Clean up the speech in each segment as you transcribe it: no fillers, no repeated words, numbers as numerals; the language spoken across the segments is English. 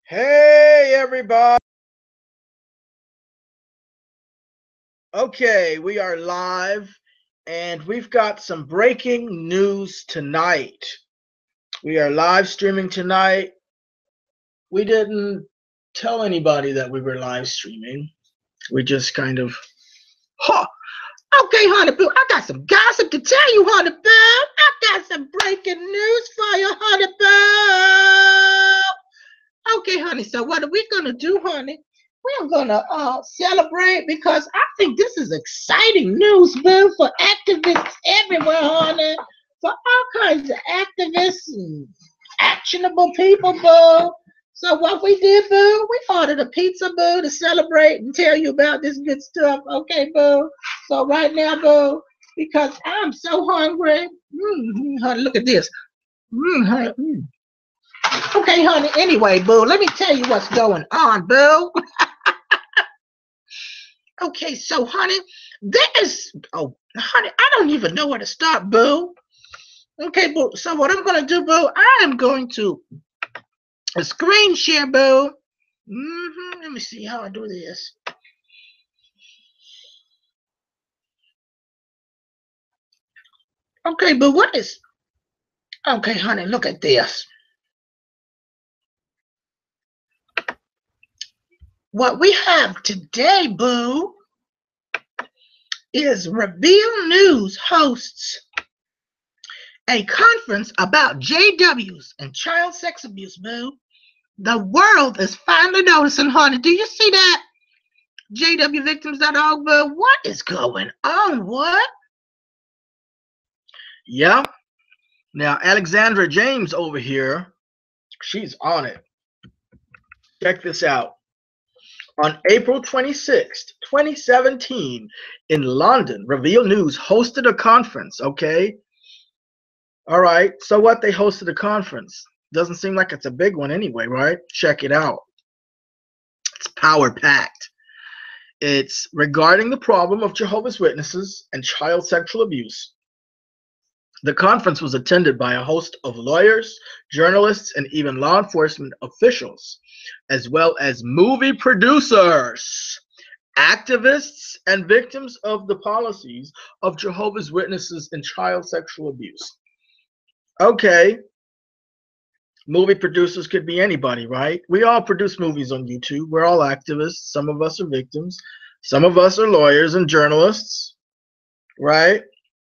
Hey, everybody. Okay, we are live and we've got some breaking news tonight. We are live streaming tonight. We didn't tell anybody that we were live streaming. We just kind of, okay, honey boo, I got some gossip to tell you, honey boo. I got some breaking news for you, honey boo. Okay, honey, so what are we going to do, honey? We're going to celebrate because I think this is exciting news, boo, for activists everywhere, honey. For all kinds of activists and actionable people, boo. So what we did, boo, we ordered a pizza, boo, to celebrate and tell you about this good stuff. Okay, boo. So right now, boo, because I'm so hungry. Honey, look at this. Honey, Okay, honey, anyway, boo, let me tell you what's going on, boo. Okay, so, honey, honey, I don't even know where to start, boo. Okay, boo, so what I'm going to do, boo, I am going to screen share, boo. Let me see how I do this. Okay, boo, okay, honey, look at this. What we have today, boo, is Reveal News hosts a conference about JWs and child sex abuse, boo. The world is finally noticing, honey. Do you see that? JWVictims.org, boo. What is going on? What? Yeah. Now, Alexandra James over here, she's on it. Check this out. On April 26th, 2017, in London, Reveal News hosted a conference, okay? All right, so what? They hosted a conference. Doesn't seem like it's a big one anyway, right? Check it out. It's power-packed. It's regarding the problem of Jehovah's Witnesses and child sexual abuse. The conference was attended by a host of lawyers, journalists, and even law enforcement officials, as well as movie producers, activists, and victims of the policies of Jehovah's Witnesses and child sexual abuse. Okay, movie producers could be anybody, right? We all produce movies on YouTube. We're all activists. Some of us are victims. Some of us are lawyers and journalists, right?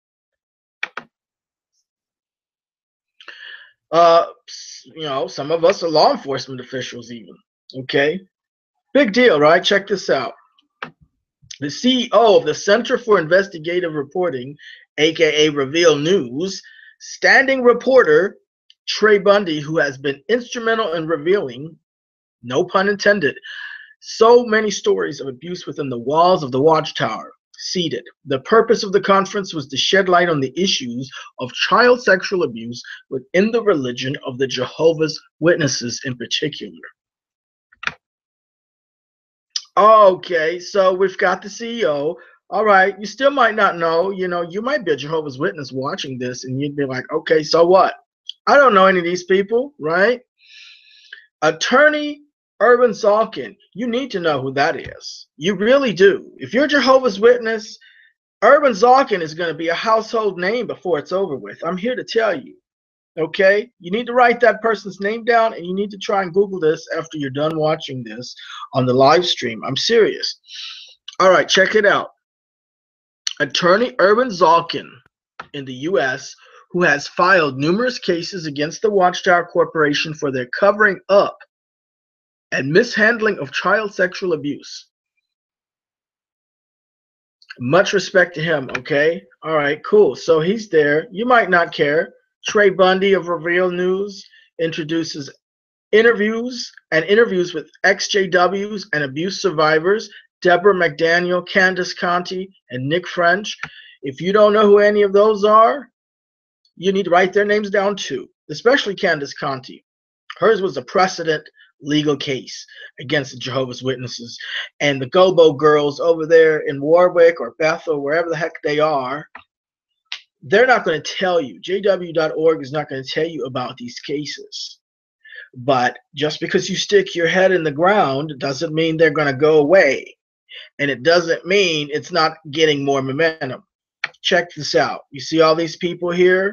Some of us are law enforcement officials even, okay? Big deal, right? Check this out. The CEO of the Center for Investigative Reporting, aka Reveal News, standing reporter Trey Bundy, who has been instrumental in revealing, no pun intended, so many stories of abuse within the walls of the Watchtower, seated. The purpose of the conference was to shed light on the issues of child sexual abuse within the religion of the Jehovah's Witnesses in particular. Okay, so we've got the CEO. All right, you still might not know, you might be a Jehovah's Witness watching this and you'd be like, okay, so what? I don't know any of these people, right? Attorney Irwin Zalkin, you need to know who that is. You really do. If you're Jehovah's Witness, Irwin Zalkin is going to be a household name before it's over with. I'm here to tell you, okay? You need to write that person's name down, and you need to try and Google this after you're done watching this on the live stream. I'm serious. All right, check it out. Attorney Irwin Zalkin in the U.S., who has filed numerous cases against the Watchtower Corporation for their covering up and mishandling of child sexual abuse. Much respect to him, okay? All right, cool. So he's there. You might not care. Trey Bundy of Reveal News introduces interviews with ex-JWs and abuse survivors, Deborah McDaniel, Candace Conti, and Nick French. If you don't know who any of those are, you need to write their names down too, especially Candace Conti. Hers was a precedent legal case against the Jehovah's Witnesses, and the Gobo girls over there in Warwick or Bethel, wherever the heck they are, they're not going to tell you. JW.org is not going to tell you about these cases. But just because you stick your head in the ground doesn't mean they're going to go away. And it doesn't mean it's not getting more momentum. Check this out. You see all these people here?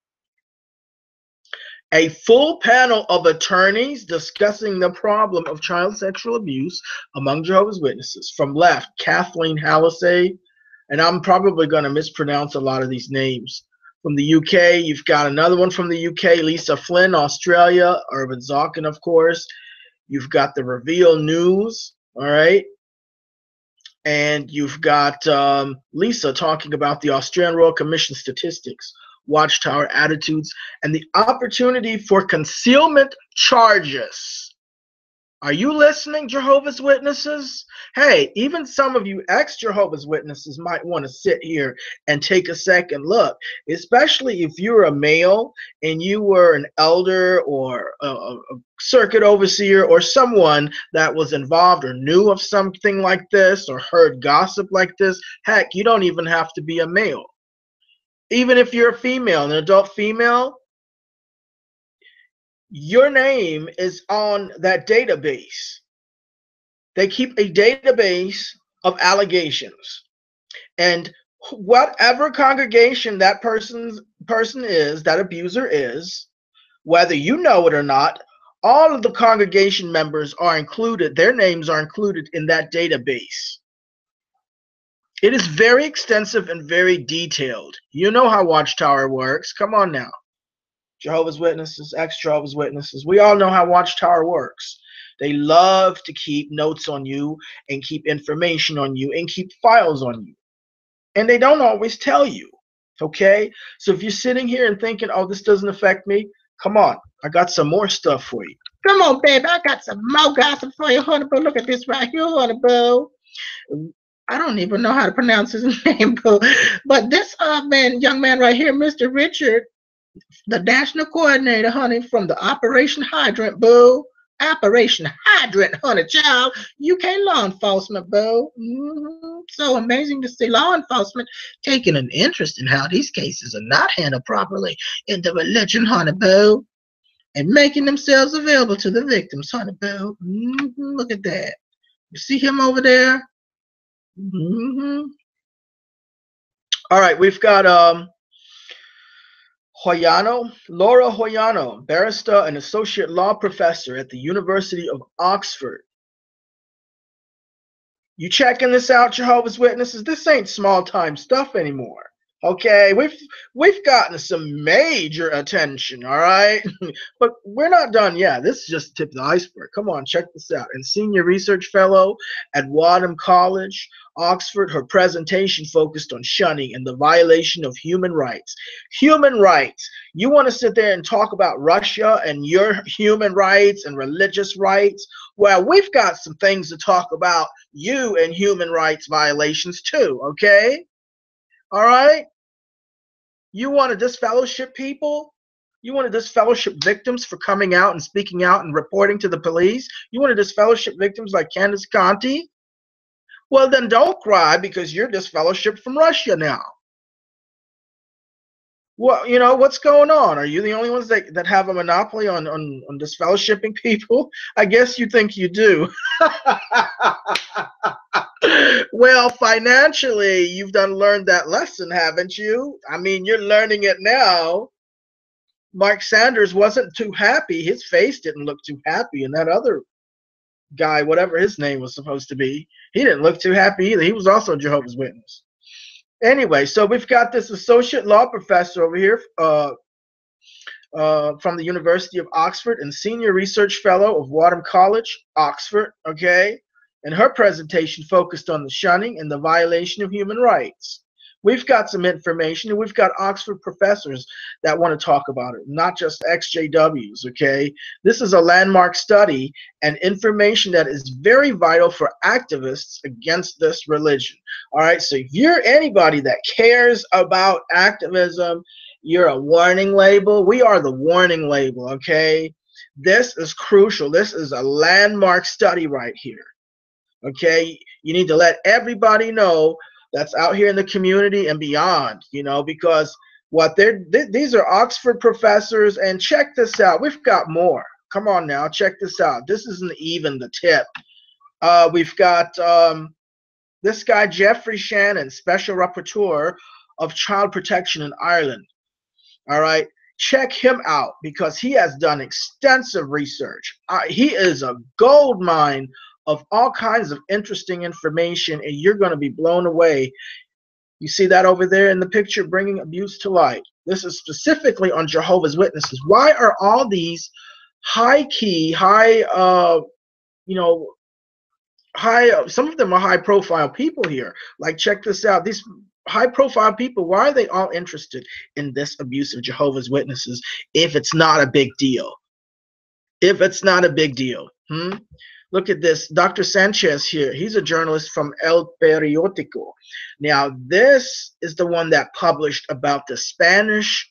A full panel of attorneys discussing the problem of child sexual abuse among Jehovah's Witnesses. From left, Kathleen Hallisey, and I'm probably going to mispronounce a lot of these names. From the UK, you've got another one from the UK, Lisa Flynn, Australia, Irwin Zalkin, of course. You've got the Reveal News, all right? And you've got Lisa talking about the Australian Royal Commission statistics, Watchtower attitudes, and the opportunity for concealment charges. Are you listening, Jehovah's Witnesses? Hey, even some of you ex-Jehovah's Witnesses might want to sit here and take a second look, especially if you're a male and you were an elder or a circuit overseer or someone that was involved or knew of something like this or heard gossip like this. Heck, you don't even have to be a male. Even if you're a female, an adult female, your name is on that database. They keep a database of allegations. And whatever congregation that person is, that abuser is, whether you know it or not, all of the congregation members are included, their names are included in that database. It is very extensive and very detailed. You know how Watchtower works. Come on now. Jehovah's Witnesses, ex-Jehovah's Witnesses, we all know how Watchtower works. They love to keep notes on you and keep information on you and keep files on you. And they don't always tell you, okay? So if you're sitting here and thinking, oh, this doesn't affect me, come on. I got some more stuff for you. Come on, baby. I got some more gossip for you, honey boo. Look at this right here, honey boo. I don't even know how to pronounce his name, boo. But this young man right here, Mr. Richard, the national coordinator, honey, from the Operation Hydrant, boo. Operation Hydrant, honey, child. UK law enforcement, boo. So amazing to see law enforcement taking an interest in how these cases are not handled properly in the religion, honey, boo. And making themselves available to the victims, honey, boo. Look at that. You see him over there? All right, we've got Laura Hoyano, barrister and associate law professor at the University of Oxford. You checking this out, Jehovah's Witnesses? This ain't small-time stuff anymore. Okay, we've gotten some major attention, all right? But we're not done yet. This is just the tip of the iceberg. Come on, check this out. And senior research fellow at Wadham College, Oxford, her presentation focused on shunning and the violation of human rights. Human rights. You want to sit there and talk about Russia and your human rights and religious rights? Well, we've got some things to talk about you and human rights violations too, okay? All right? You want to disfellowship people? You want to disfellowship victims for coming out and speaking out and reporting to the police? You want to disfellowship victims like Candace Conti? Well, then don't cry because you're disfellowshipped from Russia now. Well, you know, what's going on? Are you the only ones that have a monopoly on disfellowshipping people? I guess you think you do. Well, financially, you've learned that lesson, haven't you? I mean, you're learning it now. Mark Sanders wasn't too happy. His face didn't look too happy. And that other guy, whatever his name was supposed to be, he didn't look too happy either. He was also a Jehovah's Witness. Anyway, so we've got this associate law professor over here from the University of Oxford and senior research fellow of Wadham College, Oxford, okay? And her presentation focused on the shunning and the violation of human rights. We've got some information, and we've got Oxford professors that want to talk about it, not just ex-JWs, okay? This is a landmark study and information that is very vital for activists against this religion, all right? So if you're anybody that cares about activism, you're a warning label. We are the warning label, okay? This is crucial. This is a landmark study right here. Okay, you need to let everybody know that's out here in the community and beyond, you know, because these are Oxford professors, and check this out. We've got more. Come on now, check this out. This isn't even the tip. We've got this guy, Jeffrey Shannon, Special Rapporteur of Child Protection in Ireland. All right, check him out because he has done extensive research. He is a gold mine of all kinds of interesting information, and you're going to be blown away. You see that over there in the picture, bringing abuse to light. This is specifically on Jehovah's Witnesses. Why are all these high-key, some of them are high-profile people here? Like, check this out. These high-profile people, why are they all interested in this abuse of Jehovah's Witnesses if it's not a big deal? If it's not a big deal. Look at this. Dr. Sanchez here. He's a journalist from El Periódico. Now, this is the one that published about the Spanish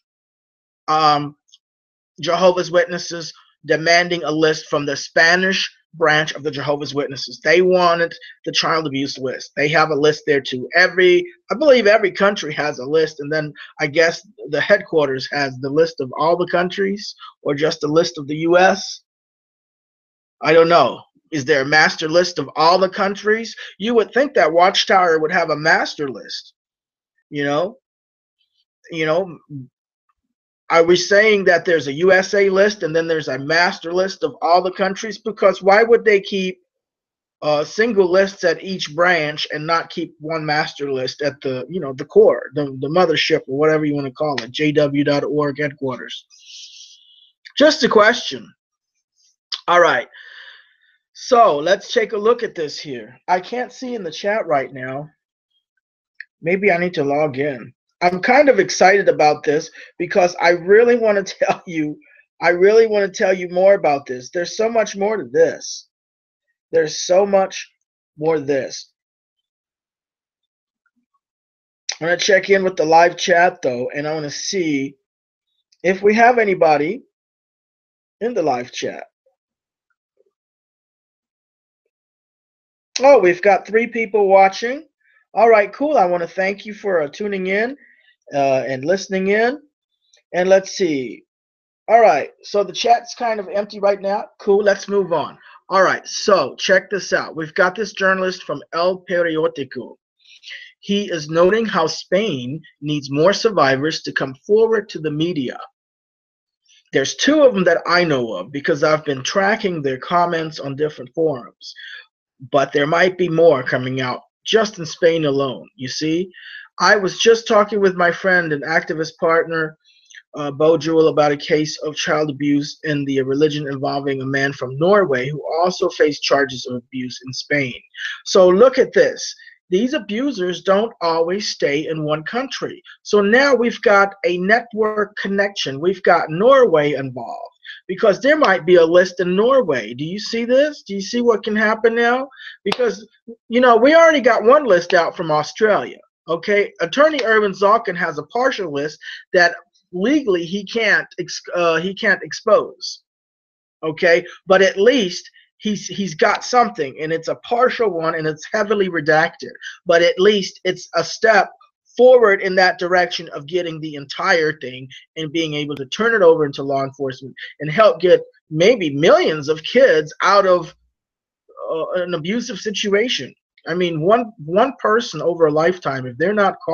Jehovah's Witnesses demanding a list from the Spanish branch of the Jehovah's Witnesses. They wanted the child abuse list. They have a list there too. I believe every country has a list, and then I guess the headquarters has the list of all the countries, or just a list of the U.S. I don't know. Is there a master list of all the countries? You would think that Watchtower would have a master list. Are we saying that there's a USA list and then there's a master list of all the countries? Because why would they keep single lists at each branch and not keep one master list at the the core, the mothership, or whatever you want to call it, jw.org headquarters? Just a question. All right. So let's take a look at this here. I can't see in the chat right now. Maybe I need to log in. I'm kind of excited about this because I really want to tell you more about this. There's so much more to this. There's so much more to this. I'm going to check in with the live chat though, and I want to see if we have anybody in the live chat. Oh, we've got 3 people watching. All right, cool. I want to thank you for tuning in and listening in. And let's see. All right, so the chat's kind of empty right now. Cool, let's move on. All right, so check this out. We've got this journalist from El Periódico. He is noting how Spain needs more survivors to come forward to the media. There's 2 of them that I know of because I've been tracking their comments on different forums. But there might be more coming out just in Spain alone. You see, I was just talking with my friend and activist partner, Bo Jewell, about a case of child abuse in the religion involving a man from Norway who also faced charges of abuse in Spain. So look at this. These abusers don't always stay in one country. So now we've got a network connection. We've got Norway involved, because there might be a list in Norway. Do you see this? Do you see what can happen now? Because, we already got one list out from Australia, okay? Attorney Irwin Zalkin has a partial list that legally he can't expose, okay? But at least he's got something, and it's a partial one, and it's heavily redacted. But at least it's a step forward in that direction of getting the entire thing and being able to turn it over into law enforcement and help get maybe millions of kids out of an abusive situation. I mean, one person over a lifetime, if they're not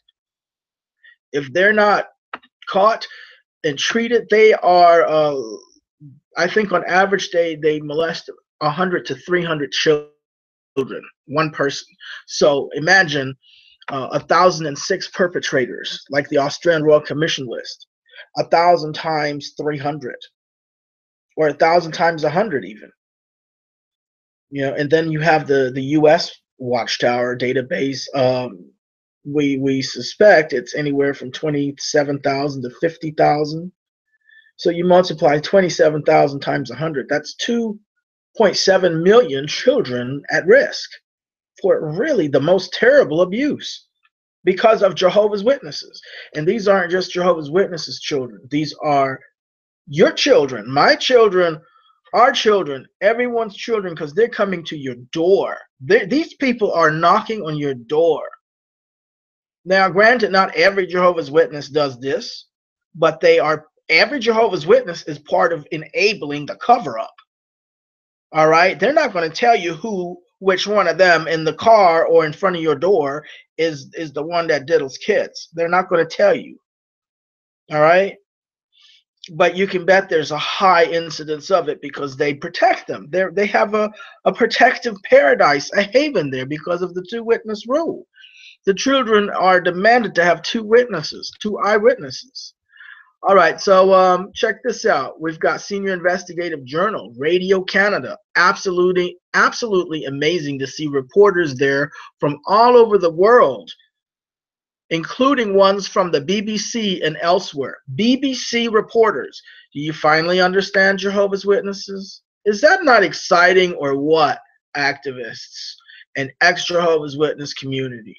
caught and treated, they are I think on average they molest 100 to 300 children, one person. So imagine 1,006 perpetrators, like the Australian Royal Commission list, 1,000 times 300, or 1,000 times 100 even. And then you have the U.S. Watchtower database. We suspect it's anywhere from 27,000 to 50,000. So you multiply 27,000 times 100. That's 2.7 million children at risk for really the most terrible abuse because of Jehovah's Witnesses. And these aren't just Jehovah's Witnesses children. These are your children, my children, our children, everyone's children, because they're coming to your door. These people are knocking on your door. Now, granted, not every Jehovah's Witness does this, but they are every Jehovah's Witness is part of enabling the cover-up. All right? They're not going to tell you which one of them in the car or in front of your door is the one that diddles kids. They're not going to tell you. All right? But you can bet there's a high incidence of it because they protect them. They have a protective paradise, a haven there because of the two-witness rule. The children are demanded to have two witnesses, two eyewitnesses. All right, so check this out. We've got Senior Investigative Journal, Radio Canada. Absolutely amazing to see reporters there from all over the world, including ones from the BBC and elsewhere. BBC reporters. Do you finally understand Jehovah's Witnesses? Is that not exciting or what, activists and ex-Jehovah's Witness community?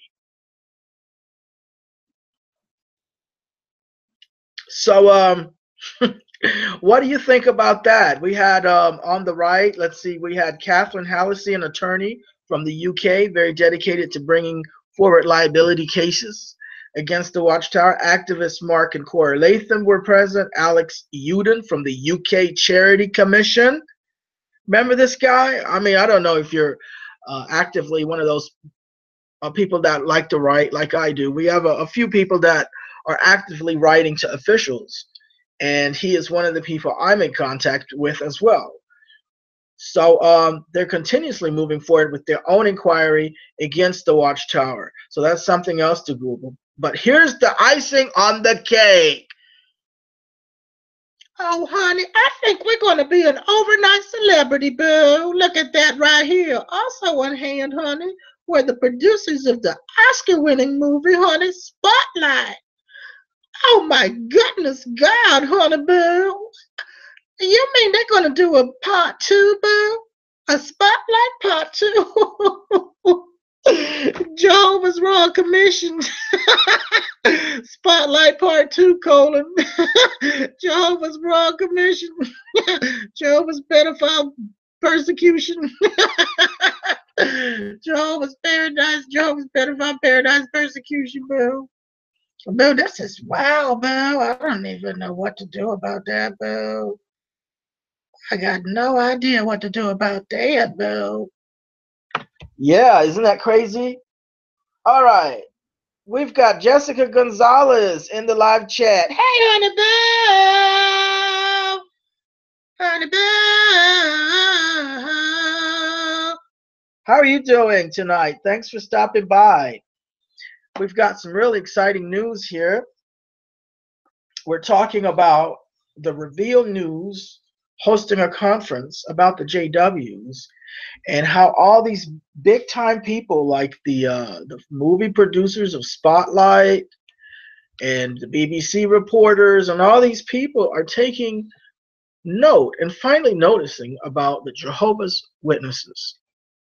So what do you think about that? We had on the right, let's see, we had Kathleen Hallisey, an attorney from the UK, very dedicated to bringing forward liability cases against the Watchtower. Activists Mark and Cora Latham were present. Alex Uden from the UK Charity Commission. Remember this guy? I mean, I don't know if you're actively one of those people that like to write like I do. We have a few people that are actively writing to officials, and he is one of the people I'm in contact with as well. So they're continuously moving forward with their own inquiry against the Watchtower. So that's something else to Google. But here's the icing on the cake. Oh, honey, I think we're going to be an overnight celebrity, boo. Look at that right here. Also on hand, honey, were the producers of the Oscar-winning movie, honey, Spotlight. Oh, my goodness, God, honey, boo. You mean they're going to do a part 2, boo? A Spotlight part 2? Jehovah's Royal Commission. Spotlight part 2, colon. Jehovah's Royal Commission. Jehovah's pedophile persecution. Jehovah's paradise. Jehovah's pedophile paradise persecution, boo. Boo, this is wow, boo. I don't even know what to do about that, boo. I got no idea what to do about that, boo. Yeah, isn't that crazy? All right. We've got Jessica Gonzalez in the live chat. Hey, honey boo! Honey boo! How are you doing tonight? Thanks for stopping by. We've got some really exciting news here. We're talking about the Reveal News hosting a conference about the JWs and how all these big time people like the movie producers of Spotlight and the BBC reporters and all these people are taking note and finally noticing about the Jehovah's Witnesses.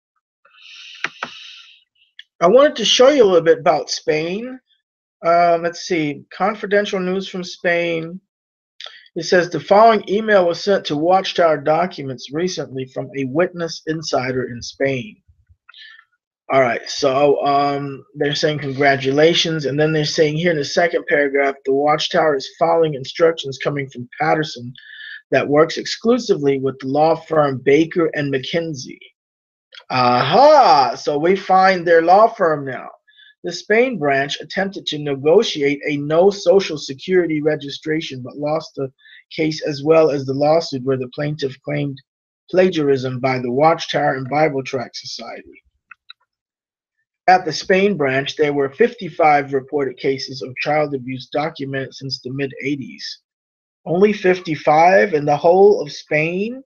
I wanted to show you a little bit about Spain. Let's see, confidential news from Spain. It says the following email was sent to Watchtower documents recently from a witness insider in Spain. All right, so they're saying congratulations, and then they're saying here in the second paragraph, the Watchtower is following instructions coming from Patterson that works exclusively with the law firm Baker and McKinsey. Aha! So we find their law firm now. The Spain branch attempted to negotiate a no social security registration but lost the case as well as the lawsuit where the plaintiff claimed plagiarism by the Watchtower and Bible Tract Society. At the Spain branch, there were 55 reported cases of child abuse documented since the mid-'80s. Only 55 in the whole of Spain?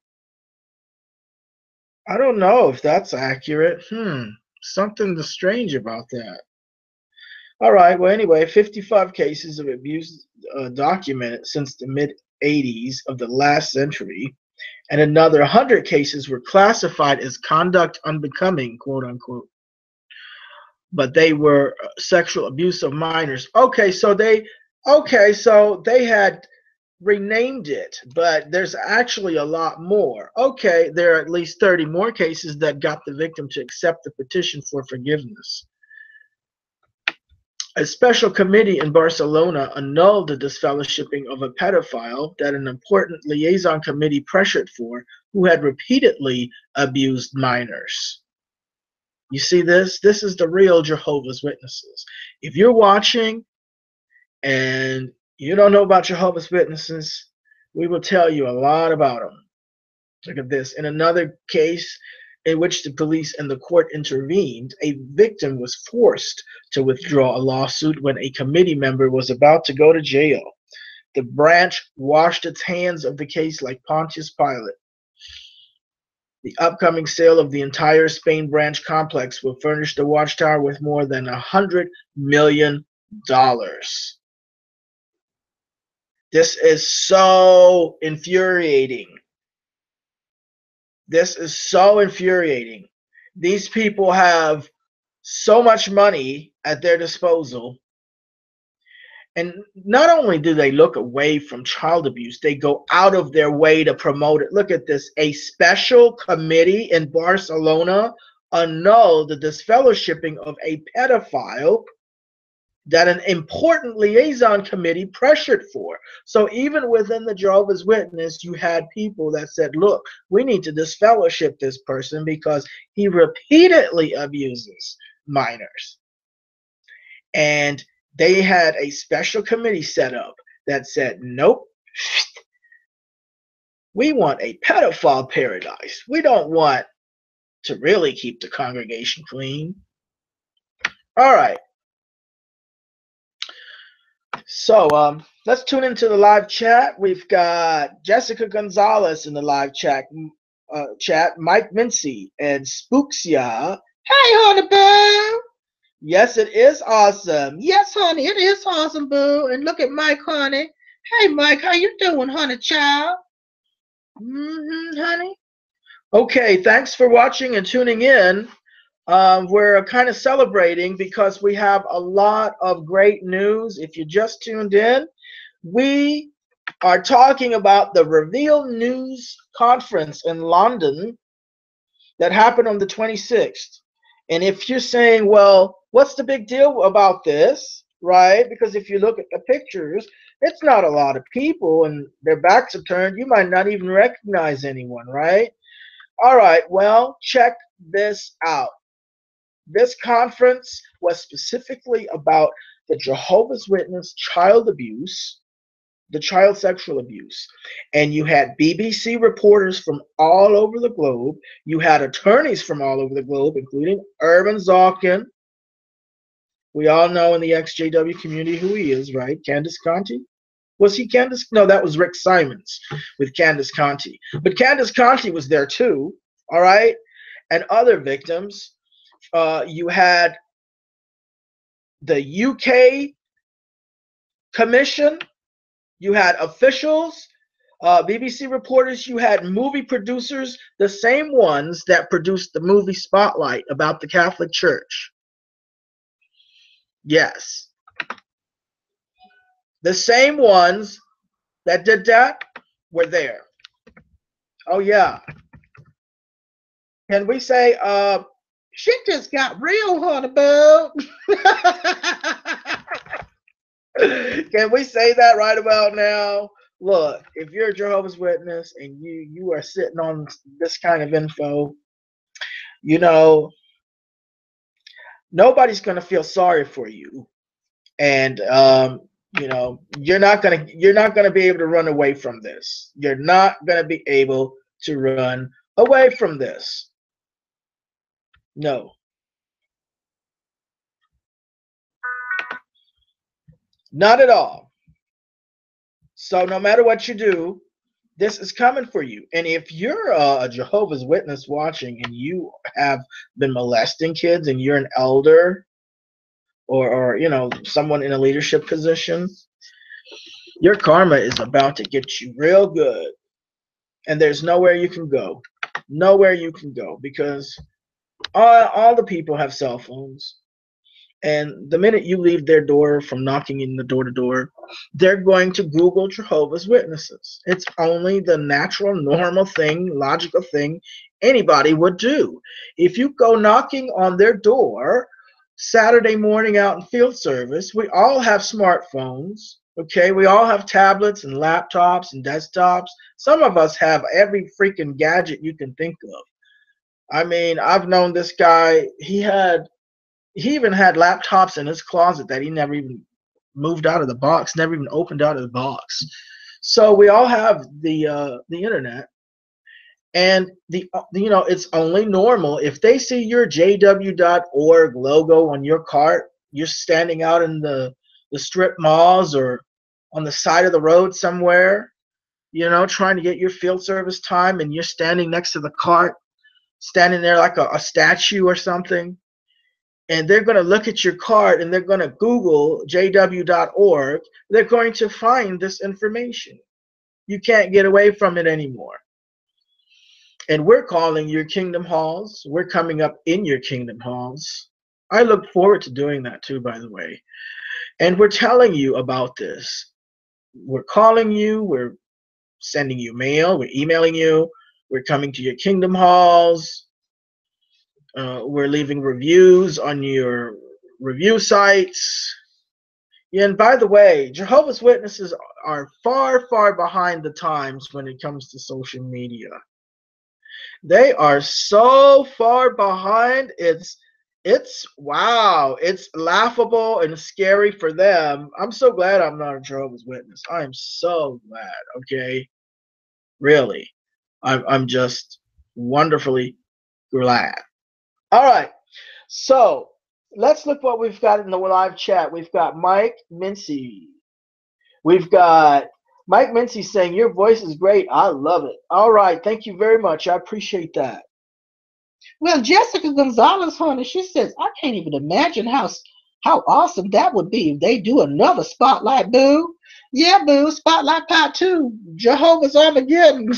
I don't know if that's accurate. Something strange about that. All right, well, anyway, 55 cases of abuse documented since the mid-'80s of the last century, and another 100 cases were classified as conduct unbecoming, quote unquote. But they were sexual abuse of minors. Okay, so they had renamed it, but there's actually a lot more. Okay, there are at least 30 more cases that got the victim to accept the petition for forgiveness. A special committee in Barcelona annulled the disfellowshipping of a pedophile that an important liaison committee pressured for, who had repeatedly abused minors. You see this? This is the real Jehovah's Witnesses. If you're watching and you don't know about Jehovah's Witnesses, we will tell you a lot about them. Look at this. In another case in which the police and the court intervened, a victim was forced to withdraw a lawsuit when a committee member was about to go to jail. The branch washed its hands of the case like Pontius Pilate. The upcoming sale of the entire Spain branch complex will furnish the Watchtower with more than $100 million. This is so infuriating. This is so infuriating. These people have so much money at their disposal. And not only do they look away from child abuse, they go out of their way to promote it. Look at this. A special committee in Barcelona annulled the disfellowshipping of a pedophile that an important liaison committee pressured for. So even within the Jehovah's Witness, you had people that said, look, we need to disfellowship this person because he repeatedly abuses minors. And they had a special committee set up that said, nope, we want a pedophile paradise. We don't want to really keep the congregation clean. All right. So let's tune into the live chat. We've got Jessica Gonzalez in the live chat, Mike Mincy, and Spooksia. Hey, honey boo. Yes, it is awesome. Yes, honey, it is awesome, boo. And look at Mike, honey. Hey, Mike, how you doing, honey child? Honey. Okay, thanks for watching and tuning in. We're kind of celebrating because we have a lot of great news. If you just tuned in, we are talking about the Reveal News Conference in London that happened on the 26th. And if you're saying, well, what's the big deal about this, right? Because if you look at the pictures, it's not a lot of people and their backs are turned. You might not even recognize anyone, right? All right, well, check this out. This conference was specifically about the Jehovah's Witness child abuse, the child sexual abuse. And you had BBC reporters from all over the globe. You had attorneys from all over the globe, including Irwin Zalkin. We all know in the Ex-JW community who he is, right? Candace Conti. Was he Candace? No, that was Rick Simons with Candace Conti. But Candace Conti was there too, all right? And other victims. You had the UK Commission, you had officials, BBC reporters, you had movie producers, the same ones that produced the movie Spotlight about the Catholic Church. Yes. The same ones that did that were there. Oh, yeah. Can we say, shit just got real, honey boo. Can we say that right about now? Look, if you're a Jehovah's Witness and you are sitting on this kind of info, you know, nobody's going to feel sorry for you. And you know, you're not going to be able to run away from this. You're not going to be able to run away from this. No. Not at all. So no matter what you do, this is coming for you. And if you're a Jehovah's Witness watching and you have been molesting kids and you're an elder or you know, someone in a leadership position, your karma is about to get you real good. And there's nowhere you can go. Nowhere you can go because all the people have cell phones. And the minute you leave their door from knocking in the door to door, they're going to Google Jehovah's Witnesses. It's only the natural, normal thing, logical thing anybody would do. If you go knocking on their door Saturday morning out in field service. We all have smartphones. Okay, we all have tablets and laptops and desktops. Some of us have every freaking gadget you can think of. I mean, I've known this guy. He even had laptops in his closet that he never even moved out of the box, never even opened out of the box. So we all have the internet, and it's only normal if they see your JW.org logo on your cart. You're standing out in the strip malls or on the side of the road somewhere, trying to get your field service time, and you're standing next to the cart, standing there like a statue or something. And they're going to look at your card and they're going to Google jw.org. They're going to find this information. You can't get away from it anymore. And we're calling your kingdom halls. We're coming up in your kingdom halls. I look forward to doing that too, by the way. And we're telling you about this. We're calling you. We're sending you mail. We're emailing you. We're coming to your kingdom halls. We're leaving reviews on your review sites. Yeah, and by the way, Jehovah's Witnesses are far, far behind the times when it comes to social media. They are so far behind. It's wow. It's laughable and scary for them. I'm so glad I'm not a Jehovah's Witness. I am so glad. Okay, really, I'm just wonderfully glad. All right, so let's look what we've got in the live chat. We've got Mike Mincy. We've got Mike Mincy saying, your voice is great. I love it. All right, thank you very much. I appreciate that. Well, Jessica Gonzalez, honey, she says, I can't even imagine how awesome that would be if they do another Spotlight, boo. Yeah, boo, Spotlight Part 2, Jehovah's Armageddon.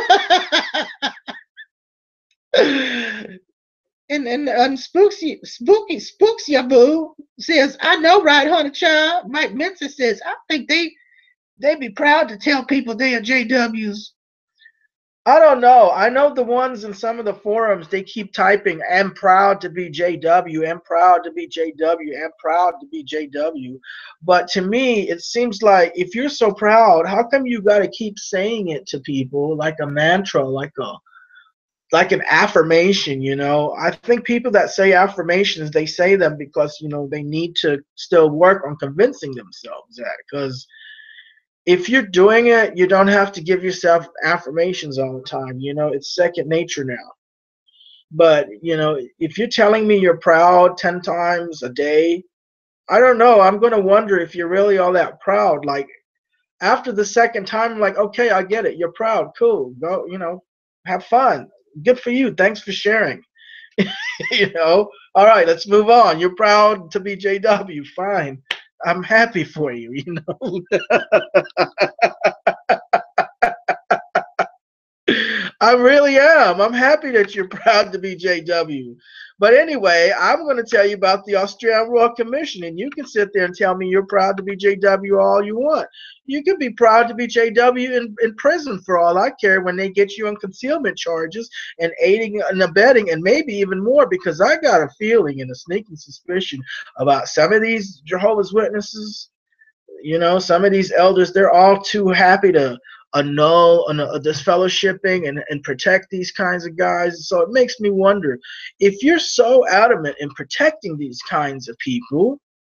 And Spooksy Boo says, I know, right, honey child. Mike Mincy says, I think they be proud to tell people they are JWs. I don't know. I know the ones in some of the forums, they keep typing, am proud to be JW, am proud to be JW, am proud to be JW. But to me, it seems like if you're so proud, how come you got to keep saying it to people like a mantra, like an affirmation? I think people that say affirmations, they say them because they need to still work on convincing themselves that, because if you're doing it, you don't have to give yourself affirmations all the time. It's second nature now. But if you're telling me you're proud 10 times a day, I don't know, I'm going to wonder if you're really all that proud. Like after the second time, I'm like, okay, I get it, you're proud, cool, go, have fun. Good for you. Thanks for sharing. All right, let's move on. You're proud to be JW. Fine. I'm happy for you, I really am. I'm happy that you're proud to be JW. But anyway, I'm going to tell you about the Australian Royal Commission, and you can sit there and tell me you're proud to be JW all you want. You can be proud to be JW in prison for all I care when they get you on concealment charges and aiding and abetting, and maybe even more, because I got a feeling and a sneaking suspicion about some of these Jehovah's Witnesses. Some of these elders, they're all too happy to annul this fellowshipping and protect these kinds of guys. So it makes me wonder, if you're so adamant in protecting these kinds of people,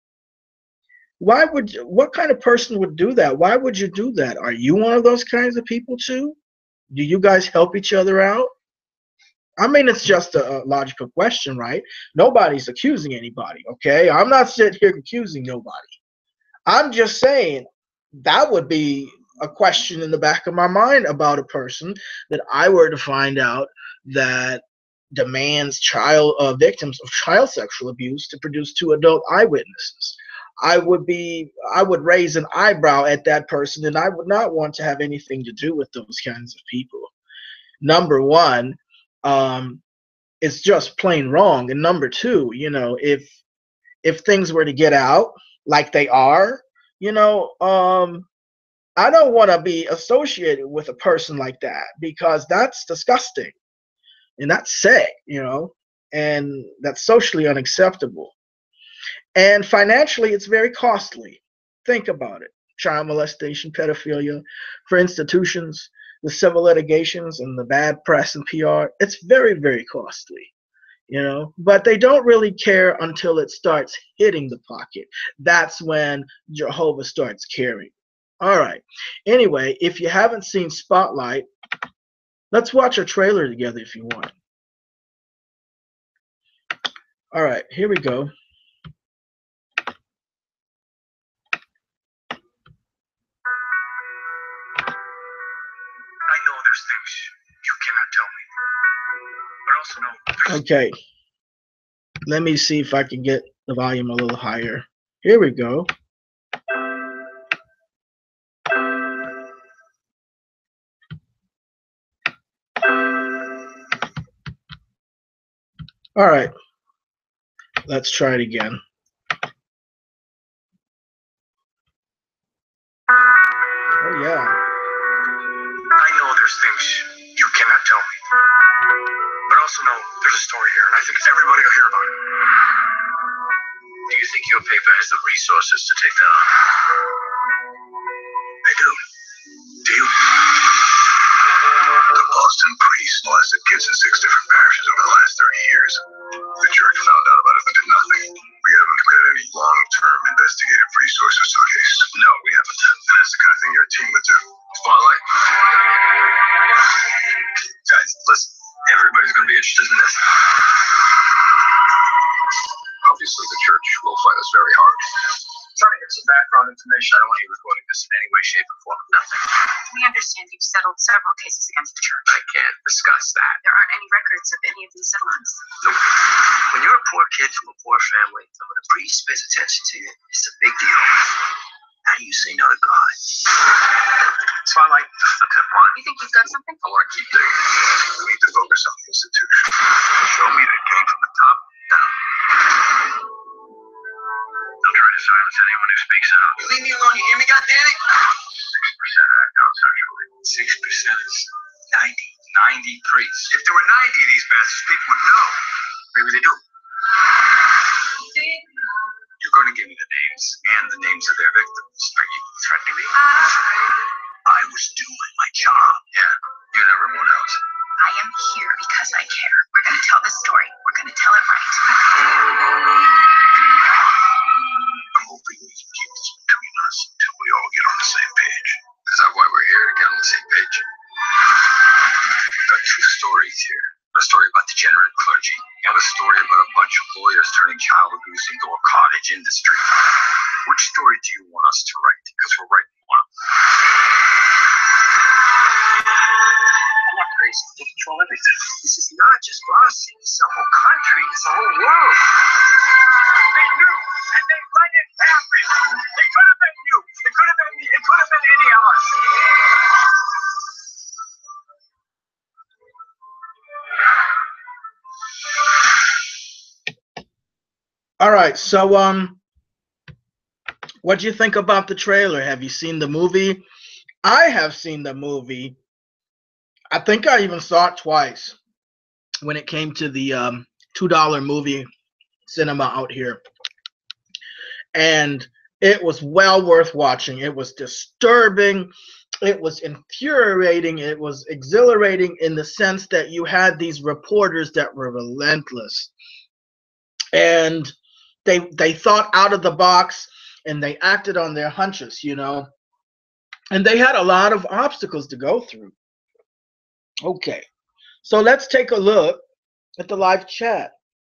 what kind of person would do that? Why would you do that? Are you one of those kinds of people too? Do you guys help each other out? I mean, it's just a logical question, right? Nobody's accusing anybody, okay? I'm not sitting here accusing nobody. I'm just saying that would be a question in the back of my mind about a person that I were to find out that demands victims of child sexual abuse to produce 2 adult eyewitnesses. I would raise an eyebrow at that person, and I would not want to have anything to do with those kinds of people. Number one, it's just plain wrong. And number two, if things were to get out like they are, I don't want to be associated with a person like that, because that's disgusting and that's sick, and that's socially unacceptable. And financially, it's very costly. Think about it. Child molestation, pedophilia, for institutions, the civil litigations and the bad press and PR, it's very, very costly, you know. But they don't really care until it starts hitting the pocket. That's when Jehovah starts caring. All right. Anyway, if you haven't seen Spotlight, let's watch a trailer together if you want. All right, here we go. I know there's things you cannot tell me, but also know there's... Okay, let me see if I can get the volume a little higher. Here we go. All right, let's try it again. Oh yeah. I know there's things you cannot tell me, but also know there's a story here, and I think everybody will hear about it. Do you think your paper has the resources to take that on? I do. Do you? The Boston priest molested kids in 6 different parishes over the last 30 years. The church found out about it but did nothing. We haven't committed any long-term investigative resources to the case. No, we haven't. And that's the kind of thing your team would do. Spotlight? Guys, listen. Everybody's going to be interested in this. Obviously, the church will fight us very hard. Trying to get some background information. I don't want you recording this in any way, shape, or form. Nothing. We understand you've settled several cases against the church. I can't discuss that. There aren't any records of any of these settlements. Nope. When you're a poor kid from a poor family, and when a priest pays attention to you, it's a big deal. How do you say no to God? Spotlight, just a tip one. You think you've got something? I want to keep digging. We need to focus on the institution. Show me that it came from the top down. Don't try to silence anyone who speaks out. You leave me alone, you hear me, goddammit? 6% act out sexually. 6% is 90 priests. If there were 90 of these bastards, people would know. Maybe they do. You're going to give me the names and the names of their victims. Are you threatening me? I was doing my job. Yeah, you and everyone else. I am here because I care. We're going to tell this story. We're going to tell it right. I'm hoping we can keep this between us until we all get on the same page. Is that why we're here, to get on the same page? We've got 2 stories here. A story about degenerate clergy, and a story about a bunch of lawyers turning child abuse into a cottage industry. Which story do you want us to write? Because we're writing one. I'm not crazy. They control everything. This is not just Boston. It's the whole country. It's the whole world. They knew, and they let it happen. It could have been you. It could have been me. It could have been any of us. All right, so what do you think about the trailer? Have you seen the movie? I have seen the movie. I think I even saw it twice when it came to the $2 movie cinema out here. And it was well worth watching. It was disturbing. It was infuriating. It was exhilarating in the sense that you had these reporters that were relentless. And they thought out of the box and they acted on their hunches, you know. And they had a lot of obstacles to go through. Okay, so let's take a look at the live chat.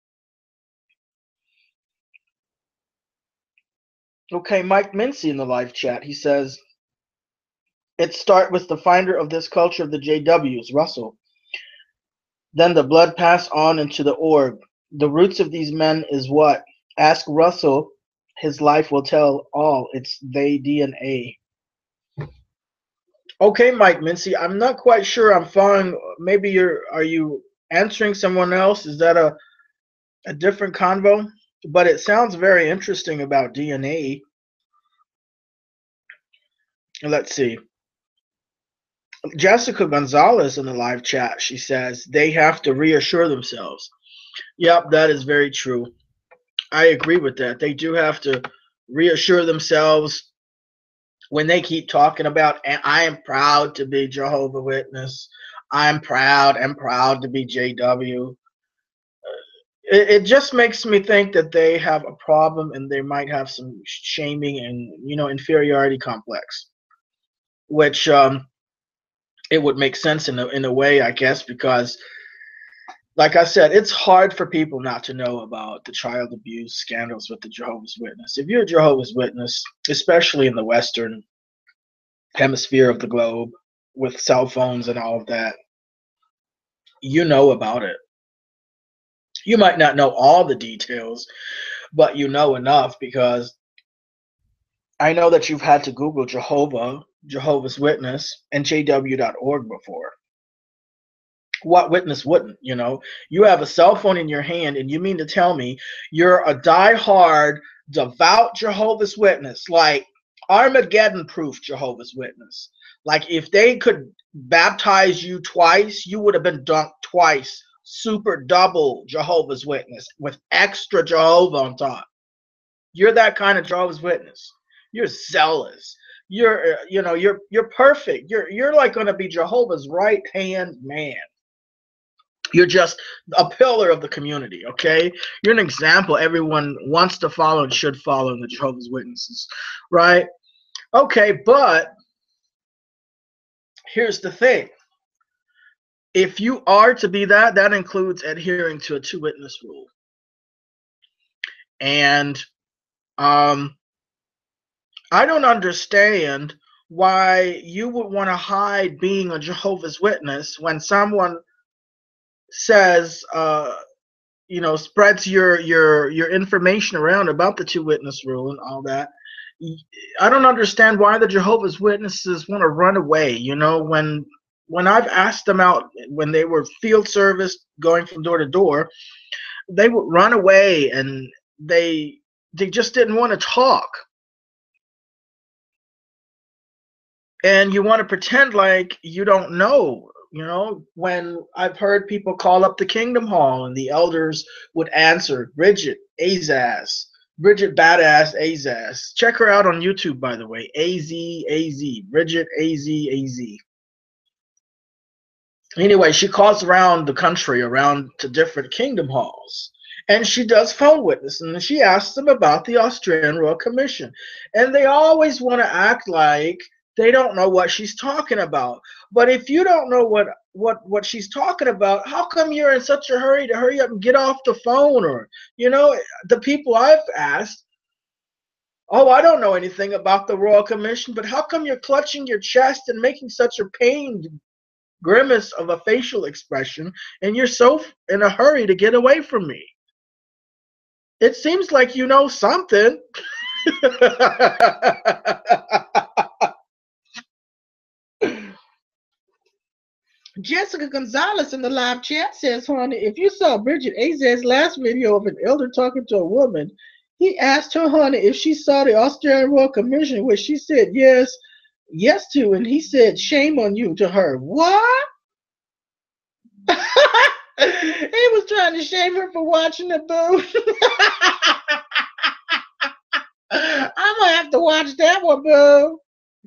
Okay, Mike Mincy in the live chat. He says, it start with the finder of this culture of the JWs, Russell. Then the blood pass on into the orb. The roots of these men is what? Ask Russell. His life will tell all. It's they DNA. Okay, Mike Mincy. I'm not quite sure I'm following. Maybe are you answering someone else? Is that a different convo? But it sounds very interesting about DNA. Let's see. Jessica Gonzalez in the live chat, she says they have to reassure themselves. Yep, that is very true. I agree with that. They do have to reassure themselves when they keep talking about, and I am proud to be Jehovah Witness. I'm proud to be JW. It just makes me think that they have a problem and they might have some shaming and inferiority complex, which it would make sense in a way, I guess, because like I said, it's hard for people not to know about the child abuse scandals with the Jehovah's Witness. If you're a Jehovah's Witness, especially in the Western hemisphere of the globe, with cell phones and all of that, you know about it. You might not know all the details, but you know enough, because I know that you've had to Google Jehovah's Witness, and jw.org before. What witness wouldn't? You have a cell phone in your hand, and you mean to tell me you're a die-hard, devout Jehovah's Witness, like Armageddon-proof Jehovah's Witness. Like if they could baptize you twice, you would have been dunked twice. Super double Jehovah's Witness with extra Jehovah on top. You're that kind of Jehovah's Witness. You're zealous. You're perfect. You're like going to be Jehovah's right-hand man. You're just a pillar of the community, okay? You're an example everyone wants to follow and should follow in the Jehovah's Witnesses, right? Okay, but here's the thing. If you are to be that includes adhering to a two-witness rule. And I don't understand why you would want to hide being a Jehovah's Witness when someone says, spreads your information around about the two-witness rule and all that. I don't understand why the Jehovah's Witnesses want to run away. When I've asked them out, when they were field service going from door to door, they would run away, and they just didn't want to talk. And you want to pretend like you don't know. When I've heard people call up the Kingdom Hall and the elders would answer, Bridget Badass Azaz. Check her out on YouTube, by the way. AZ, Bridget AZ. Anyway, she calls around the country, around to different Kingdom Halls. And she does phone witness, and she asks them about the Australian Royal Commission. And they always want to act like they don't know what she's talking about. But if you don't know what she's talking about, how come you're in such a hurry to hurry up and get off the phone? Or, the people I've asked, oh, I don't know anything about the Royal Commission, but how come you're clutching your chest and making such a pained grimace of a facial expression, and you're so in a hurry to get away from me? It seems like you know something. Jessica Gonzalez in the live chat says, honey, if you saw Bridget Azaz's last video of an elder talking to a woman, he asked her, honey, if she saw the Australian Royal Commission, which she said yes to, and he said, shame on you to her. What? He was trying to shame her for watching it, boo. I'm gonna have to watch that one, boo.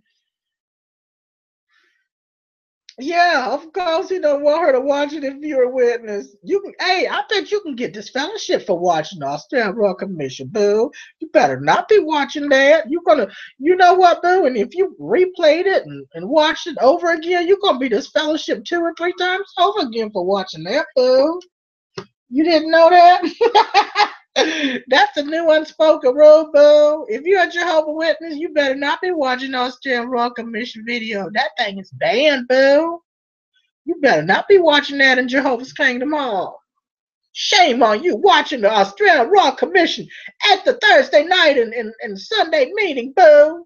Yeah, of course he don't want her to watch it if you're a witness. I bet you can get this fellowship for watching the Australian Royal Commission, boo. You better not be watching that. You know what, boo? And if you replayed it and watched it over again, you're gonna be this fellowship 2 or 3 times over again for watching that, boo. You didn't know that? That's a new unspoken rule, boo. If you're a Jehovah's Witness, you better not be watching the Australian Royal Commission video. That thing is banned, boo. You better not be watching that in Jehovah's Kingdom Hall. Shame on you watching the Australian Royal Commission at the Thursday night and Sunday meeting, boo.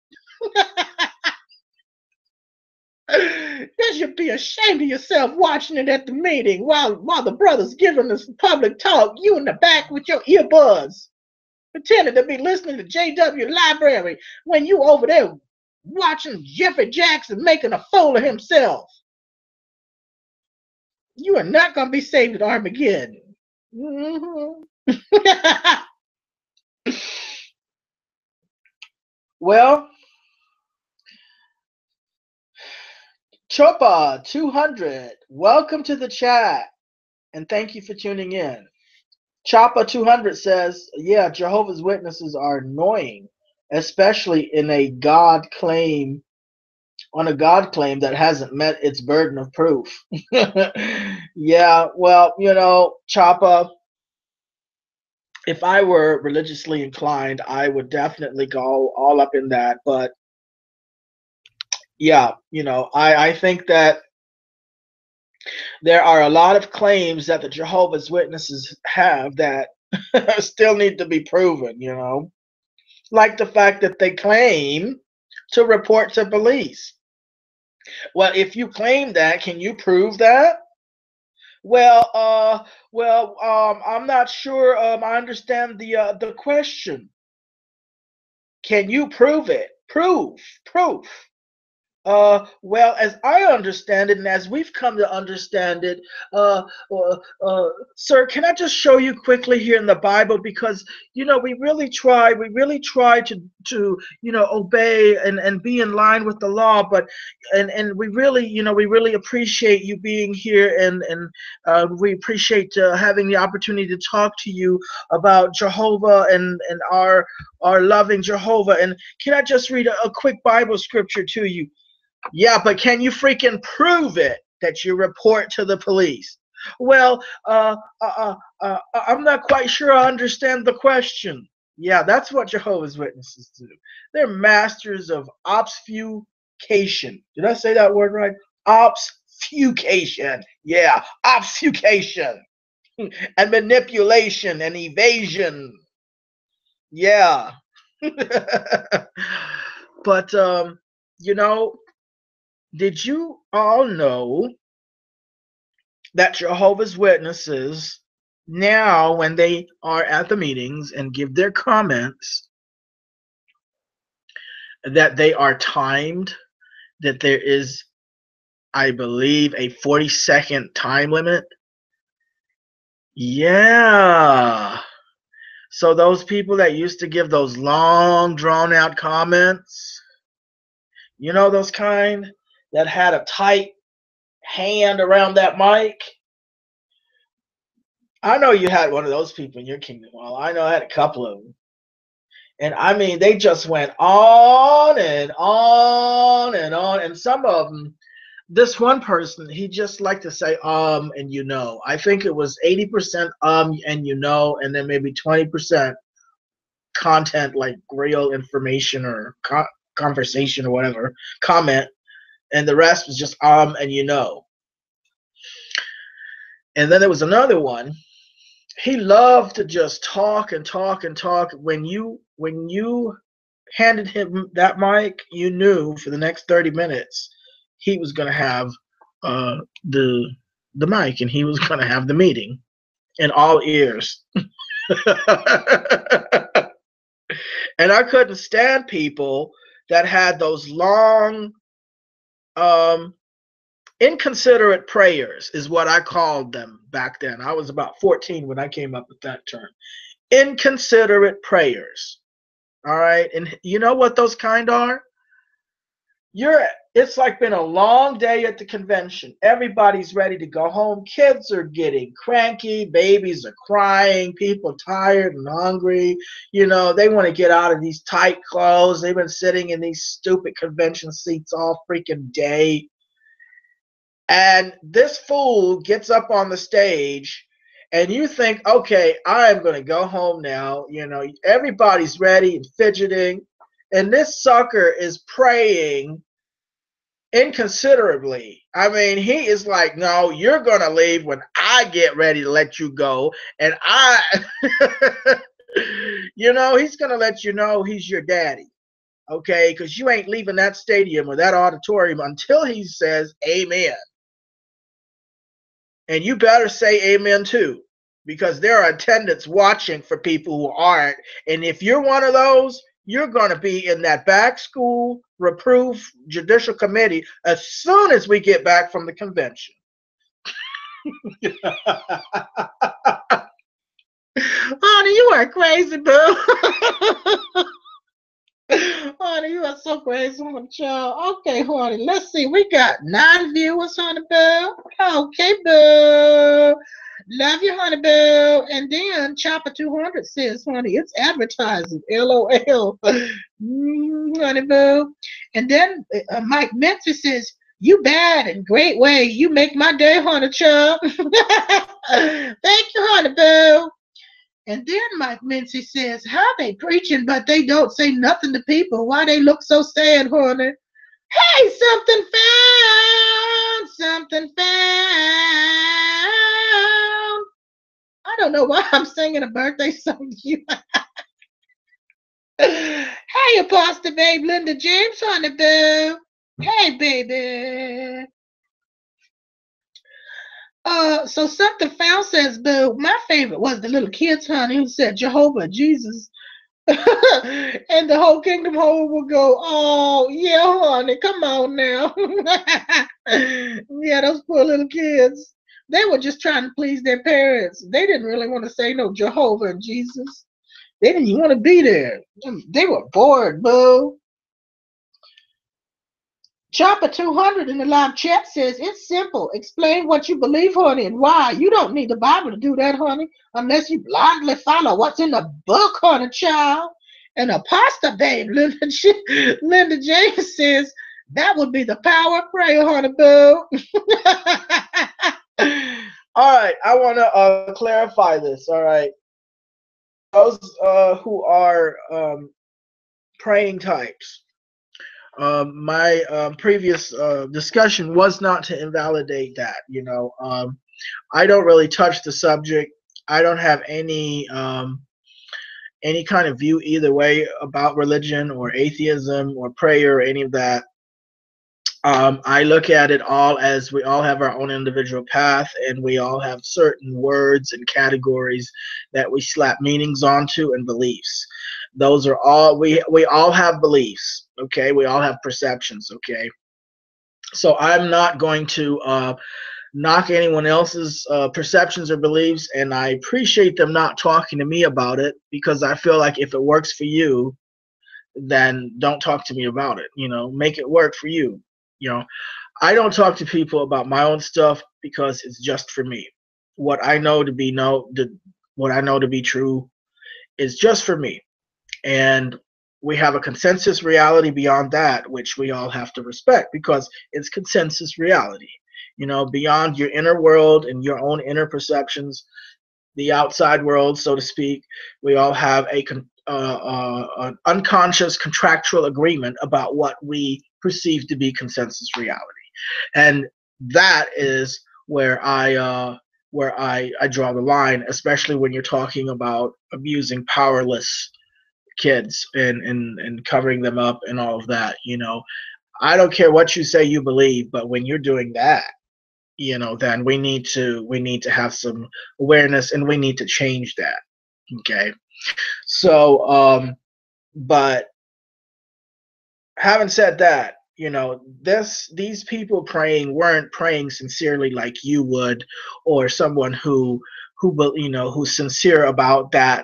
You should be ashamed of yourself watching it at the meeting while the brothers giving this public talk. You in the back with your earbuds, pretending to be listening to JW Library when you over there watching Jeffrey Jackson making a fool of himself. You are not going to be saved at Armageddon. Well, Chopa 200, welcome to the chat, and thank you for tuning in. Choppa 200 says, yeah, Jehovah's Witnesses are annoying, especially in a God claim, on a God claim that hasn't met its burden of proof. Yeah, well, you know, Choppa, if I were religiously inclined, I would definitely go all up in that. But yeah, you know, I think that there are a lot of claims that the Jehovah's Witnesses have that still need to be proven, you know, like the fact that they claim to report to police. Well, if you claim that, can you prove that? I'm not sure. I understand the question. Can you prove it? Proof. Well, as I understand it, and as we've come to understand it, sir, can I just show you quickly here in the Bible, because you know we really try to obey and be in line with the law, but and we really we really appreciate you being here, and we appreciate having the opportunity to talk to you about Jehovah and our loving Jehovah. And can I just read a quick Bible scripture to you? Yeah, but can you freaking prove it that you report to the police? Well, I'm not quite sure I understand the question. Yeah, that's what Jehovah's Witnesses do. They're masters of obfuscation. Did I say that word right? Obfuscation. Yeah, obfuscation. And manipulation and evasion. Yeah. But, you know, did you all know that Jehovah's Witnesses now, when they are at the meetings and give their comments, that they are timed, that there is, I believe, a 40-second time limit? Yeah. So those people that used to give those long, drawn-out comments, you know, those kind that had a tight hand around that mic. I know you had one of those people in your kingdom. Well, I know I had a couple of them. And I mean, they just went on and on and on. And some of them, this one person, he just liked to say, and you know. I think it was 80% and you know, and then maybe 20% content, like real information or conversation or whatever, comment. And the rest was just and you know. And then there was another one. He loved to just talk and talk and talk. When you handed him that mic, you knew for the next 30 minutes he was going to have the mic, and he was going to have the meeting in all ears. And I couldn't stand people that had those long inconsiderate prayers, is what I called them back then. I was about 14 when I came up with that term. Inconsiderate prayers. All right. And you know what those kind are? It's like been a long day at the convention. Everybody's ready to go home. Kids are getting cranky. Babies are crying. People tired and hungry. You know, they want to get out of these tight clothes. They've been sitting in these stupid convention seats all freaking day. And this fool gets up on the stage, and you think, okay, I am going to go home now. You know, everybody's ready and fidgeting, and this sucker is praying inconsiderately. I mean, he is like, no, you're going to leave when I get ready to let you go. And you know, he's going to let you know he's your daddy. Okay, because you ain't leaving that stadium or that auditorium until he says amen. And you better say amen too, because there are attendants watching for people who aren't. And if you're one of those, you're going to be in that back school reproof judicial committee as soon as we get back from the convention. Honey, Honey, you are crazy, boo. Honey, you are so crazy, honey, child. Okay, honey, let's see. We got 9 viewers, honey, boo. Okay, boo. Love you, honey, boo. And then Chopper 200 says, honey, it's advertising. LOL. Honey, boo. And then Mike Mentor says, you bad and great way. You make my day, honey, child. Thank you, honey, boo. And then Mike Mincy says, how they preaching, but they don't say nothing to people. Why they look so sad, honey? Hey, something found, something found. I don't know why I'm singing a birthday song to you. Hey, Apostle Babe, Linda James, honey boo. Hey, baby. So something found says, boo. My favorite was the little kids, honey, who said Jehovah, Jesus. And the whole kingdom whole will go, oh, yeah, honey, come on now. Yeah, those poor little kids. They were just trying to please their parents. They didn't really want to say no Jehovah and Jesus. They didn't even want to be there. They were bored, boo. Chopper 200 in the live chat says, it's simple. Explain what you believe, honey, and why. You don't need the Bible to do that, honey, unless you blindly follow what's in the book, honey, child. And Apostle Babe, Linda James says, that would be the power of prayer, honey, boo. All right, I want to clarify this, all right. Those who are praying types, my previous discussion was not to invalidate that. You know, I don't really touch the subject. I don't have any kind of view either way about religion or atheism or prayer or any of that. I look at it all as we all have our own individual path, and we all have certain words and categories that we slap meanings onto and beliefs. Those are all we all have beliefs, okay? We all have perceptions, okay? So I'm not going to knock anyone else's perceptions or beliefs, and I appreciate them not talking to me about it, because I feel like if it works for you, then don't talk to me about it. You know, make it work for you. You know, I don't talk to people about my own stuff because it's just for me. What I know to be what I know to be true is just for me. And we have a consensus reality beyond that, which we all have to respect because it's consensus reality. You know, beyond your inner world and your own inner perceptions, the outside world, so to speak, we all have an unconscious contractual agreement about what we perceive to be consensus reality, and that is where I draw the line, especially when you're talking about abusing powerless kids and covering them up and all of that. You know, I don't care what you say you believe, but when you're doing that, you know, then we need to have some awareness, and we need to change that. Okay. So but having said that, you know, these people praying weren't praying sincerely like you would, or someone who's sincere about that,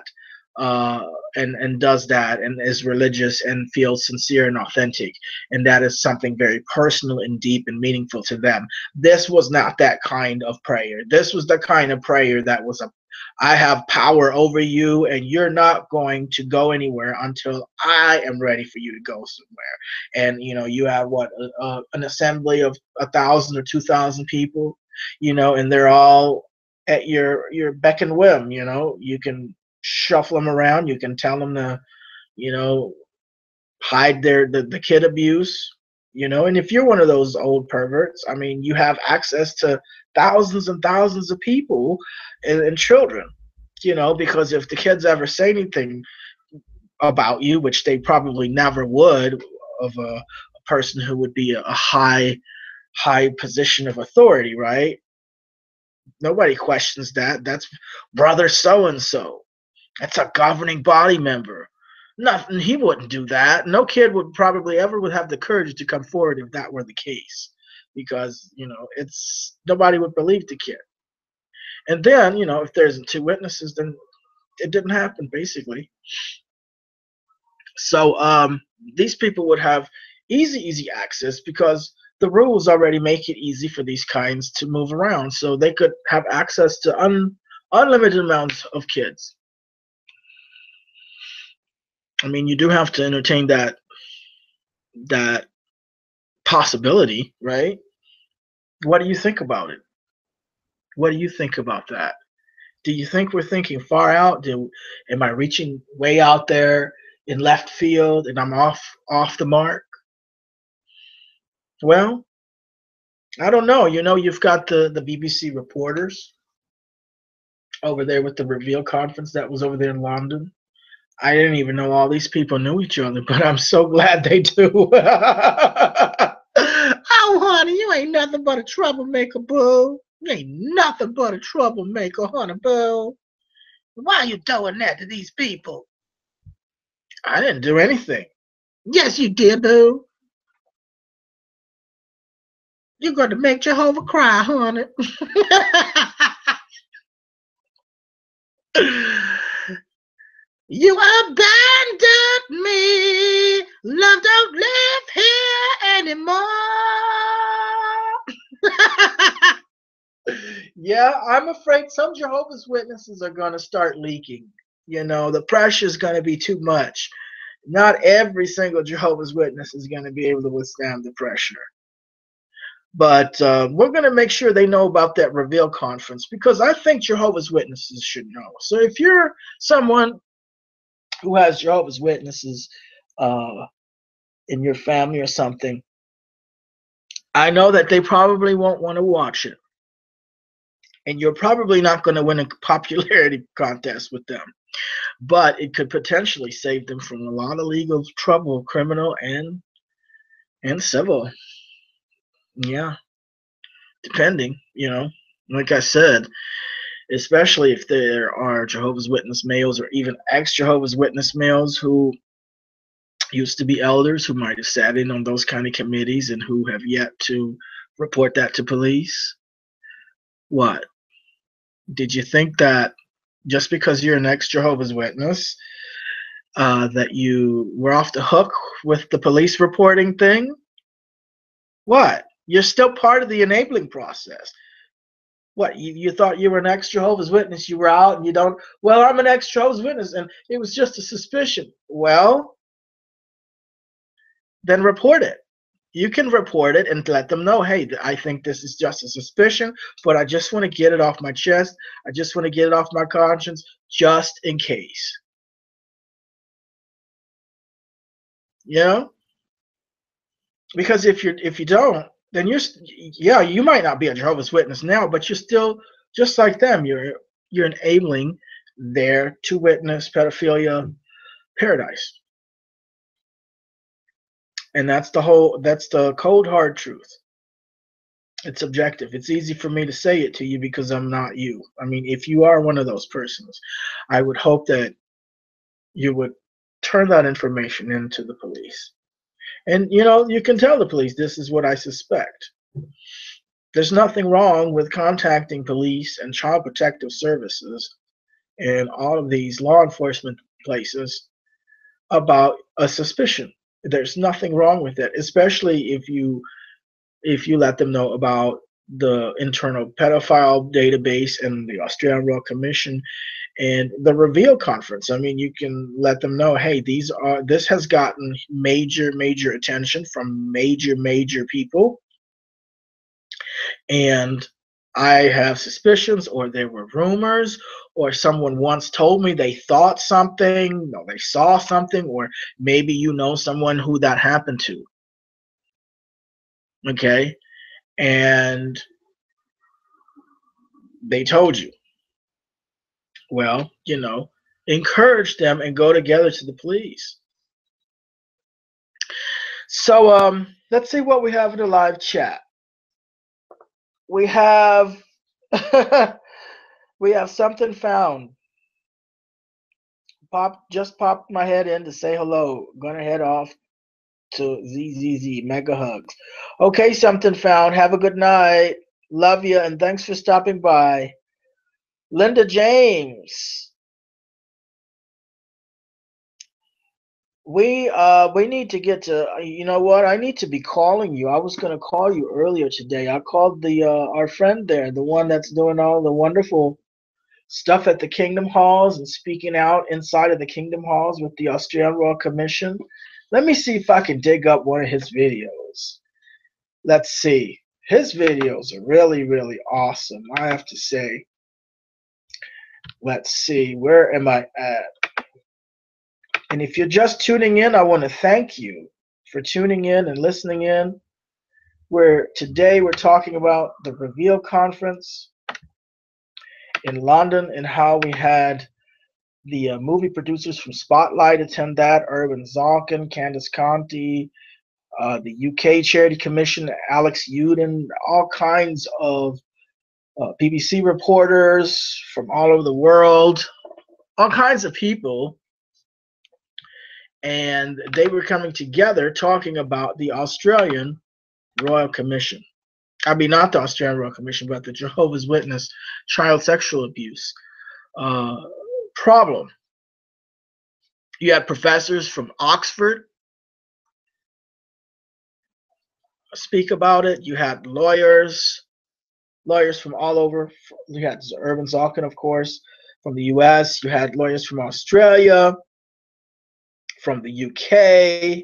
and does that and is religious and feels sincere and authentic, and that is something very personal and deep and meaningful to them. This was not that kind of prayer. This was the kind of prayer that was I have power over you, and you're not going to go anywhere until I am ready for you to go somewhere. And you know, you have an assembly of 1,000 or 2,000 people, you know, and they're all at your beck and whim. You know, you can shuffle them around. You can tell them to, you know, hide the kid abuse. You know, and if you're one of those old perverts, I mean, you have access to thousands and thousands of people and children, you know, because if the kids ever say anything about you, which they probably never would, of a person who would be a high position of authority, right? Nobody questions that. That's brother so and so. That's a governing body member. Nothing. He wouldn't do that. No kid would probably ever would have the courage to come forward if that were the case, because you know, nobody would believe the kid. And then, you know, if there's 2 witnesses, then it didn't happen, basically. So these people would have easy access because the rules already make it easy for these kinds to move around. So they could have access to unlimited amounts of kids. I mean, you do have to entertain that possibility, right? What do you think about it? What do you think about that? Do you think we're thinking far out? Am I reaching way out there in left field and I'm off the mark? Well, I don't know. You know, you've got the BBC reporters over there with the reveal conference that was over there in London. I didn't even know all these people knew each other, but I'm so glad they do. Oh, honey, you ain't nothing but a troublemaker, boo. You ain't nothing but a troublemaker, honey, boo. Why are you doing that to these people? I didn't do anything. Yes, you did, boo. You're going to make Jehovah cry, honey. You abandoned me. Love don't live here anymore. Yeah, I'm afraid some Jehovah's Witnesses are going to start leaking. You know, the pressure is going to be too much. Not every single Jehovah's Witness is going to be able to withstand the pressure. But we're going to make sure they know about that reveal conference because I think Jehovah's Witnesses should know. So if you're someone who has Jehovah's Witnesses in your family or something, I know that they probably won't want to watch it. And you're probably not going to win a popularity contest with them. But it could potentially save them from a lot of legal trouble, criminal and civil. Yeah, depending, you know. Like I said, especially if there are Jehovah's Witness males or even ex-Jehovah's Witness males who used to be elders who might have sat in on those kind of committees and who have yet to report that to police. What? Did you think that just because you're an ex-Jehovah's Witness that you were off the hook with the police reporting thing? What? You're still part of the enabling process. What, you thought you were an ex-Jehovah's Witness, you were out and you don't, well, I'm an ex-Jehovah's Witness and it was just a suspicion. Well, then report it. You can report it and let them know, hey, I think this is just a suspicion, but I just want to get it off my chest. I just want to get it off my conscience just in case. You know? Because if you don't, then you might not be a Jehovah's Witness now, but you're still just like them. You're enabling their to witness pedophilia paradise. And that's the cold hard truth. It's objective. It's easy for me to say it to you because I'm not you. I mean, if you are one of those persons, I would hope that you would turn that information into the police. And, you know, you can tell the police, this is what I suspect. There's nothing wrong with contacting police and child protective services and all of these law enforcement places about a suspicion. There's nothing wrong with it, especially if you let them know about the internal pedophile database and the Australian Royal Commission and the reveal conference. I mean, you can let them know, hey, this has gotten major attention from major people, and I have suspicions, or there were rumors, or someone once told me they thought something, or they saw something, or maybe you know someone who that happened to. Okay? And they told you. Well, you know, encourage them and go together to the police. So let's see what we have in the live chat. We have we have something found. Just popped my head in to say hello. Gonna head off to ZZZ. Mega hugs. Okay, something found. Have a good night. Love you and thanks for stopping by. Linda James. we need to get to, you know what? I need to be calling you. I was going to call you earlier today. I called the our friend there, the one that's doing all the wonderful stuff at the Kingdom Halls and speaking out inside of the Kingdom Halls with the Australian Royal Commission. Let me see if I can dig up one of his videos. Let's see. His videos are really, really awesome, I have to say. Let's see. Where am I at? And if you're just tuning in, I want to thank you for tuning in and listening in. Today we're talking about the Reveal Conference in London and how we had the movie producers from Spotlight attend that. Irwin Zalkin, Candice Conti, the UK Charity Commission, Alex Uden, all kinds of BBC reporters from all over the world, all kinds of people. And they were coming together talking about the Australian Royal Commission. I mean, not the Australian Royal Commission, but the Jehovah's Witness child sexual abuse problem. You had professors from Oxford speak about it. You had lawyers from all over. You had Irwin Zalkin, of course, from the US. You had lawyers from Australia, from the UK.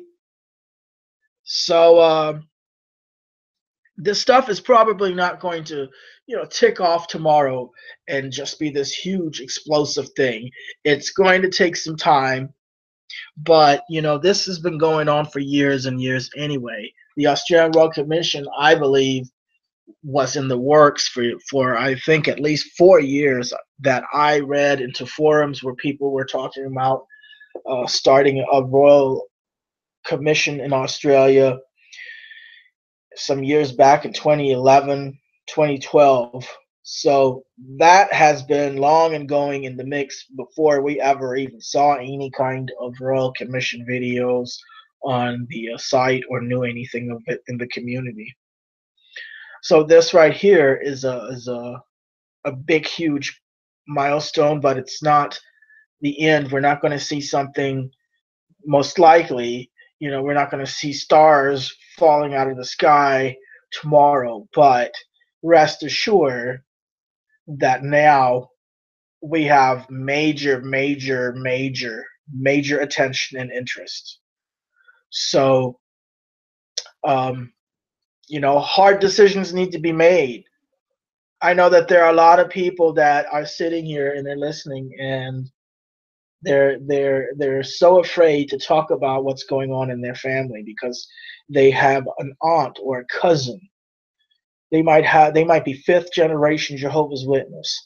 So this stuff is probably not going to, tick off tomorrow and just be this huge explosive thing. It's going to take some time, but this has been going on for years and years anyway. The Australian Royal Commission, I believe, was in the works for I think at least 4 years, that I read into forums where people were talking about starting a royal commission in Australia some years back in 2011, 2012. So that has been long and going in the mix before we ever even saw any kind of royal commission videos on the site or knew anything of it in the community. So this right here is a big, huge milestone, but it's not the end. We're not going to see something, most likely, we're not going to see stars falling out of the sky tomorrow, but rest assured that now we have major, major, major, major attention and interest. So, hard decisions need to be made. I know that there are a lot of people that are sitting here and they're listening, and they're so afraid to talk about what's going on in their family because they have an aunt or a cousin. They might be fifth generation Jehovah's Witness,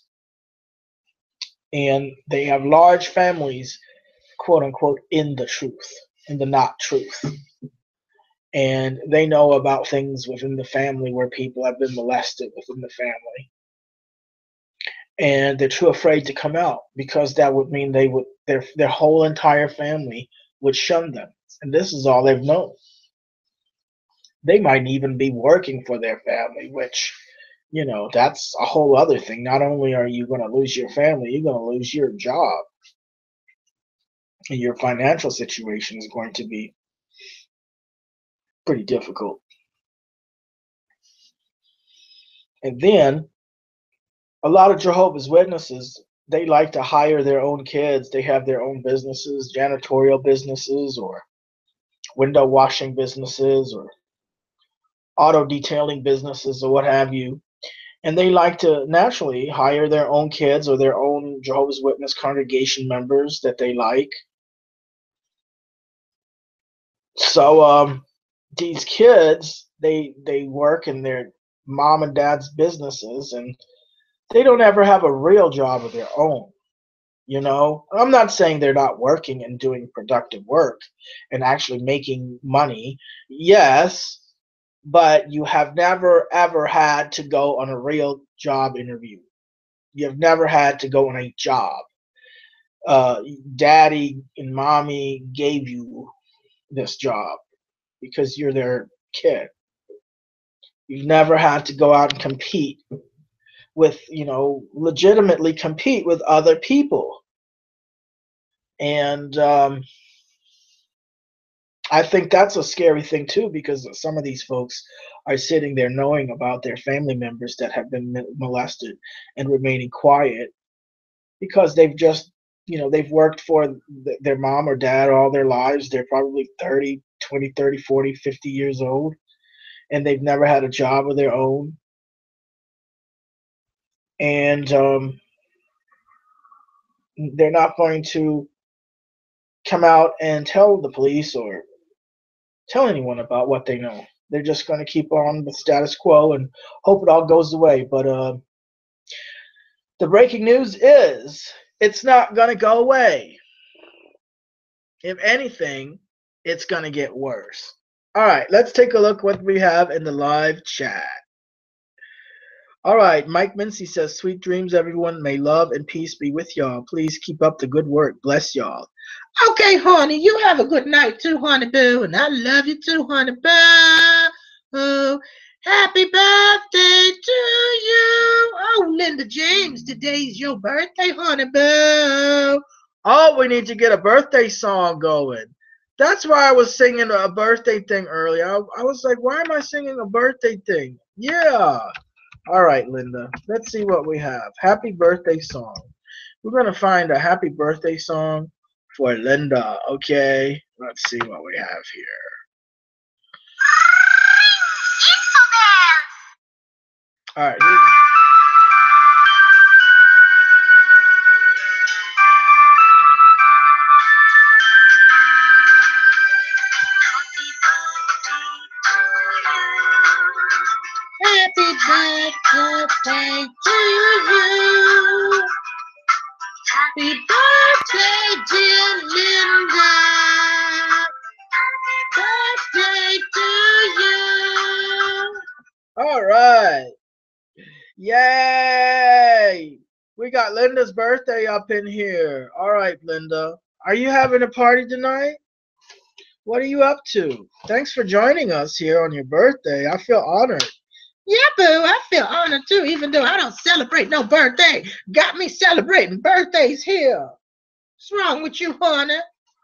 and they have large families, quote unquote, in the truth, in the not truth. And they know about things within the family where people have been molested within the family. And they're too afraid to come out because that would mean their whole entire family would shun them. And this is all they've known. They might even be working for their family, which, that's a whole other thing. Not only are you going to lose your family, you're going to lose your job. And your financial situation is going to be pretty difficult. And then a lot of Jehovah's Witnesses, they like to hire their own kids. They have their own businesses, janitorial businesses or window washing businesses or auto detailing businesses or what have you. And they like to naturally hire their own kids or their own Jehovah's Witness congregation members that they like. So these kids, they work in their mom and dad's businesses, and they don't ever have a real job of their own. I'm not saying they're not working and doing productive work and actually making money. Yes, but you have never, ever had to go on a real job interview. You have never had to go on a job. Daddy and mommy gave you this job because you're their kid. You've never had to go out and compete with, legitimately compete with other people. And I think that's a scary thing too, because some of these folks are sitting there knowing about their family members that have been molested and remaining quiet because they've just, they've worked for their mom or dad all their lives. They're probably 30, 20, 30, 40, 50 years old, and they've never had a job of their own. And they're not going to come out and tell the police or tell anyone about what they know. They're just going to keep on the status quo and hope it all goes away. But the breaking news is it's not going to go away. If anything, it's going to get worse. All right, let's take a look what we have in the live chat. All right, Mike Mincy says, sweet dreams, everyone. May love and peace be with y'all. Please keep up the good work. Bless y'all. Okay, honey, you have a good night too, honey boo, and I love you too, honey boo. Oh, happy birthday to you. Oh, Linda James, today's your birthday, honey boo. Oh, we need to get a birthday song going. That's why I was singing a birthday thing earlier. I was like, why am I singing a birthday thing? Yeah. All right, Linda. Let's see what we have. Happy birthday song. We're going to find a happy birthday song for Linda. Okay. Let's see what we have here. All right. Happy birthday to you. Happy birthday, dear Linda. Happy birthday to you. All right. Yay. We got Linda's birthday up in here. All right, Linda. Are you having a party tonight? What are you up to? Thanks for joining us here on your birthday. I feel honored. Yeah, boo, I feel honored too, even though I don't celebrate no birthday. Got me celebrating birthdays here. What's wrong with you, honey?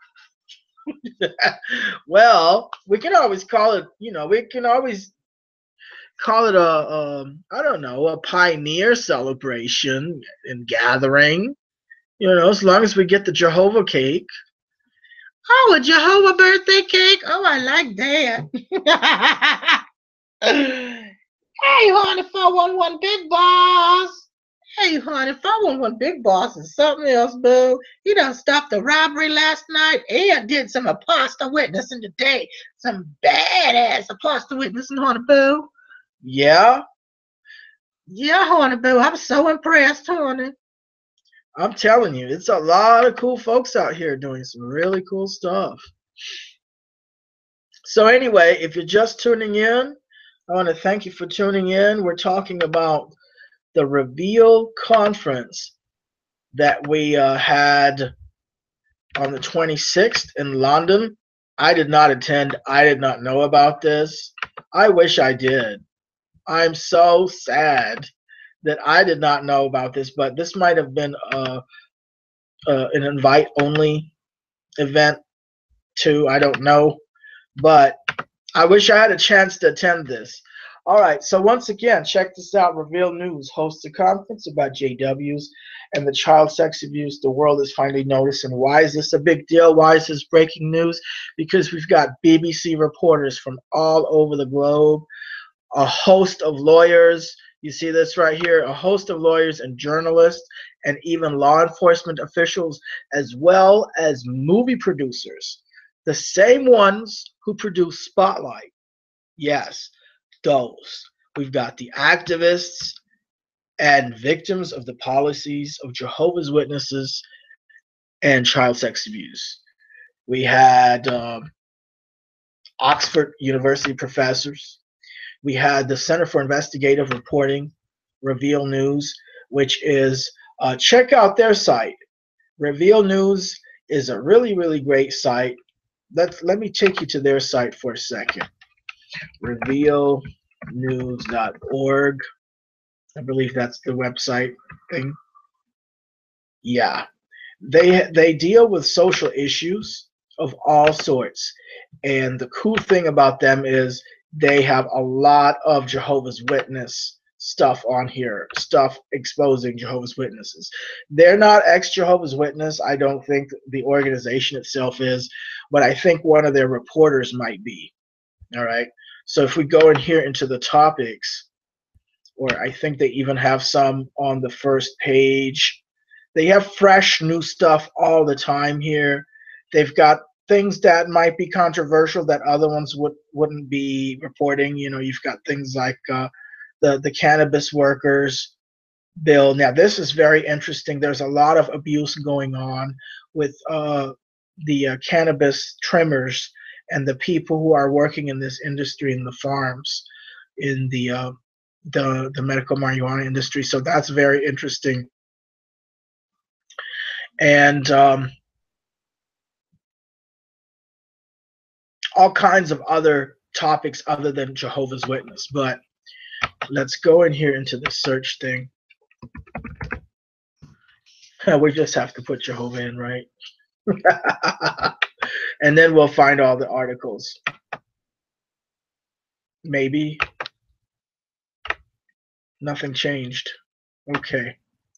Well, we can always call it, we can always call it I don't know, a pioneer celebration and gathering. As long as we get the Jehovah cake. Oh, a Jehovah birthday cake? Oh, I like that. Hey, honey, 411 Big Boss. Hey, honey, 411 Big Boss is something else, boo. He done stopped the robbery last night and did some apostle witnessing today. Some badass apostle witnessing, honey, boo. Yeah? Yeah, honey, boo. I'm so impressed, honey. I'm telling you, it's a lot of cool folks out here doing some really cool stuff. So anyway, if you're just tuning in, I want to thank you for tuning in. We're talking about the Reveal conference that we had on the 26th in London. I did not attend. I did not know about this. I wish I did. I'm so sad that I did not know about this, but this might have been an invite-only event too. I don't know, but I wish I had a chance to attend this. All right, so once again, check this out. Reveal News hosts a conference about JWs and the child sex abuse the world is finally noticing. Why is this a big deal? Why is this breaking news? Because we've got BBC reporters from all over the globe, a host of lawyers. You see this right here, a host of lawyers and journalists and even law enforcement officials, as well as movie producers. The same ones who produce Spotlight. Yes, those. We've got the activists and victims of the policies of Jehovah's Witnesses and child sex abuse. We had Oxford University professors. We had the Center for Investigative Reporting, Reveal News, which is, check out their site. Reveal News is a really, really great site. Let me take you to their site for a second. Revealnews.org. I believe that's the website thing. Yeah. They deal with social issues of all sorts. And the cool thing about them is they have a lot of Jehovah's Witness stuff on here, stuff exposing Jehovah's Witnesses. They're not ex-Jehovah's Witness. I don't think the organization itself is, but I think one of their reporters might be. All right. So if we go in here into the topics, or I think they even have some on the first page. They have fresh new stuff all the time here. They've got things that might be controversial that other ones wouldn't be reporting. You know, you've got things like the cannabis workers bill. Now, this is very interesting. There's a lot of abuse going on with the cannabis trimmers and the people who are working in this industry in the farms, in the medical marijuana industry. So that's very interesting. And all kinds of other topics other than Jehovah's Witness. But let's go in here into the search thing. We just have to put Jehovah in, right? And then we'll find all the articles. Maybe. Nothing changed. Okay.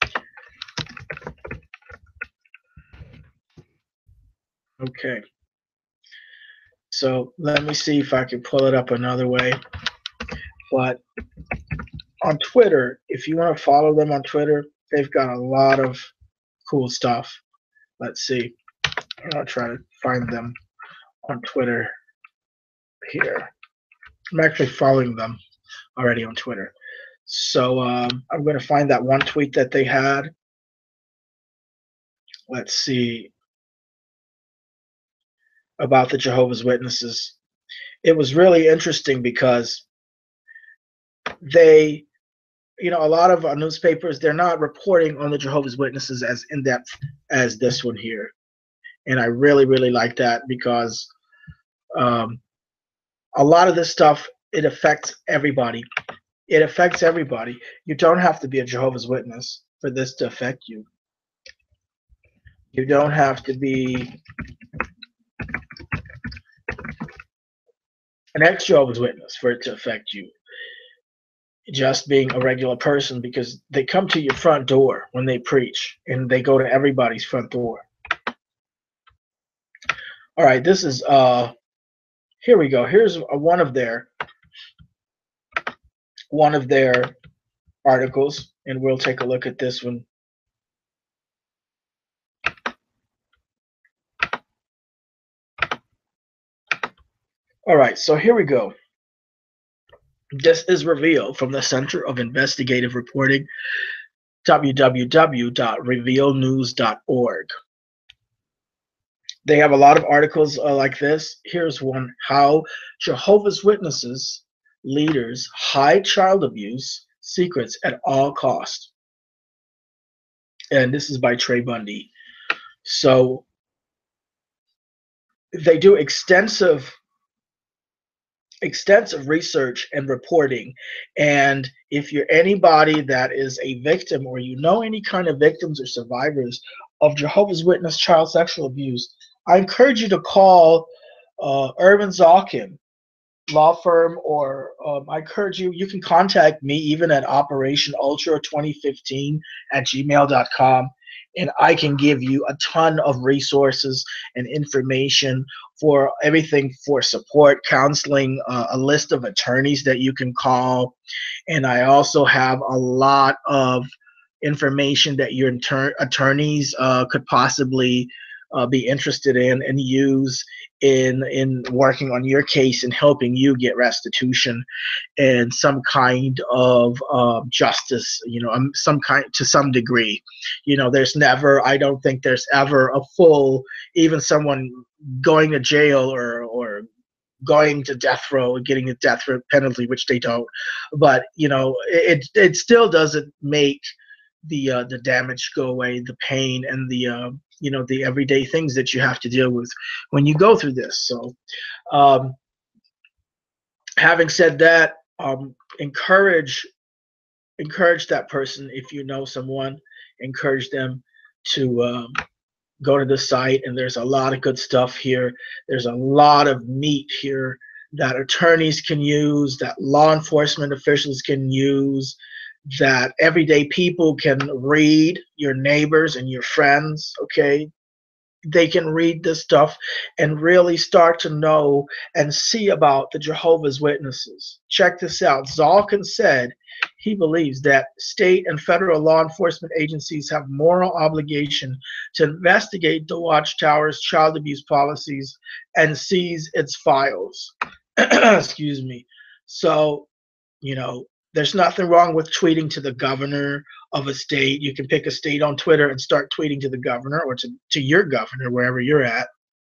Okay. So let me see if I can pull it up another way. But on Twitter, if you want to follow them on Twitter, they've got a lot of cool stuff. Let's see. I'll try to find them on Twitter here. I'm actually following them already on Twitter. So I'm going to find that one tweet that they had. Let's see. About the Jehovah's Witnesses. It was really interesting because they, you know, a lot of newspapers, they're not reporting on the Jehovah's Witnesses as in-depth as this one here. And I really, really like that because a lot of this stuff, it affects everybody. It affects everybody. You don't have to be a Jehovah's Witness for this to affect you. You don't have to be an ex-Jehovah's Witness for it to affect you. Just being a regular person, because they come to your front door when they preach, and they go to everybody's front door. All right, this is here we go. Here's one of their articles, and we'll take a look at this one. All right, so here we go. This is revealed from the Center of Investigative Reporting, www.revealnews.org. They have a lot of articles like this. Here's one: How Jehovah's Witnesses leaders hide child abuse secrets at all costs. And this is by Trey Bundy. So they do extensive research and reporting, and if you're anybody that is a victim, or you know any kind of victims or survivors of Jehovah's Witness child sexual abuse, I encourage you to call Irwin Zalkin law firm, or I encourage you can contact me even at operationultra2015@gmail.com, and I can give you a ton of resources and information for everything, for support, counseling, a list of attorneys that you can call. And I also have a lot of information that your attorneys could possibly be interested in and use in working on your case and helping you get restitution and some kind of justice, you know, some kind, to some degree. You know, I don't think there's ever a full, even someone going to jail or going to death row and getting a death row penalty, which they don't, but you know, it still doesn't make the damage go away, the pain and the you know, the everyday things that you have to deal with when you go through this. So having said that, encourage that person. If you know someone, encourage them to go to the site, and there's a lot of good stuff here. There's a lot of meat here that attorneys can use, that law enforcement officials can use, that everyday people can read, your neighbors and your friends, okay? They can read this stuff and really start to know and see about the Jehovah's Witnesses. Check this out. Zalkin said he believes that state and federal law enforcement agencies have moral obligation to investigate the Watchtower's child abuse policies and seize its files. Excuse me. So, you know, there's nothing wrong with tweeting to the governor of a state. You can pick a state on Twitter and start tweeting to the governor or to your governor, wherever you're at,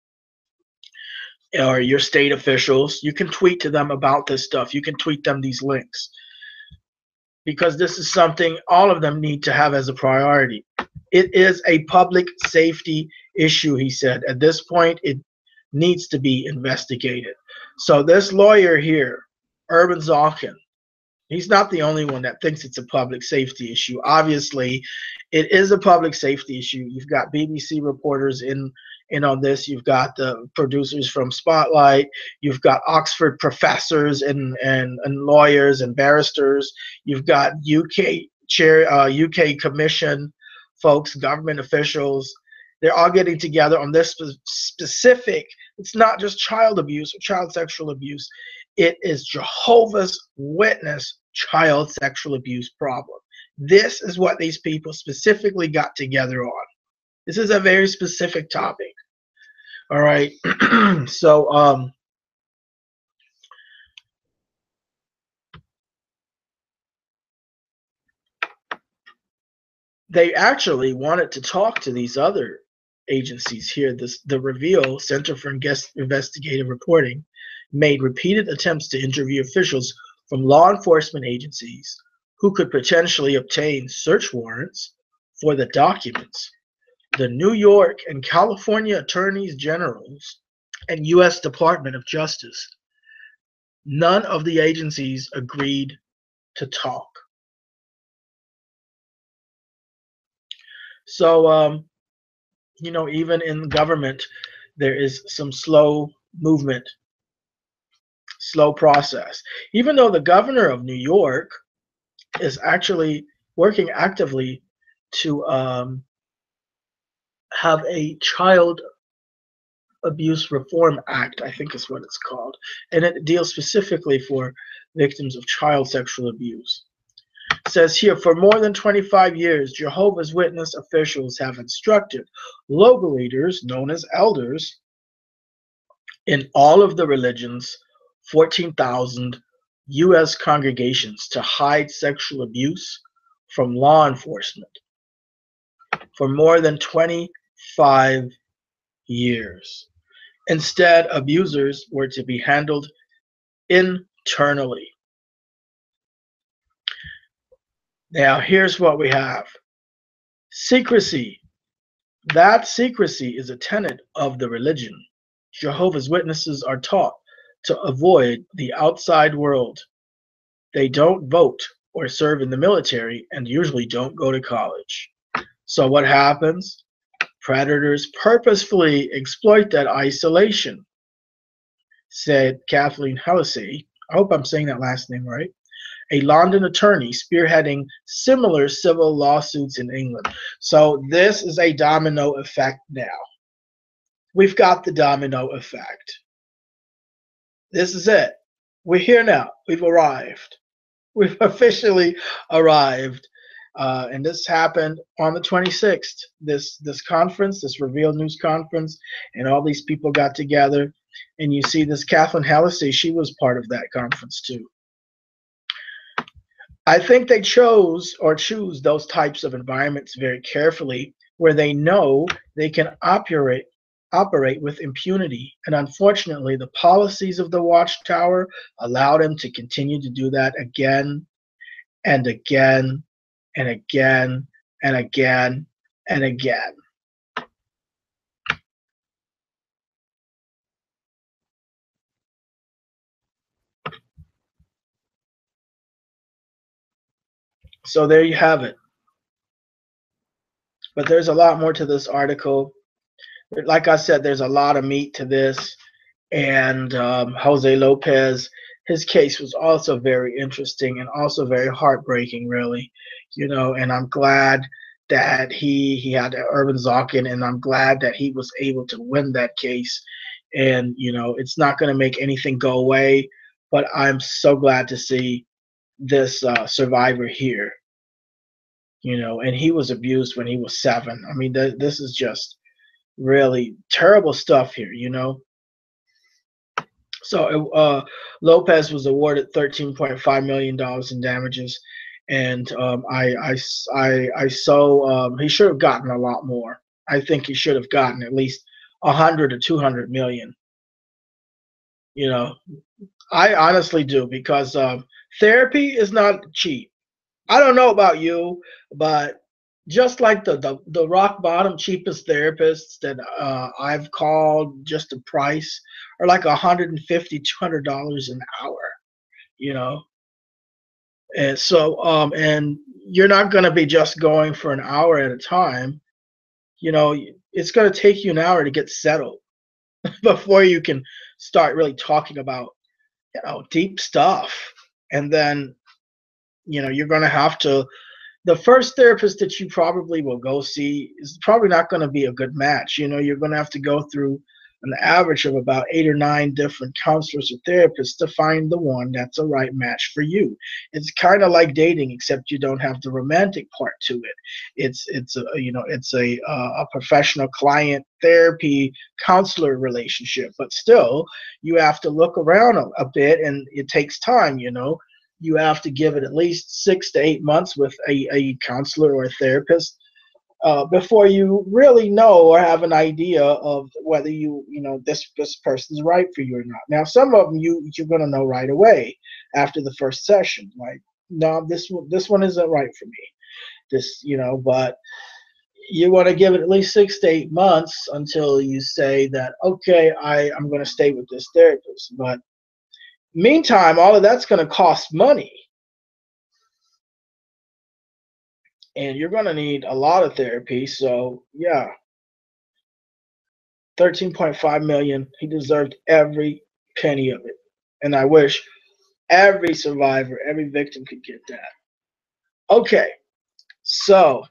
or your state officials. You can tweet to them about this stuff. You can tweet them these links, because this is something all of them need to have as a priority. It is a public safety issue, he said. At this point, it needs to be investigated. So this lawyer here, Irwin Zalkin, he's not the only one that thinks it's a public safety issue. Obviously, it is a public safety issue. You've got BBC reporters in on this. You've got the producers from Spotlight. You've got Oxford professors and lawyers and barristers. You've got UK Commission folks, government officials. They're all getting together on this specific. It's not just child abuse or child sexual abuse. It is Jehovah's Witness child sexual abuse problem. This is what these people specifically got together on. This is a very specific topic. All right. So they actually wanted to talk to these other agencies here. The Reveal Center for Investigative Reporting made repeated attempts to interview officials from law enforcement agencies who could potentially obtain search warrants for the documents. The New York and California attorneys generals and U.S. Department of Justice, none of the agencies agreed to talk. So, you know, even in government, there is some slow movement, slow process. Even though the governor of New York is actually working actively to have a child abuse reform act, I think is what it's called, and it deals specifically for victims of child sexual abuse. It says here, for more than 25 years, Jehovah's Witness officials have instructed local leaders, known as elders, in all of the religions, 14,000 U.S. congregations, to hide sexual abuse from law enforcement for more than 25 years. Instead, abusers were to be handled internally. Now, here's what we have. Secrecy. That secrecy is a tenet of the religion. Jehovah's Witnesses are taught to avoid the outside world. They don't vote or serve in the military and usually don't go to college. So what happens? Predators purposefully exploit that isolation, said Kathleen Hallisey. I hope I'm saying that last name right. A London attorney spearheading similar civil lawsuits in England. So this is a domino effect now. We've got the domino effect. This is it. We're here now. We've arrived. We've officially arrived. And this happened on the 26th. This conference, this Reveal News conference, and all these people got together. And you see this Kathleen Hallisey, she was part of that conference too. I think they choose those types of environments very carefully, where they know they can operate with impunity. And unfortunately, the policies of the Watchtower allow them to continue to do that again and again and again and again and again. So there you have it. But there's a lot more to this article. like I said, there's a lot of meat to this. And Jose Lopez, his case was also very interesting and also very heartbreaking, really. And I'm glad that he had Irwin Zalkin, and I'm glad that he was able to win that case. And it's not going to make anything go away, but I'm so glad to see this survivor here. And he was abused when he was 7. I mean, this is just really terrible stuff here. So Lopez was awarded $13.5 million in damages, and he should have gotten a lot more. I think he should have gotten at least 100 or 200 million. I honestly do, because therapy is not cheap. I don't know about you, but just like the rock bottom cheapest therapists that I've called, just a price, are like $150, $200 an hour. And so and you're not going to be just going for an hour at a time. It's going to take you an hour to get settled before you can start really talking about deep stuff. And then you're going to have to, the first therapist that you probably will go see is probably not going to be a good match. You're going to have to go through an average of about 8 or 9 different counselors or therapists to find the one that's a right match for you. It's kind of like dating, except you don't have the romantic part to it. It's a professional client therapy counselor relationship, but still you have to look around a bit, and it takes time. You have to give it at least 6 to 8 months with a counselor or a therapist before you really know or have an idea of whether this person's right for you or not. Now, some of them you're going to know right away after the first session, like, no, this one isn't right for me. But you want to give it at least 6 to 8 months until you say that, okay, I'm going to stay with this therapist. But meantime, all of that's going to cost money. And you're going to need a lot of therapy. So, yeah, 13.5 million. He deserved every penny of it. And I wish every survivor, every victim could get that. Okay, so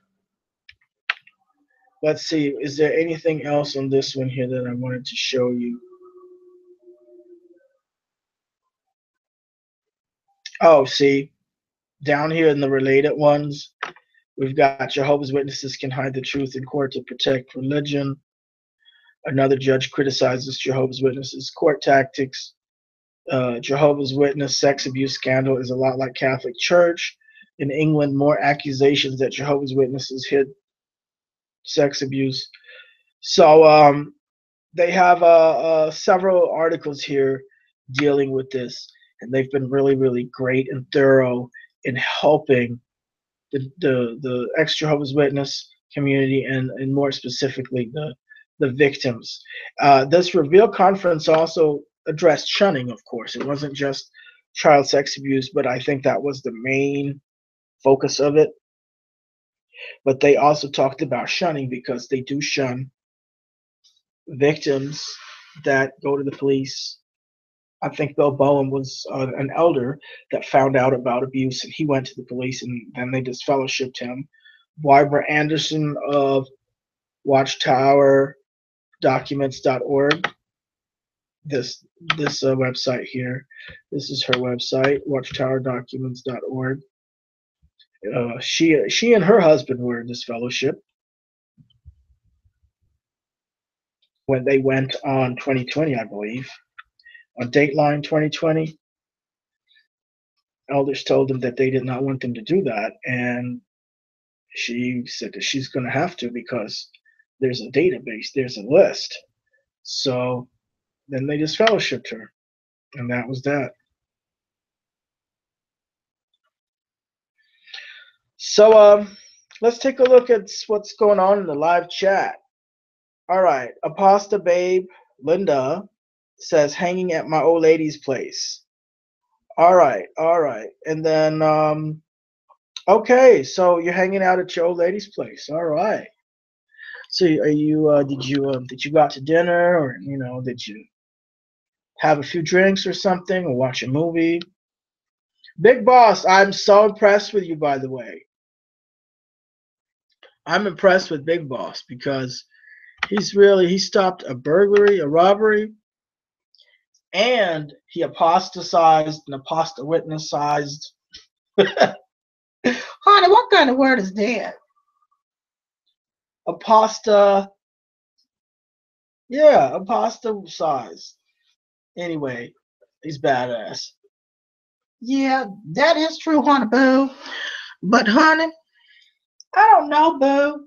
let's see. Is there anything else on this one here that I wanted to show you? Oh, see, down here in the related ones, we've got Jehovah's Witnesses can hide the truth in court to protect religion. Another judge criticizes Jehovah's Witnesses' court tactics. Jehovah's Witness sex abuse scandal is a lot like Catholic Church. In England, more accusations that Jehovah's Witnesses hid sex abuse. So they have several articles here dealing with this, and they've been really, really great and thorough in helping the ex-Jehovah's Witness community, and more specifically the victims. This Reveal conference also addressed shunning, of course. It wasn't just child sex abuse, but I think that was the main focus of it. But they also talked about shunning, because they do shun victims that go to the police. I think Bill Bowen was an elder that found out about abuse, and he went to the police, and then they disfellowshipped him. Barbara Anderson of Watchtower documents.org. This website here. This is her website, watchtowerdocuments.org. She and her husband were in disfellowship when they went on 2020, I believe. On Dateline 2020, elders told them that they did not want them to do that, and she said that she's going to have to, because there's a database, there's a list. So then they just fellowshipped her, and that was that. So let's take a look at what's going on in the live chat. All right, Apostle Babe Linda says, hanging at my old lady's place. All right. And then, okay, so you're hanging out at your old lady's place. All right. So are you did you go out to dinner, or did you have a few drinks or something, or watch a movie? Big Boss, I'm so impressed with you, by the way. I'm impressed with Big Boss because he stopped a burglary, a robbery, and he apostatized and witnessized. Honey, what kind of word is that? Apostatized. Anyway, he's badass. Yeah, that is true, honey boo. But honey, I don't know, boo.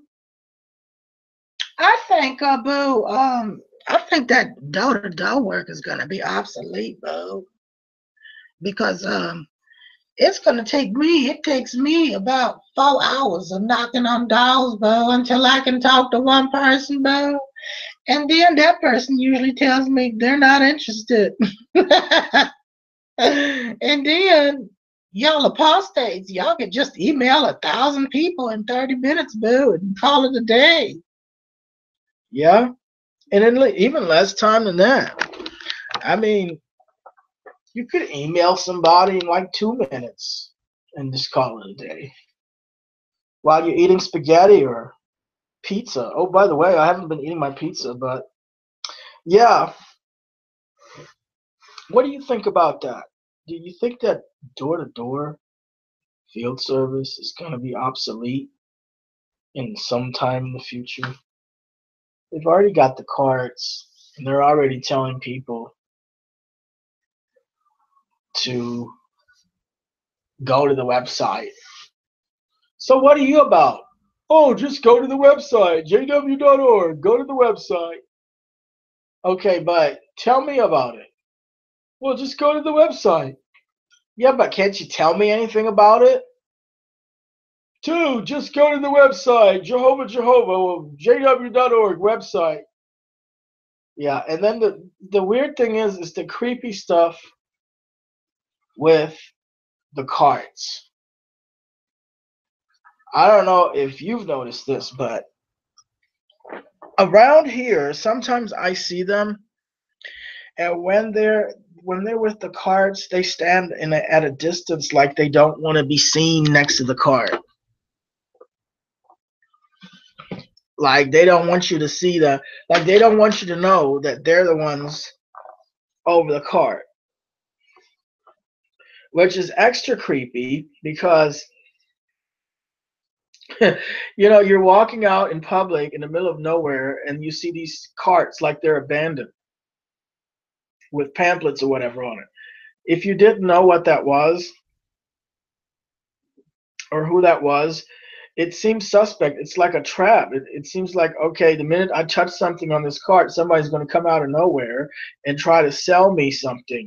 I think, boo, I think that door-to-door work is gonna be obsolete, boo, because it takes me about 4 hours of knocking on doors, boo, until I can talk to one person, boo. And then that person usually tells me they're not interested. And then y'all apostates, y'all could just email 1,000 people in 30 minutes, boo, and call it a day. Yeah, and then even less time than that. I mean, you could email somebody in like 2 minutes and just call it a day while you're eating spaghetti or pizza. Oh, by the way, I haven't been eating my pizza, but yeah. What do you think about that? Do you think that door-to-door field service is going to be obsolete in some time in the future? They've already got the cards, and they're already telling people to go to the website. So what are you about? Oh, just go to the website, jw.org. Go to the website. Okay, but tell me about it. Well, just go to the website. Yeah, but can't you tell me anything about it? Just go to the website, Jehovah, jw.org website. Yeah, and then the weird thing is the creepy stuff with the cards. I don't know if you've noticed this, but around here, sometimes I see them, and when they're with the cards, they stand at a distance, like they don't want to be seen next to the card. Like they don't want you to see like they don't want you to know that they're the ones over the card, which is extra creepy because you're walking out in public in the middle of nowhere and you see these carts like they're abandoned with pamphlets or whatever on it. If you didn't know what that was or who that was, it seems suspect. It's like a trap. It seems like, okay, the minute I touch something on this cart, somebody's going to come out of nowhere and try to sell me something,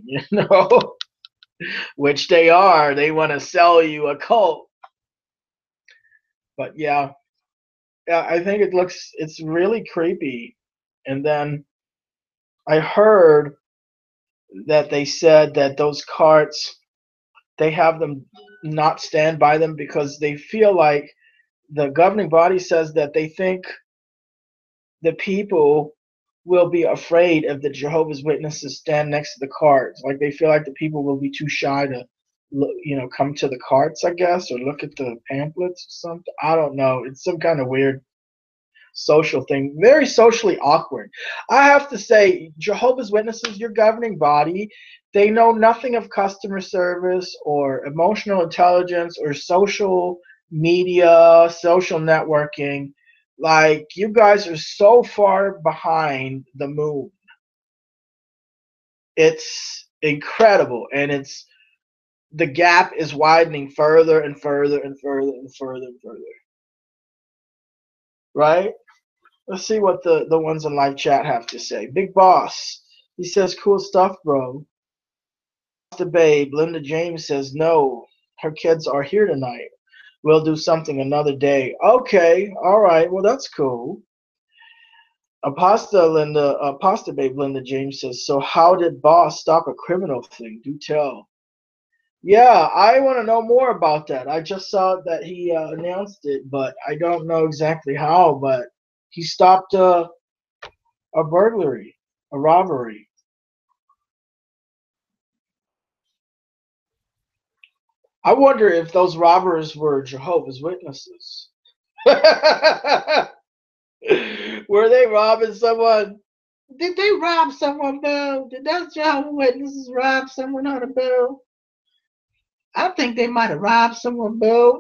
which they are. They want to sell you a cult. But yeah, I think it's really creepy. And then I heard that they said that those carts, they have them not stand by them because they feel like the governing body says that they think the people will be afraid if the Jehovah's Witnesses stand next to the carts. Like they feel like the people will be too shy to, come to the carts, I guess, or look at the pamphlets or something. I don't know. It's some kind of weird social thing, very socially awkward. I have to say, Jehovah's Witnesses, your governing body, they know nothing of customer service or emotional intelligence or social media, social networking. Like, you guys are so far behind the moon. It's incredible, and the gap is widening further and further and further and further and further. Right? Let's see what the ones in live chat have to say. Big Boss, he says, cool stuff, bro. The babe, Linda James says, no, her kids are here tonight. We'll do something another day. Okay, all right, well, that's cool. Pasta babe Linda James says, so how did Boss stop a criminal thing? Do tell. Yeah, I want to know more about that. I just saw that he announced it, but I don't know exactly how, but He stopped a burglary, a robbery. I wonder if those robbers were Jehovah's Witnesses. Were they robbing someone? Did they rob someone, Boo? Did those Jehovah's Witnesses rob someone on the Boo? I think they might have robbed someone, Boo.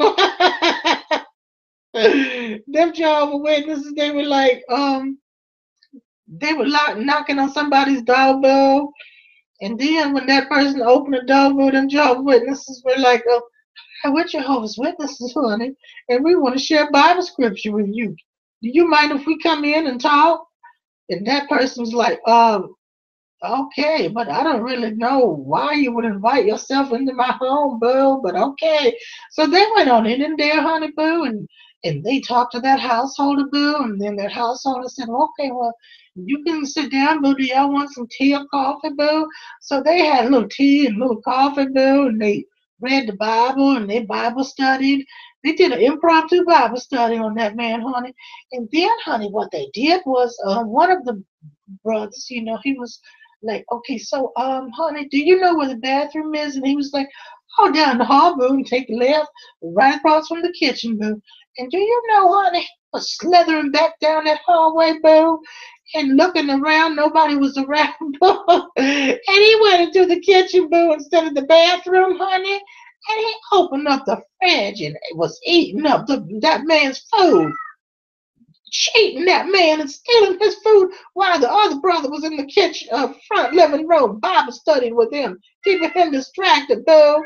Them Jehovah's Witnesses, they were like, they were knocking on somebody's door, Boo. And then when that person opened the door, Boo, them Jehovah's Witnesses were like, hey, we're Jehovah's Witnesses, honey, and we want to share Bible scripture with you. Do you mind if we come in and talk? And that person was like, okay, but I don't really know why you would invite yourself into my home, Boo, but okay. So they went on in there, honey, Boo, and they talked to that householder, Boo, and then that householder said, okay, well, you can sit down, Boo. Do y'all want some tea or coffee, Boo? So they had a little tea and a little coffee, Boo, and they read the Bible and they Bible studied. They did an impromptu Bible study on that man, honey. And then, honey, what they did was one of the brothers, you know, he was like, okay, so, honey, do you know where the bathroom is? And he was like, oh, down the hall, Boo, and take a left, right across from the kitchen, Boo. And do you know, honey, he was slithering back down that hallway, Boo, and looking around, nobody was around, Boo. And he went into the kitchen, Boo, instead of the bathroom, honey, and he opened up the fridge and was eating up that man's food. Cheating that man and stealing his food while the other brother was in the kitchen, front living room, Bible studying with him, keeping him distracted, Boo.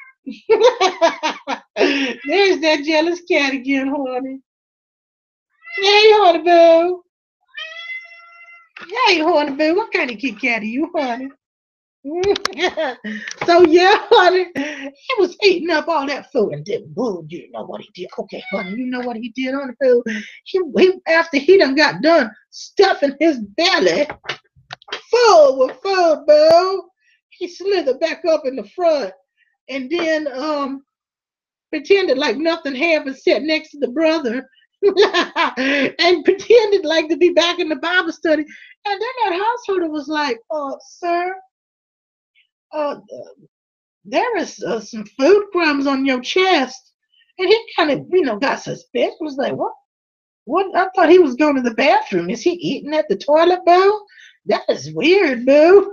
There's that jealous cat again, honey. Hey, honey, Boo. Hey, honey, Boo. What kind of Kit Kat are you, honey? So yeah, honey, he was eating up all that food, and then Boo, you know what he did? Okay, honey, you know what he did on the food? He after he done got done stuffing his belly full with food, Boo, he slithered back up in the front, and then pretended like nothing happened, sat next to the brother, and pretended like to be back in the Bible study. And then that householder was like, sir, there is some food crumbs on your chest. And he kind of, you know, got suspicious. Was like, what? What? I thought he was going to the bathroom. Is he eating at the toilet, Boo? That is weird, Boo.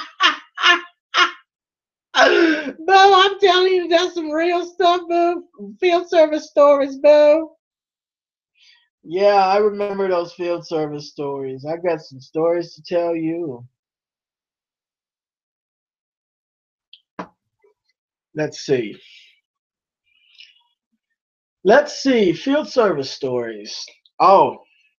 Boo, I'm telling you, that's some real stuff, Boo. Field service stories, Boo. Yeah, I remember those field service stories. I got some stories to tell you. Let's see. Field service stories. Oh,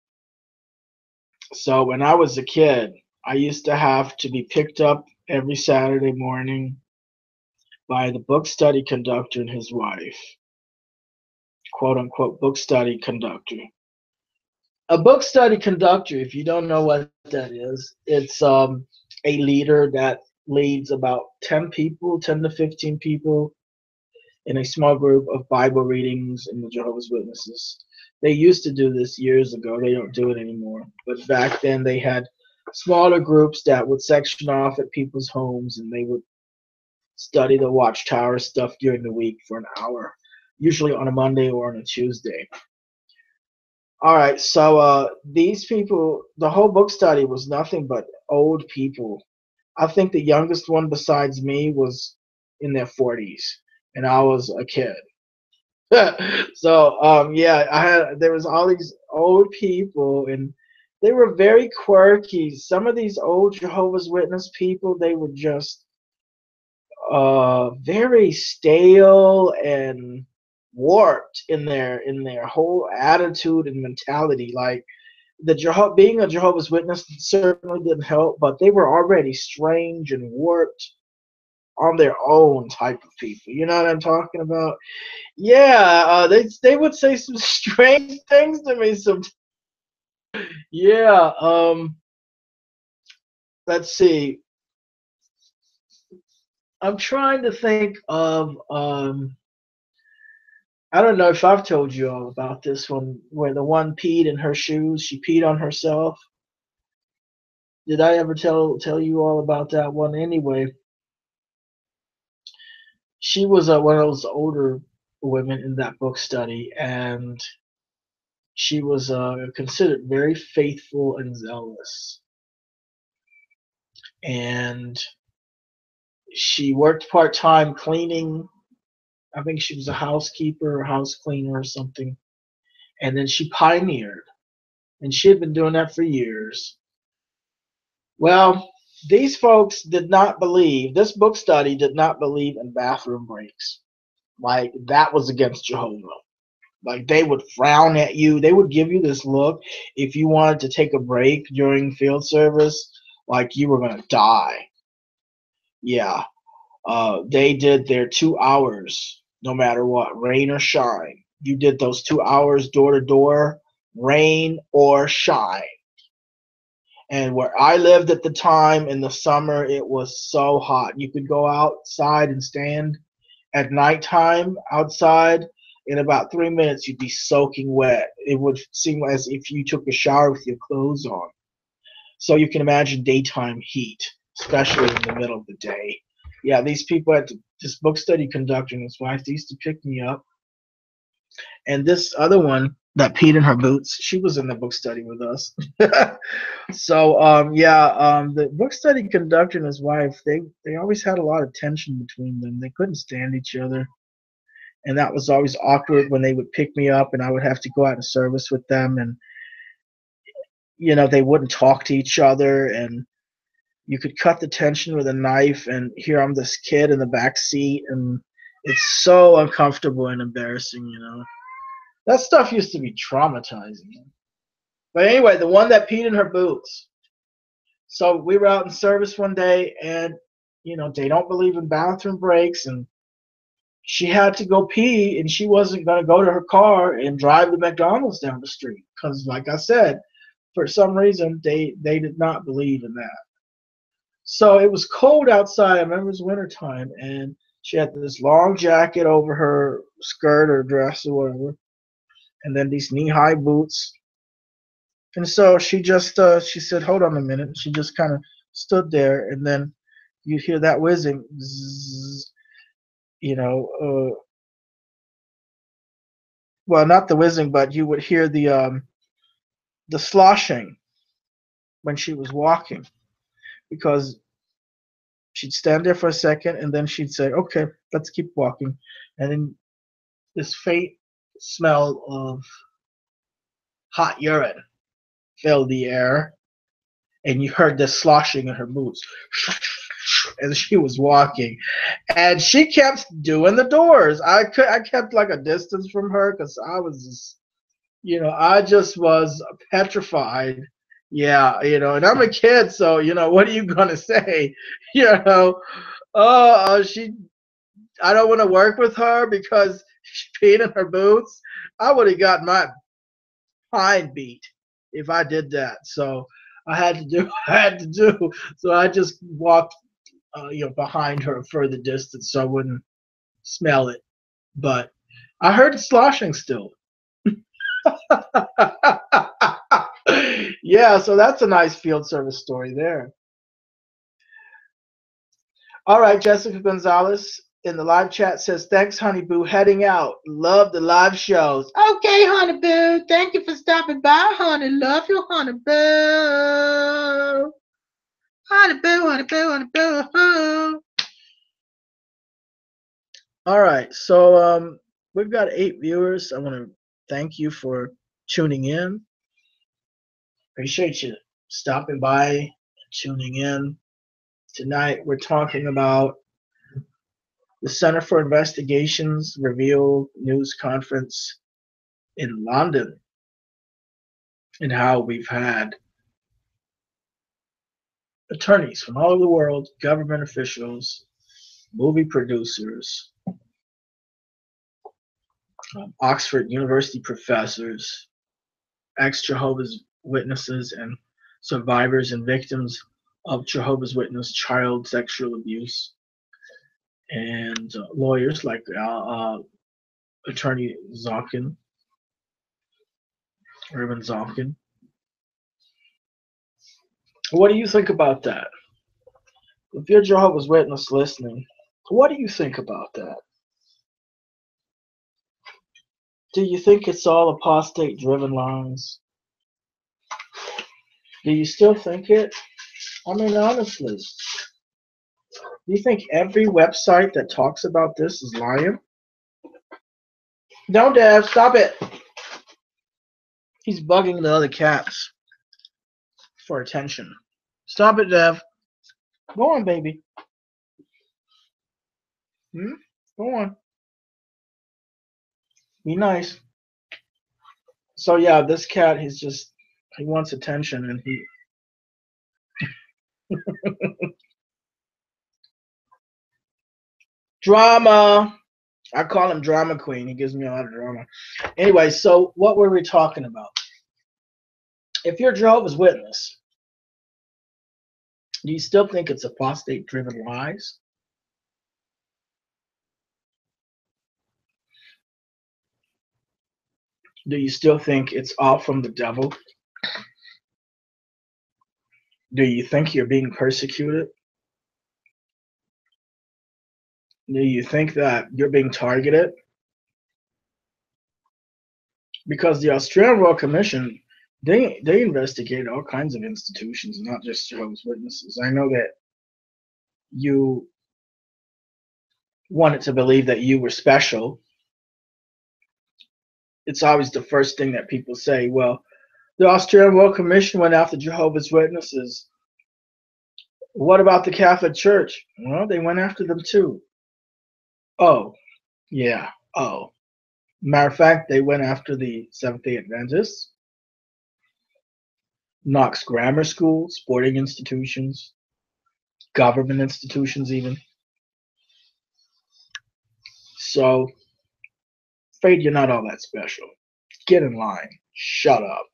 so when I was a kid, I used to have to be picked up every Saturday morning by the book study conductor and his wife. Quote unquote book study conductor. A book study conductor, if you don't know what that is, it's a leader that leads about 10 people, 10 to 15 people in a small group of Bible readings in the Jehovah's Witnesses. They used to do this years ago. They don't do it anymore. But back then they had smaller groups that would section off at people's homes, and they would study the Watchtower stuff during the week for an hour, usually on a Monday or on a Tuesday. All right, so these people, the whole book study was nothing but old people. I think the youngest one besides me was in their 40s, and I was a kid. So yeah, there was all these old people, and they were very quirky. Some of these old Jehovah's Witness people, they were just very stale and warped in their whole attitude and mentality. Like being a Jehovah's Witness certainly didn't help, but they were already strange and warped on their own type of people. You know what I'm talking about? Yeah, they would say some strange things to me sometimes. Yeah, let's see. I'm trying to think of I don't know if I've told you all about this one, where the one peed in her shoes. She peed on herself. Did I ever tell you all about that one? Anyway, she was one of those older women in that book study, and she was considered very faithful and zealous. And she worked part-time cleaning. I think she was a housekeeper or house cleaner or something. And then she pioneered, and she had been doing that for years. Well, these folks did not believe, this book study did not believe in bathroom breaks. Like, that was against Jehovah. Like, they would frown at you. They would give you this look if you wanted to take a break during field service, like you were going to die. Yeah. They did their 2 hours, no matter what, rain or shine. You did those 2 hours door to door, rain or shine. And where I lived at the time in the summer, it was so hot. You could go outside and stand at nighttime outside. In about 3 minutes, you'd be soaking wet. It would seem as if you took a shower with your clothes on. So you can imagine daytime heat, especially in the middle of the day. Yeah, these people at this book study conductor and his wife, they used to pick me up. And this other one that peed in her boots, she was in the book study with us. So the book study conductor and his wife, they always had a lot of tension between them. They couldn't stand each other, and that was always awkward when they would pick me up and I would have to go out in service with them, and they wouldn't talk to each other, and you could cut the tension with a knife, and here I'm this kid in the back seat, and it's so uncomfortable and embarrassing. That stuff used to be traumatizing. But anyway, the one that peed in her boots. So we were out in service one day, and they don't believe in bathroom breaks, and she had to go pee, and she wasn't going to go to her car and drive to McDonald's down the street because, like I said, for some reason they did not believe in that. So it was cold outside. I remember it was wintertime, and she had this long jacket over her skirt or dress or whatever, and then these knee-high boots. And so she just she said, "Hold on a minute." She just kind of stood there, and then you'd hear that whizzing, zzz, well, not the whizzing, but you would hear the sloshing when she was walking, because she'd stand there for a second, and then she'd say, "Okay, let's keep walking," and then this faint smell of hot urine filled the air, and you heard the sloshing in her boots as she was walking, and she kept doing the doors. I kept like a distance from her because I was just, I just was petrified. Yeah, and I'm a kid, so what are you gonna say? I don't want to work with her because she peed in her boots. I would have got my pine beat if I did that. So I had to do what I had to do. So I just walked, behind her a further distance so I wouldn't smell it. But I heard it sloshing still. Yeah, so that's a nice field service story there. All right, Jessica Gonzalez in the live chat says, "Thanks, Honey Boo. Heading out. Love the live shows." Okay, Honey Boo. Thank you for stopping by, honey. Love you, Honey Boo. Honey Boo, Honey Boo, Honey Boo. All right, so we've got 8 viewers. I want to thank you for tuning in. Appreciate you stopping by and tuning in. Tonight we're talking about the Center for Investigations Reveal News Conference in London, and how we've had attorneys from all over the world, government officials, movie producers, Oxford University professors, ex-Jehovah's Witnesses, and survivors and victims of Jehovah's Witness child sexual abuse, and lawyers like Attorney Zalkin, Irwin Zalkin. What do you think about that? If you're Jehovah's Witness listening, what do you think about that? Do you think it's all apostate-driven lies? Do you still think it? I mean, honestly, do you think every website that talks about this is lying? No, Dev, stop it. He's bugging the other cats for attention. Stop it, Dev. Go on, baby. Go on. Be nice. So yeah, this cat, he wants attention, and he drama. I call him drama queen. He gives me a lot of drama. Anyway, so what were we talking about? If you're Jehovah's Witness, do you still think it's apostate-driven lies? Do you still think it's all from the devil? Do you think you're being persecuted? Do you think that you're being targeted? Because the Australian Royal Commission, they investigate all kinds of institutions, not just Jehovah's Witnesses. I know that you wanted to believe that you were special. It's always the first thing that people say. Well, the Australian Royal Commission went after Jehovah's Witnesses. What about the Catholic Church? Well, they went after them too. Oh, yeah. Oh. Matter of fact, they went after the Seventh-day Adventists, Knox Grammar School, sporting institutions, government institutions even. So, afraid you're not all that special. Get in line. Shut up.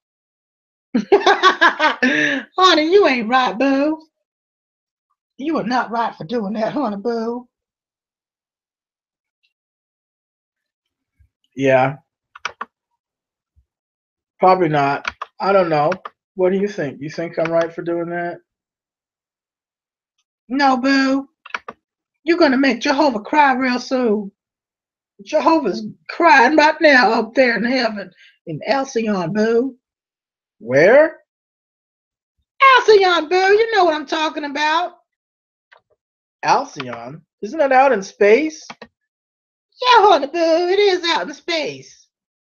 Honey, you ain't right, boo. You are not right for doing that, honey, boo. Yeah. Probably not. I don't know. What do you think? You think I'm right for doing that? No, boo. You're going to make Jehovah cry real soon. Jehovah's crying right now up there in heaven in Alcyon, boo. Where? Alcyon, boo. You know what I'm talking about. Alcyon? Isn't that out in space? Yeah, honey, boo. It is out in space.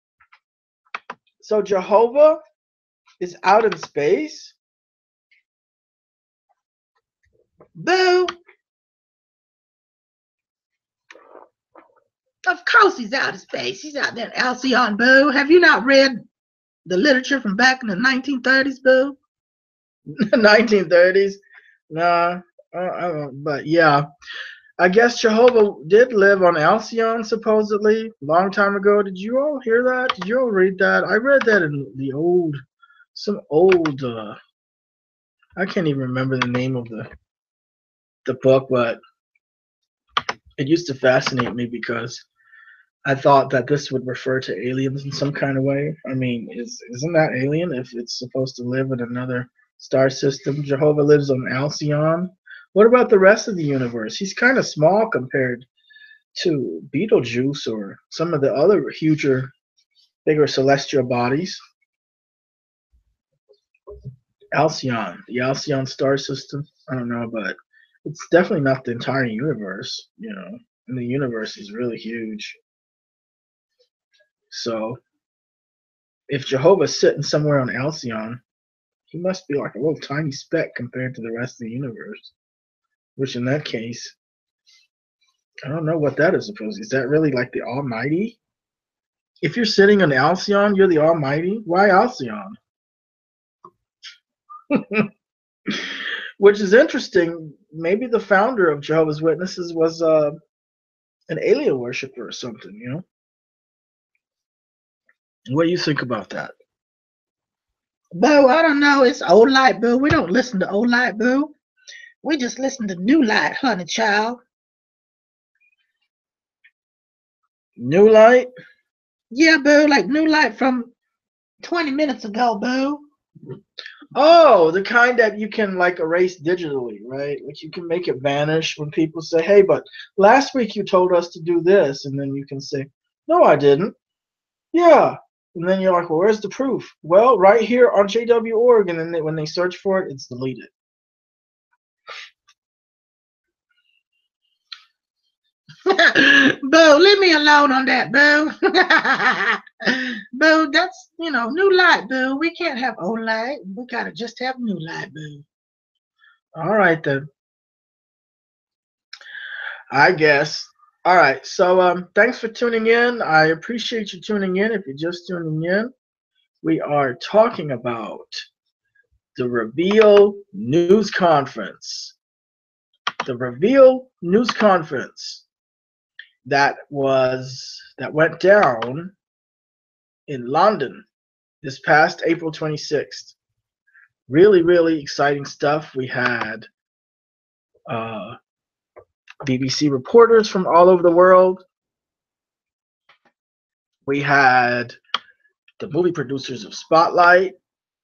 So Jehovah is out in space? Boo. Of course he's out in space. He's out there in Alcyon, boo. Have you not read the literature from back in the 1930s, boo? 1930s? Nah. But yeah. I guess Jehovah did live on Alcyon, supposedly, long time ago. Did you all hear that? Did you all read that? I read that in some old, I can't even remember the name of the book, but it used to fascinate me because I thought that this would refer to aliens in some kind of way. I mean, isn't that alien if it's supposed to live in another star system? Jehovah lives on Alcyon. What about the rest of the universe? He's kind of small compared to Betelgeuse or some of the other bigger celestial bodies. Alcyon, the Alcyon star system. I don't know, but it's definitely not the entire universe, and the universe is really huge. So if Jehovah's sitting somewhere on Alcyon, he must be like a little tiny speck compared to the rest of the universe. Which in that case, I don't know what that is supposed to be. Is that really like the Almighty? If you're sitting on Alcyon, you're the Almighty? Why Alcyon? Which is interesting. Maybe the founder of Jehovah's Witnesses was an alien worshiper or something, What do you think about that? Boo, I don't know. It's old light, boo. We don't listen to old light, boo. We just listen to new light, honey child. New light? Yeah, boo, like new light from 20 minutes ago, boo. Oh, the kind that you can like erase digitally, right? Like you can make it vanish when people say, "Hey, but last week you told us to do this," and then you can say, "No, I didn't." Yeah, and then you're like, "Well, where's the proof?" Well, right here on JW.org, and then when they search for it, it's deleted. Boo, leave me alone on that, boo. Boo, that's, new light, boo. We can't have old light. We gotta just have new light, boo. All right then. I guess. All right. So thanks for tuning in. I appreciate you tuning in. If you're just tuning in, we are talking about the Reveal News Conference. The Reveal News Conference that went down in London this past April 26th. Really, really exciting stuff. We had BBC reporters from all over the world. We had the movie producers of Spotlight.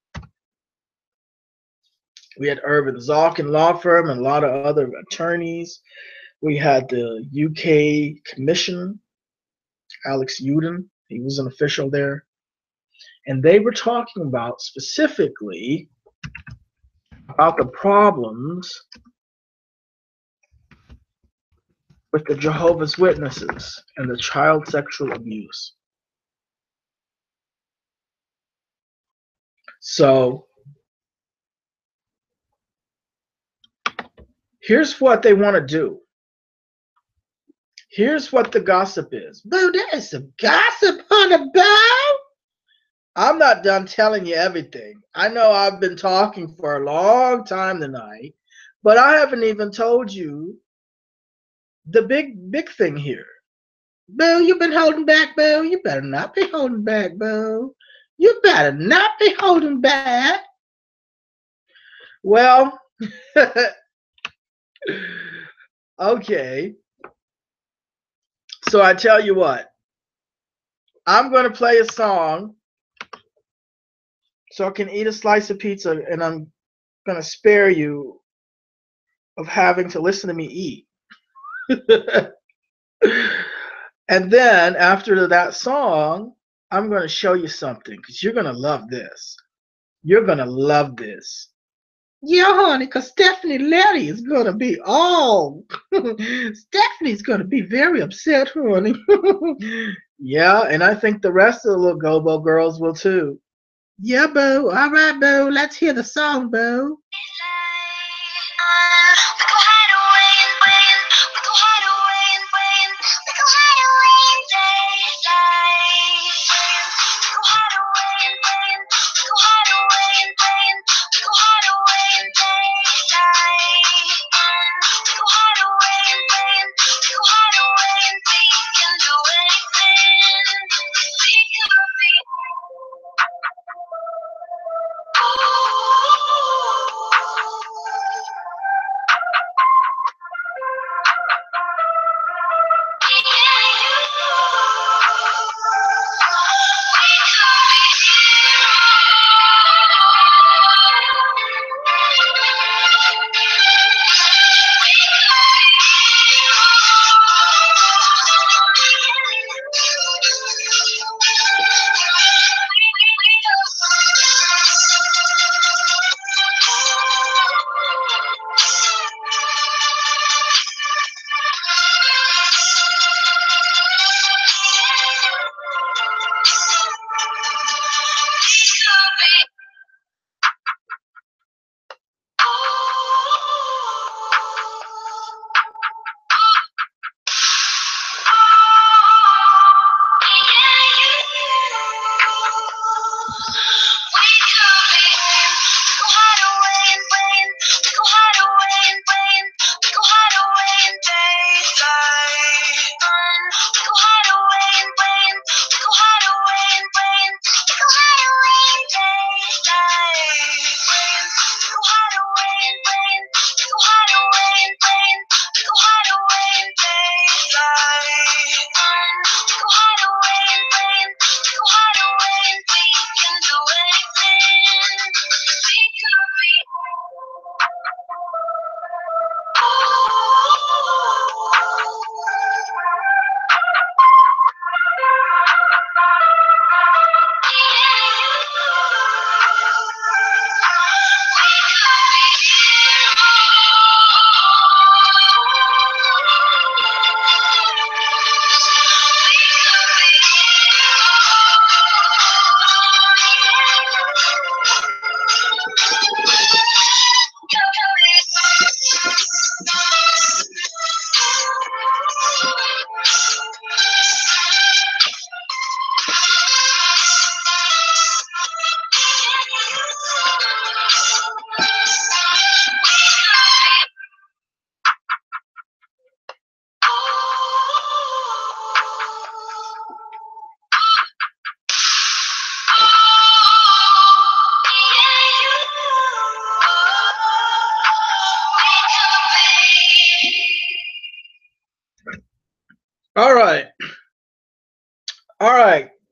We had Irwin Zalkin law firm and a lot of other attorneys. We had the UK Commission, Alex Uden. He was an official there. And they were talking about specifically about the problems with the Jehovah's Witnesses and the child sexual abuse. So here's what they want to do. Here's what the gossip is. Boo, there is some gossip on the boo. I'm not done telling you everything. I know I've been talking for a long time tonight, but I haven't even told you the big thing here. Boo, you've been holding back, boo. You better not be holding back, boo. You better not be holding back. Well, okay. So I tell you what, I'm going to play a song so I can eat a slice of pizza, and I'm going to spare you of having to listen to me eat. And then after that song, I'm going to show you something because you're going to love this. You're going to love this. Yeah, honey, because Stephanie Letty is going to be Stephanie's going to be very upset, honey. Yeah, and I think the rest of the little Gobo girls will too. Yeah, boo. All right, boo. Let's hear the song, boo.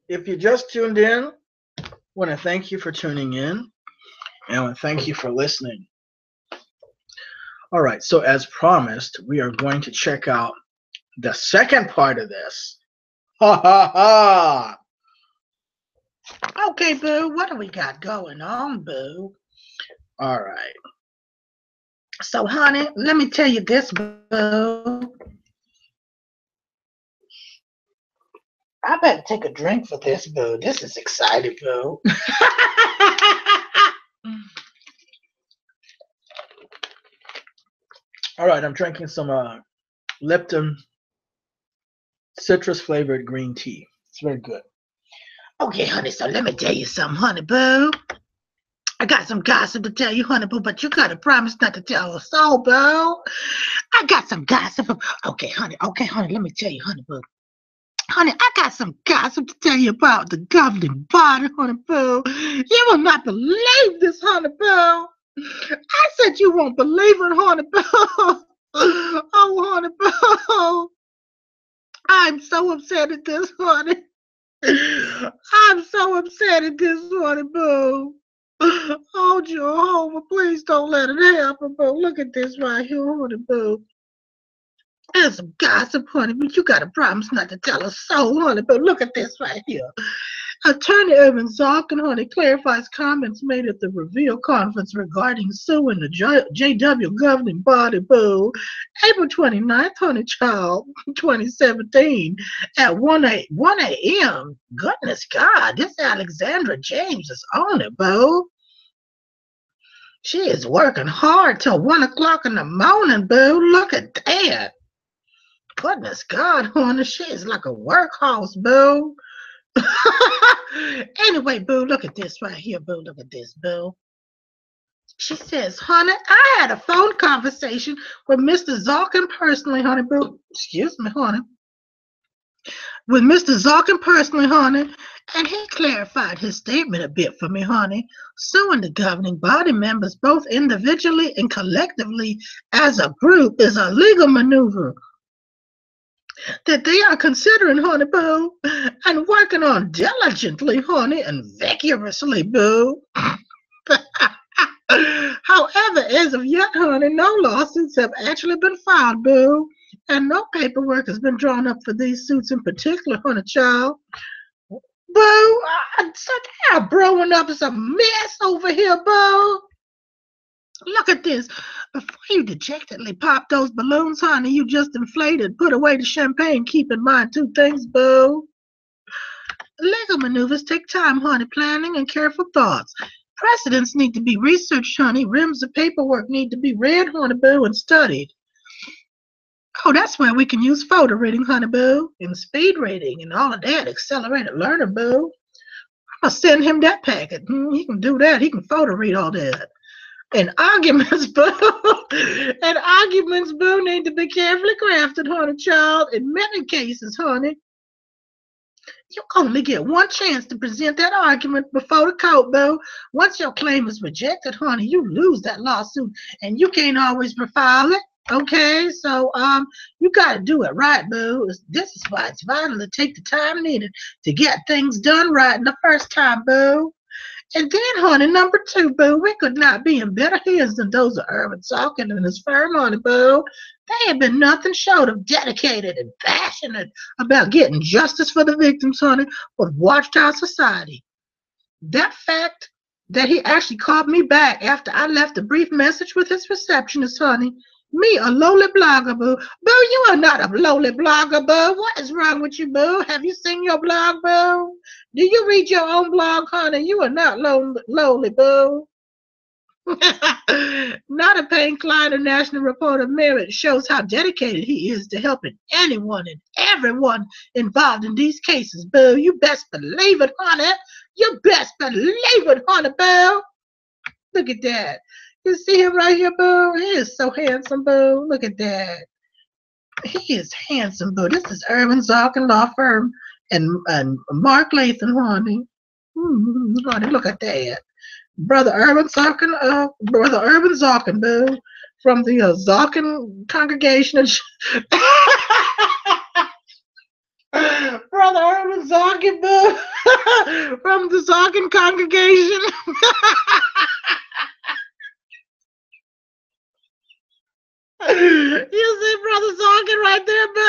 If you just tuned in, I want to thank you for tuning in, and I want to thank you for listening. All right, so as promised, we are going to check out the second part of this. Ha ha ha! Okay, boo, what do we got going on, boo? All right. So, honey, let me tell you this, boo. I better take a drink for this, boo. This is exciting, boo. All right, I'm drinking some Lipton citrus flavored green tea. It's very good. Okay, honey, so let me tell you something, honey, boo. I got some gossip to tell you, honey, boo, but you gotta promise not to tell a soul, boo. I got some gossip. Okay, honey, let me tell you, honey, boo. Honey, I got some gossip to tell you about the governing body, honey, boo. You will not believe this, honey, boo. I said you won't believe it, honey, boo. Oh, honey, boo. I'm so upset at this, honey. I'm so upset at this, honey, boo. Oh, Jehovah, please don't let it happen, boo. Look at this right here, honey, boo. There's some gossip, honey, but you gotta promise not to tell a soul, honey, but look at this right here. Attorney Irwin Zalkin, honey, clarifies comments made at the reveal conference regarding suing the JW governing body, boo, April 29th, honey, child, 2017, at 1 a.m. Goodness God, this Alexandra James is on it, boo. She is working hard till 1 o'clock in the morning, boo. Look at that. Goodness God, honey, she is like a workhorse, boo. Anyway, boo, look at this right here, boo. Look at this, boo. She says, honey, I had a phone conversation with Mr. Zalkin personally, honey, boo. Excuse me, honey. With Mr. Zalkin personally, honey, and he clarified his statement a bit for me, honey. Suing the governing body members both individually and collectively as a group is a legal maneuver that they are considering, honey, boo, and working on diligently, honey, and vigorously, boo. However, as of yet, honey, no lawsuits have actually been filed, boo, and no paperwork has been drawn up for these suits in particular, honey, child. Boo, so they are blowing up some mess over here, boo. Look at this. Before you dejectedly pop those balloons, honey, you just inflated. Put away the champagne. Keep in mind two things, boo. Legal maneuvers take time, honey, planning and careful thoughts. Precedents need to be researched, honey. Rims of paperwork need to be read, honey, boo, and studied. Oh, that's where we can use photo reading, honey, boo, and speed reading and all of that. Accelerated learner, boo. I'm going to send him that packet. He can do that. He can photo read all that. And arguments, boo, need to be carefully crafted, honey, child. In many cases, honey, you only get one chance to present that argument before the court, boo. Once your claim is rejected, honey, you lose that lawsuit, and you can't always refile it. Okay, so you gotta do it right, boo. This is why it's vital to take the time needed to get things done right the first time, boo. And then, honey, number two, boo, we could not be in better hands than those of Irwin Zalkin and his firm, honey, boo. They have been nothing short of dedicated and passionate about getting justice for the victims, honey, with Watchtower Society. That fact that he actually called me back after I left a brief message with his receptionist, honey. Me, a lowly blogger, boo. Boo, you are not a lowly blogger, boo. What is wrong with you, boo? Have you seen your blog, boo? Do you read your own blog, honey? You are not lowly, boo. Not a paying client of National Report of Merit shows how dedicated he is to helping anyone and everyone involved in these cases, boo. You best believe it, honey. You best believe it, honey, boo. Look at that. You see him right here, boo? He is so handsome, boo. Look at that. He is handsome, boo. This is Irwin Zalkin Law Firm and Mark Latham, honey. Honey, look at that. Brother Irwin Zalkin, boo, from the Zalkin congregation. Brother Brother Irwin Zalkin, boo, from the Zalkin congregation. You see Brother Zalkin right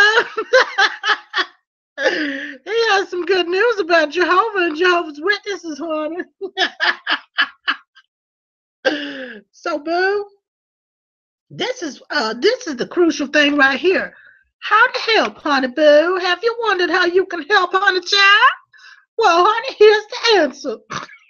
there, boo. He has some good news about Jehovah and Jehovah's Witnesses, honey. So, boo, this is the crucial thing right here. How to help, honey boo. Have you wondered how you can help, honey child? Well, honey, here's the answer.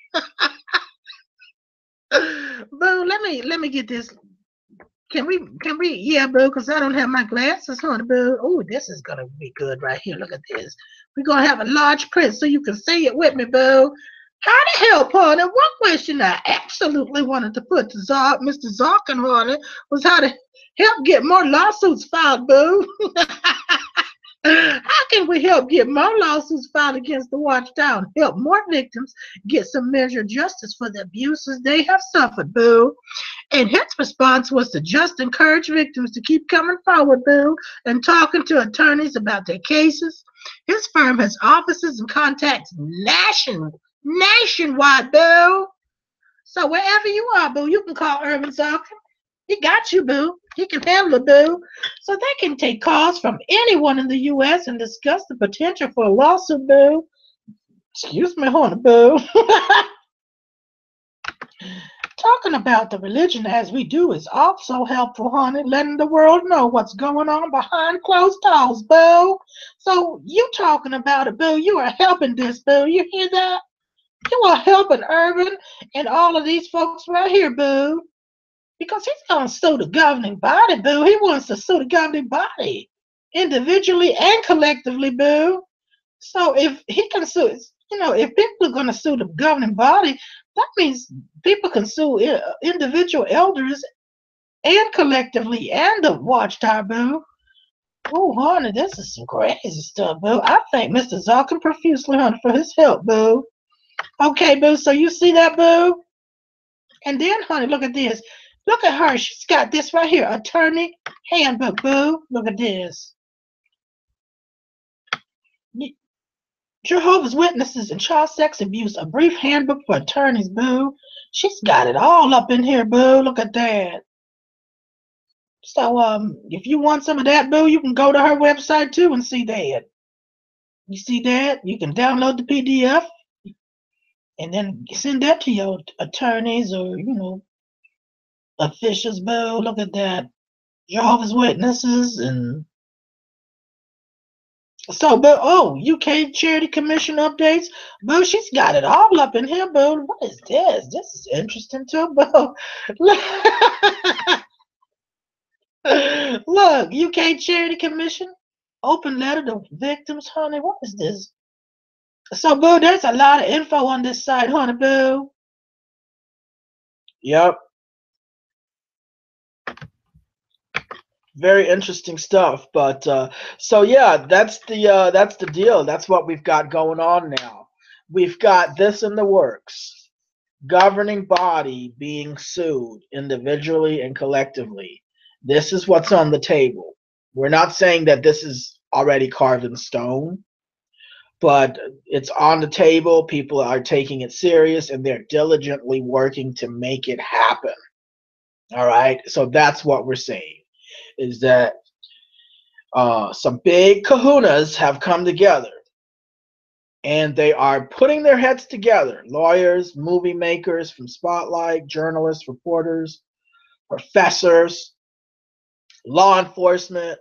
Boo, let me get this. Can we, yeah, boo, because I don't have my glasses, honey boo. Oh, this is gonna be good right here. Look at this. We're gonna have a large print so you can see it with me, boo. How to help, honey? One question I absolutely wanted to put to Mr. Zalkin, honey, was how to help get more lawsuits filed, boo. How can we help get more lawsuits filed against the Watchtower and help more victims get some measured justice for the abuses they have suffered, boo? And his response was to just encourage victims to keep coming forward, boo, and talking to attorneys about their cases. His firm has offices and contacts nationwide, boo. So wherever you are, boo, you can call Irwin Zalkin. He got you, boo. He can handle it, boo. So they can take calls from anyone in the U.S. and discuss the potential for a lawsuit, boo. Excuse me, honey, boo. Talking about the religion as we do is also helpful, honey, letting the world know what's going on behind closed doors, boo. So you talking about it, boo. You are helping this, boo. You hear that? You are helping Irwin and all of these folks right here, boo. Because he's going to sue the governing body, boo. He wants to sue the governing body individually and collectively, boo. So if he can sue, if people are going to sue the governing body, that means people can sue individual elders and collectively and the Watchtower, boo. Oh, honey, this is some crazy stuff, boo. I thank Mr. Zalkin profusely, honey, for his help, boo. Okay, boo, so you see that, boo? And then, honey, look at this. Look at her. She's got this right here, attorney handbook, boo. Look at this. Jehovah's Witnesses and child sex abuse, a brief handbook for attorneys, boo. She's got it all up in here, boo. Look at that. So, if you want some of that, boo, you can go to her website too and see that. You see that? You can download the PDF and then send that to your attorneys or, officials, boo. Look at that. Jehovah's Witnesses and so, boo. Oh, UK Charity Commission updates, boo. She's got it all up in here, boo. What is this? This is interesting too, boo. Look, UK Charity Commission, open letter to victims, honey. What is this? So, boo, there's a lot of info on this site, honey, boo. Yep. Very interesting stuff, but so yeah, that's the deal. That's what we've got going on now. We've got this in the works. Governing body being sued individually and collectively. This is what's on the table. We're not saying that this is already carved in stone, but it's on the table. People are taking it serious and they're diligently working to make it happen. All right, so that's what we're saying. Is that some big kahunas have come together and they are putting their heads together. Lawyers, movie makers from Spotlight, journalists, reporters, professors, law enforcement,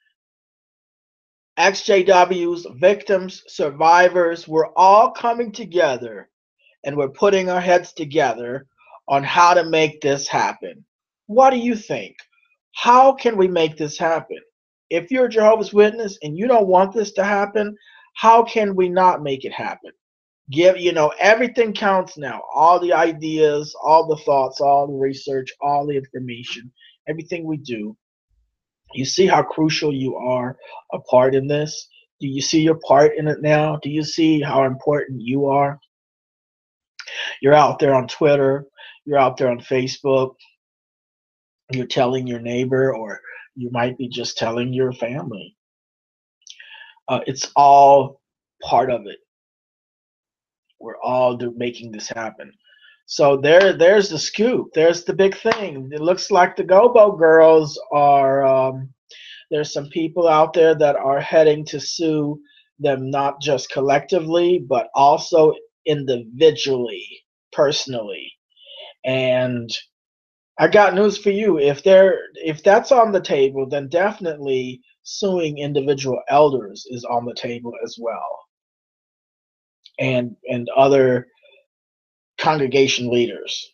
ex-JWs, victims, survivors. We're all coming together and we're putting our heads together on how to make this happen. What do you think? How can we make this happen? If you're a Jehovah's Witness and you don't want this to happen, how can we not make it happen? Everything counts now. All the ideas, all the thoughts, all the research, all the information, everything we do. You see how crucial you are a part in this? Do you see your part in it now? Do you see how important you are? You're out there on Twitter. You're out there on Facebook. You're telling your neighbor, or you might be just telling your family. It's all part of it. We're all making this happen. So there's the scoop. There's the big thing. It looks like the Gobo girls are. There's some people out there that are heading to sue them, not just collectively, but also individually, personally. And I got news for you. If that's on the table, then definitely suing individual elders is on the table as well, and other congregation leaders.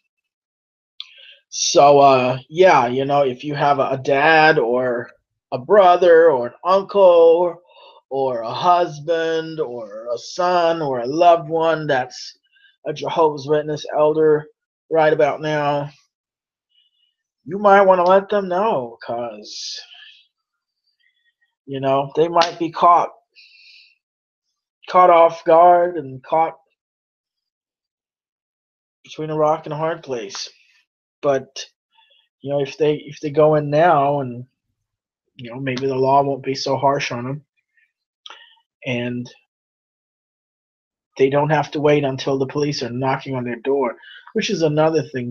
So yeah, you know, if you have a dad or a brother or an uncle or a husband or a son or a loved one that's a Jehovah's Witness elder right about now, you might want to let them know, because, you know, they might be caught off guard and caught between a rock and a hard place. But, you know, if they go in now, and, you know, maybe the law won't be so harsh on them, and they don't have to wait until the police are knocking on their door, which is another thing.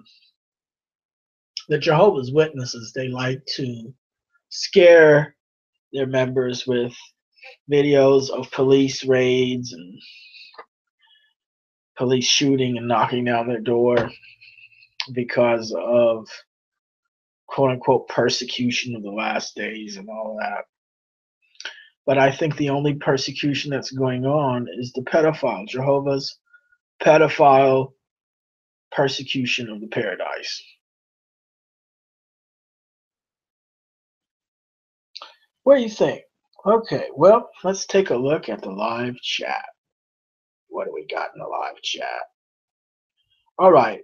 The Jehovah's Witnesses, they like to scare their members with videos of police raids and police shooting and knocking down their door because of quote-unquote persecution of the last days and all that. But I think the only persecution that's going on is the pedophile, Jehovah's pedophile persecution of the paradise. What do you think? Okay, well, let's take a look at the live chat. What do we got in the live chat? All right.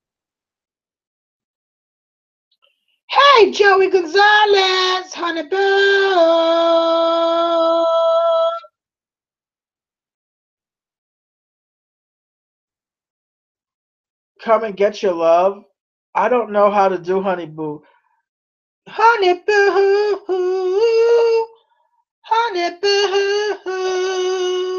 Hey, Joey Gonzalez, honey boo. Come and get your love. I don't know how to do honey boo. Honey boo. Honey boo.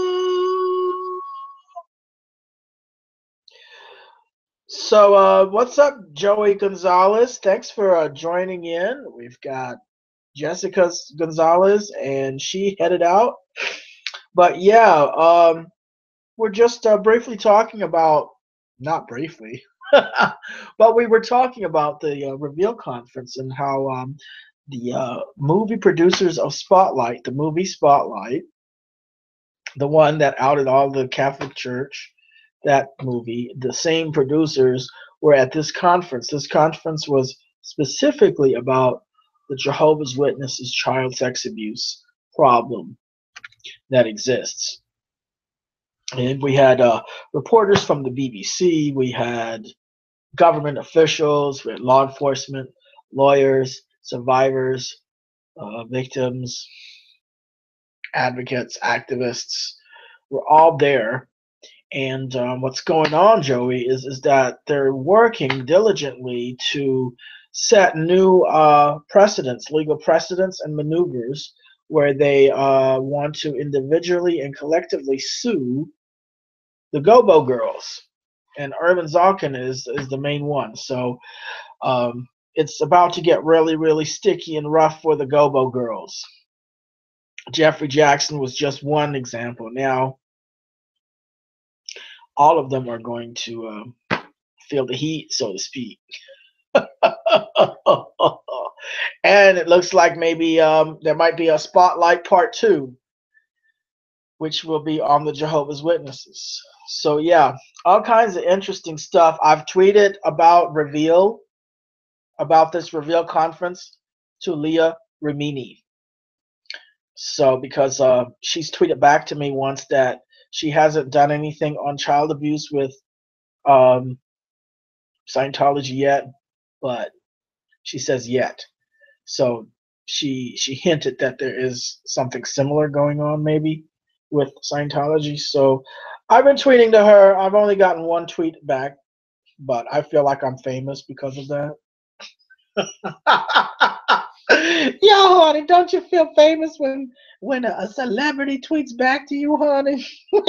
So, what's up, Joey Gonzalez? Thanks for joining in. We've got Jessica Gonzalez, and she headed out. But yeah, we're just briefly talking about, not briefly, but we were talking about the Reveal Conference and how the movie producers of Spotlight, the movie Spotlight, the one that outed all the Catholic Church, that movie, the same producers were at this conference. This conference was specifically about the Jehovah's Witnesses child sex abuse problem that exists. And we had reporters from the BBC, we had government officials, we had law enforcement, lawyers, survivors, victims, advocates, activists. We're all there. And what's going on, Joey, is that they're working diligently to set new precedents, legal precedents and maneuvers where they want to individually and collectively sue the Gobo girls. And Irwin Zalkin is the main one. So it's about to get really, really sticky and rough for the Gobo girls. Jeffrey Jackson was just one example. Now, all of them are going to feel the heat, so to speak. And it looks like maybe there might be a Spotlight Part 2, which will be on the Jehovah's Witnesses. So yeah, all kinds of interesting stuff. I've tweeted about Reveal, about this Reveal conference, to Leah Remini. So because she's tweeted back to me once that she hasn't done anything on child abuse with Scientology yet, but she says yet. So she hinted that there is something similar going on maybe with Scientology. So I've been tweeting to her. I've only gotten one tweet back, but I feel like I'm famous because of that. Yo, honey, don't you feel famous when a celebrity tweets back to you, honey?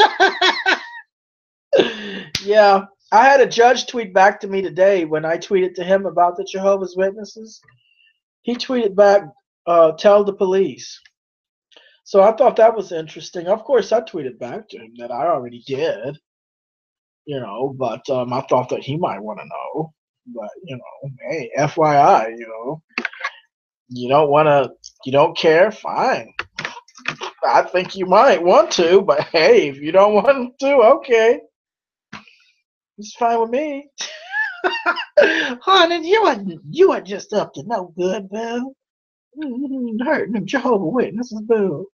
Yeah, I had a judge tweet back to me today when I tweeted to him about the Jehovah's Witnesses. He tweeted back, tell the police. So I thought that was interesting. Of course, I tweeted back to him that I already did, but I thought that he might want to know. But, hey, FYI, you don't want to, you don't care, fine. I think you might want to, but hey, if you don't want to, okay. It's fine with me. Honey, you are just up to no good, boo. Hurting them Jehovah Witnesses, boo.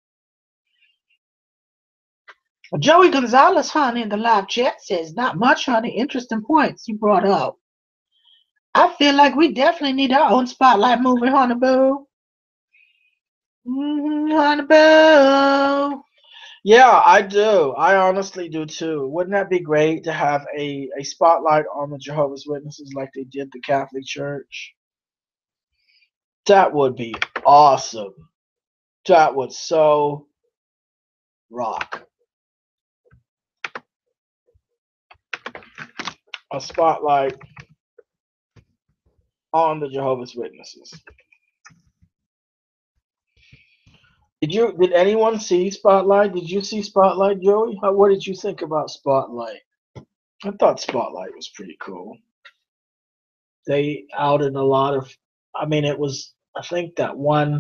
Joey Gonzalez, honey, in the live chat says, not much, honey. Interesting points you brought up. I feel like we definitely need our own spotlight movie, honey, boo. Honey, boo. Yeah, I do. I honestly do too. Wouldn't that be great to have a spotlight on the Jehovah's Witnesses like they did the Catholic Church? That would be awesome. That would so rock. A spotlight on the Jehovah's Witnesses. Did anyone see Spotlight? Did you see Spotlight, Joey? What did you think about Spotlight? I thought Spotlight was pretty cool. They outed a lot of, it was, I think that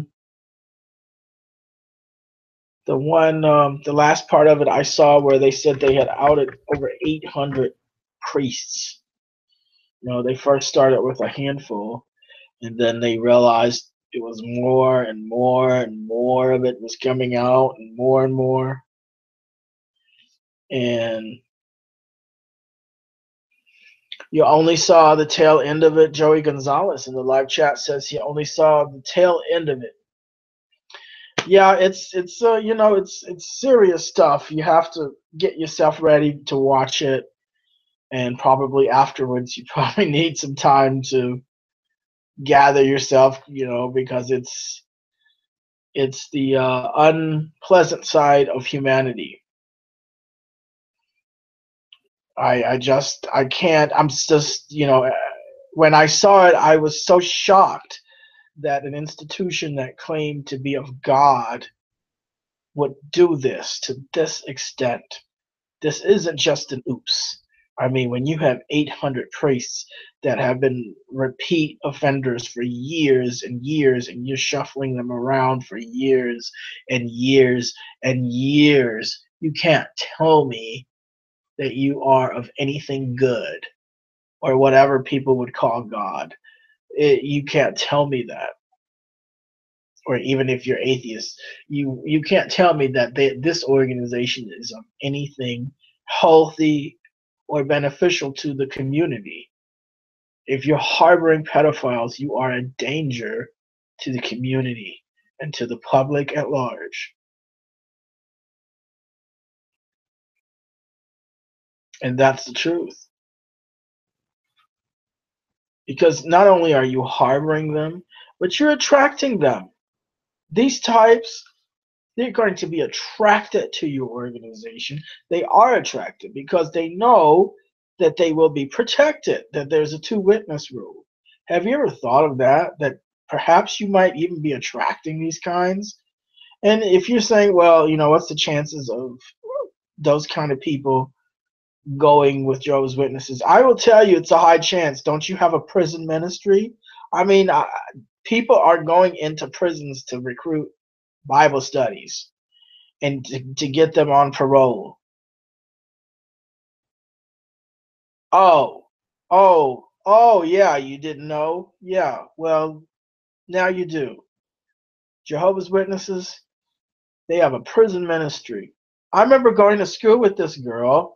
the last part of it I saw where they said they had outed over 800 priests. They first started with a handful, and then they realized it was more and more and more of it was coming out, and more and more. And you only saw the tail end of it. Joey Gonzalez in the live chat says he only saw the tail end of it. Yeah, it's serious stuff. You have to get yourself ready to watch it, and probably afterwards you probably need some time to gather yourself, because it's the unpleasant side of humanity. I can't. I'm just, when I saw it, I was so shocked that an institution that claimed to be of God would do this to this extent. This isn't just an oops. When you have 800 priests that have been repeat offenders for years and years, and you're shuffling them around for years and years and years, you can't tell me that you are of anything good, or whatever people would call God. You can't tell me that. Or even if you're atheist, you can't tell me that this organization is of anything healthy or beneficial to the community. If you're harboring pedophiles, you are a danger to the community and to the public at large. And that's the truth. Because not only are you harboring them, but you're attracting them. These types, they're going to be attracted to your organization. They are attracted because they know that they will be protected, that there's a two-witness rule. Have you ever thought of that perhaps you might even be attracting these kinds? And if you're saying, well, what's the chances of those kind of people going with Jehovah's Witnesses? I will tell you, it's a high chance. Don't you have a prison ministry? People are going into prisons to recruit Bible studies and to get them on parole. Oh, yeah, you didn't know? Yeah, well, now you do. Jehovah's Witnesses, they have a prison ministry. I remember going to school with this girl.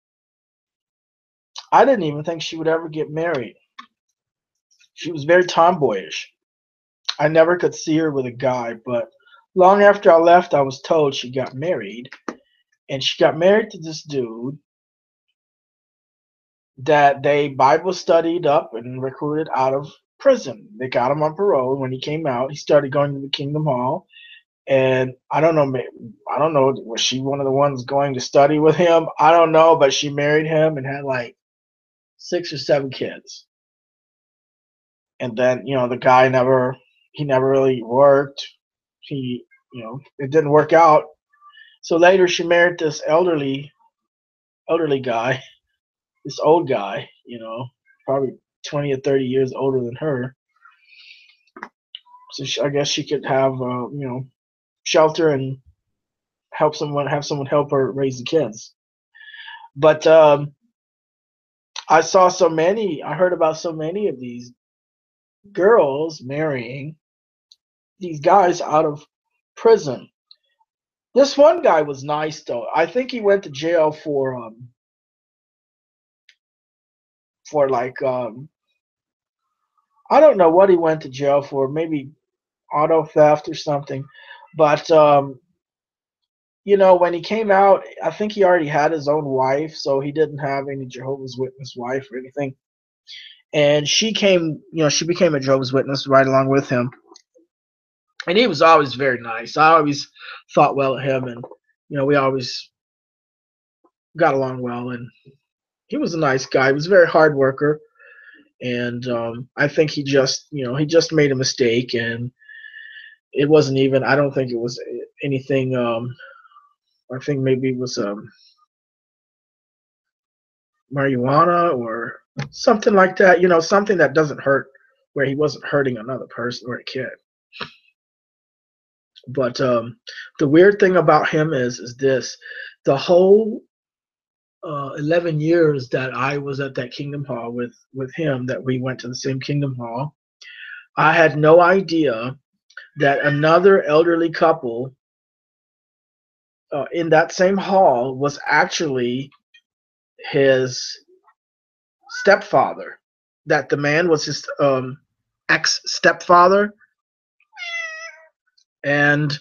I didn't even think she would ever get married. She was very tomboyish. I never could see her with a guy, but long after I left, I was told she got married. And she got married to this dude that they Bible studied up and recruited out of prison. They got him on parole. When he came out, he started going to the Kingdom Hall. And I don't know, was she one of the ones going to study with him? I don't know, but she married him and had like 6 or 7 kids. And then, the guy never really worked. It didn't work out. So later she married this elderly guy, this old guy, probably 20 or 30 years older than her. So I guess she could have, shelter and have someone help her raise the kids. But I heard about so many of these girls marrying these guys out of prison. This one guy was nice though. I think he went to jail for like I don't know what he went to jail for, maybe auto theft or something. But when he came out, I think he already had his own wife, so he didn't have any Jehovah's Witness wife or anything. And she became a Jehovah's Witness right along with him. And he was always very nice. I always thought well of him, and we always got along well. And he was a nice guy. He was a very hard worker, and I think he just made a mistake, and it wasn't even. I don't think it was anything. I think maybe it was marijuana or something like that. Something that doesn't hurt, where he wasn't hurting another person or a kid. But the weird thing about him is this: the whole 11 years that I was at that Kingdom Hall with him, that we went to the same Kingdom Hall, I had no idea that another elderly couple in that same hall was actually his stepfather. That the man was his ex-stepfather. And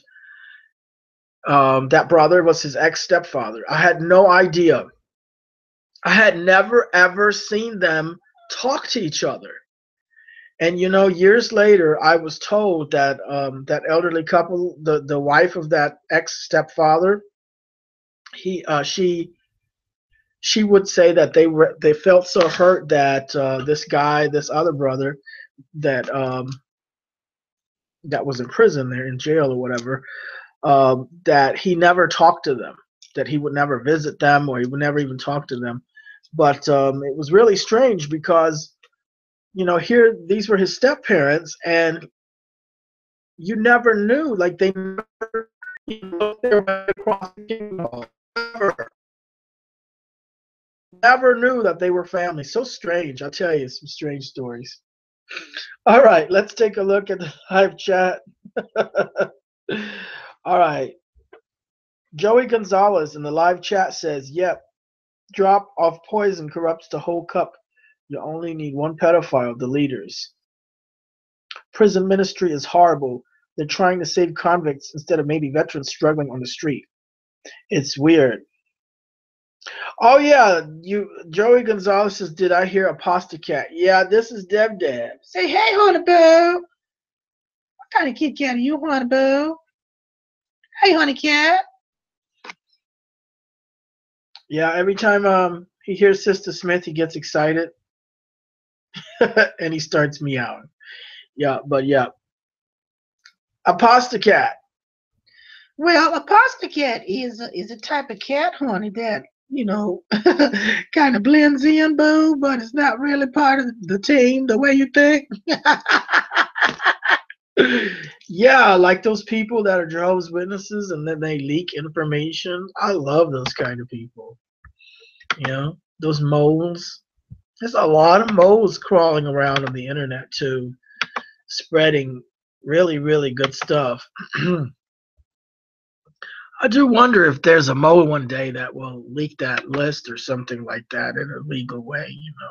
that brother was his ex-stepfather. I had no idea. I had never, ever seen them talk to each other. And, years later, I was told that that elderly couple, the wife of that ex-stepfather, she would say that they felt so hurt that this other brother that was in prison, there in jail or whatever, that he never talked to them, that he would never visit them, or he would never even talk to them. But it was really strange because, here these were his step parents, and you never knew, like they never looked their way across the kingdom. Never knew that they were family. So strange. I'll tell you some strange stories. All right, let's take a look at the live chat. All right. Joey Gonzalez in the live chat says, yep, drop of poison corrupts the whole cup. You only need one pedophile, the leaders. Prison ministry is horrible. They're trying to save convicts instead of maybe veterans struggling on the street. It's weird. Oh yeah, Joey Gonzalez says, did I hear a pasta cat? Yeah, this is Deb. Say hey, honey boo. What kind of Kit Kat are you, honey boo? Hey, honey cat. Yeah, every time he hears Sister Smith, he gets excited and he starts meowing. Yeah, but yeah. A pasta cat. Well, a pasta cat is a type of cat, honey, that kind of blends in, boo, but it's not really part of the team the way you think. Yeah, like those people that are Jehovah's Witnesses and then they leak information. I love those kind of people. Those moles. There's a lot of moles crawling around on the internet too, spreading really, really good stuff. I do wonder if there's a mole one day that will leak that list or something like that in a legal way,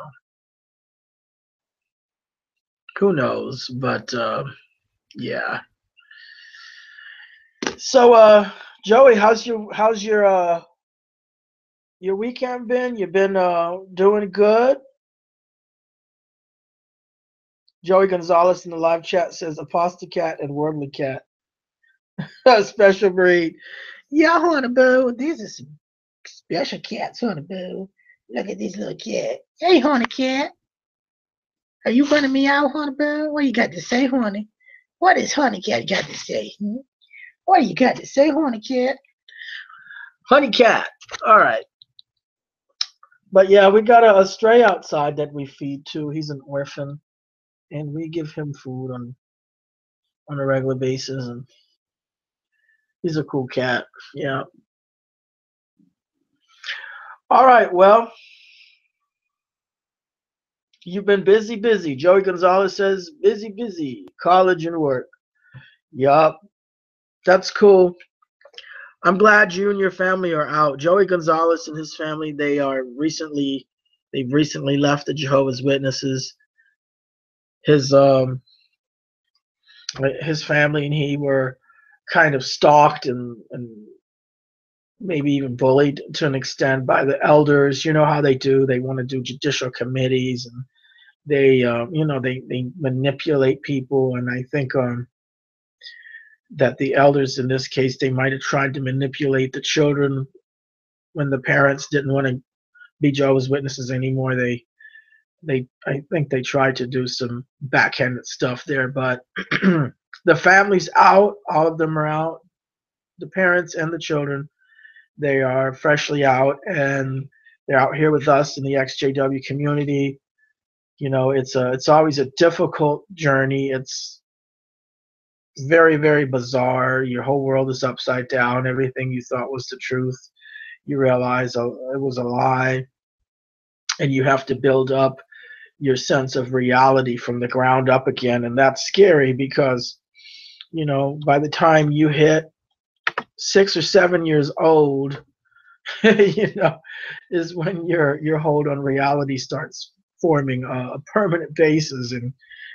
Who knows? But yeah. So Joey, how's your weekend been? You been doing good? Joey Gonzalez in the live chat says apostle cat and worldly cat. A special breed. Yeah, honey boo. These are some special cats, honey boo. Look at this little cat. Hey, honey cat. Are you running me out, honey boo? What you got to say, honey? What is honey cat got to say? What you got to say, honey cat? Honey cat. All right. But yeah, we got a stray outside that we feed too. He's an orphan, and we give him food on a regular basis, and he's a cool cat. Yeah. All right. Well, you've been busy. Joey Gonzalez says busy. College and work. Yup. That's cool. I'm glad you and your family are out. Joey Gonzalez and his family, they've recently left the Jehovah's Witnesses. His family and he were kind of stalked and maybe even bullied to an extent by the elders. You know how they do. They want to do judicial committees, and they they manipulate people. And I think that the elders in this case, they might have tried to manipulate the children when the parents didn't want to be Jehovah's Witnesses anymore. I think they tried to do some backhanded stuff there, but the family's out. All of them are out. The parents and the children, they are freshly out, and they're out here with us in the Ex-JW community. You know, it's always a difficult journey. It's very, very bizarre. Your whole world is upside down. Everything you thought was the truth, you realize it was a lie, and you have to build up your sense of reality from the ground up again. And that's scary because, you know, by the time you hit 6 or 7 years old, you know, is when your hold on reality starts forming a permanent basis, and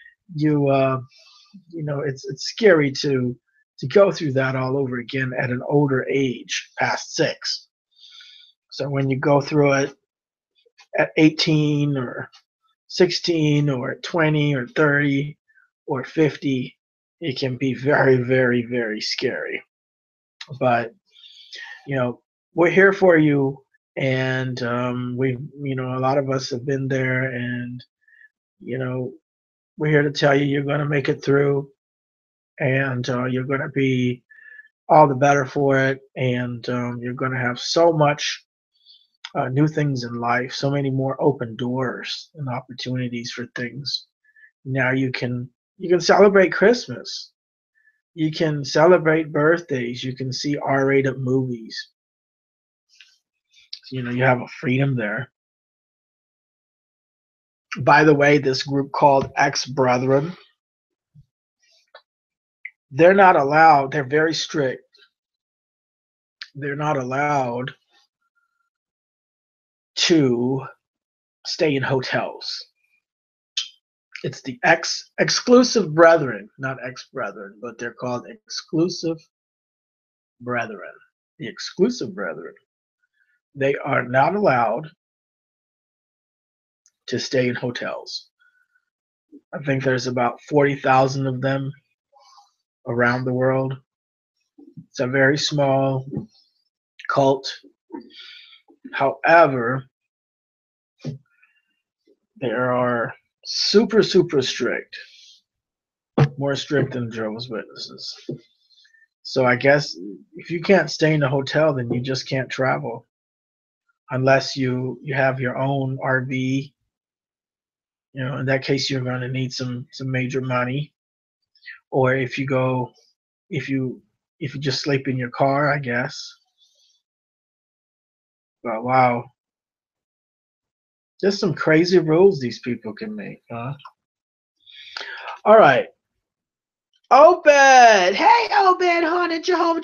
you know, it's scary to go through that all over again at an older age, past 6. So when you go through it at 18 or 16 or 20 or 30 or 50, it can be very, very, very scary. But, you know, we're here for you, and you know, a lot of us have been there, and, you know, we're here to tell you you're going to make it through, and you're going to be all the better for it, and you're going to have so much new things in life, so many more open doors and opportunities for things. Now you can celebrate Christmas. You can celebrate birthdays. You can see R-rated movies. You know, you have a freedom there. By the way, this group called Ex-Brethren, they're not allowed. They're very strict. They're not allowed to stay in hotels. It's the exclusive brethren, not ex-brethren, but they're called exclusive brethren. The exclusive brethren. They are not allowed to stay in hotels. I think there's about 40,000 of them around the world. It's a very small cult. However, they are super, super strict. More strict than Jehovah's Witnesses. So I guess if you can't stay in a hotel, then you just can't travel. Unless you have your own RV. You know, in that case, you're going to need some major money. Or if you just sleep in your car, I guess. But wow, there's some crazy rules these people can make, huh? All right. Obed! Hey, Obed, honey, Jehovah.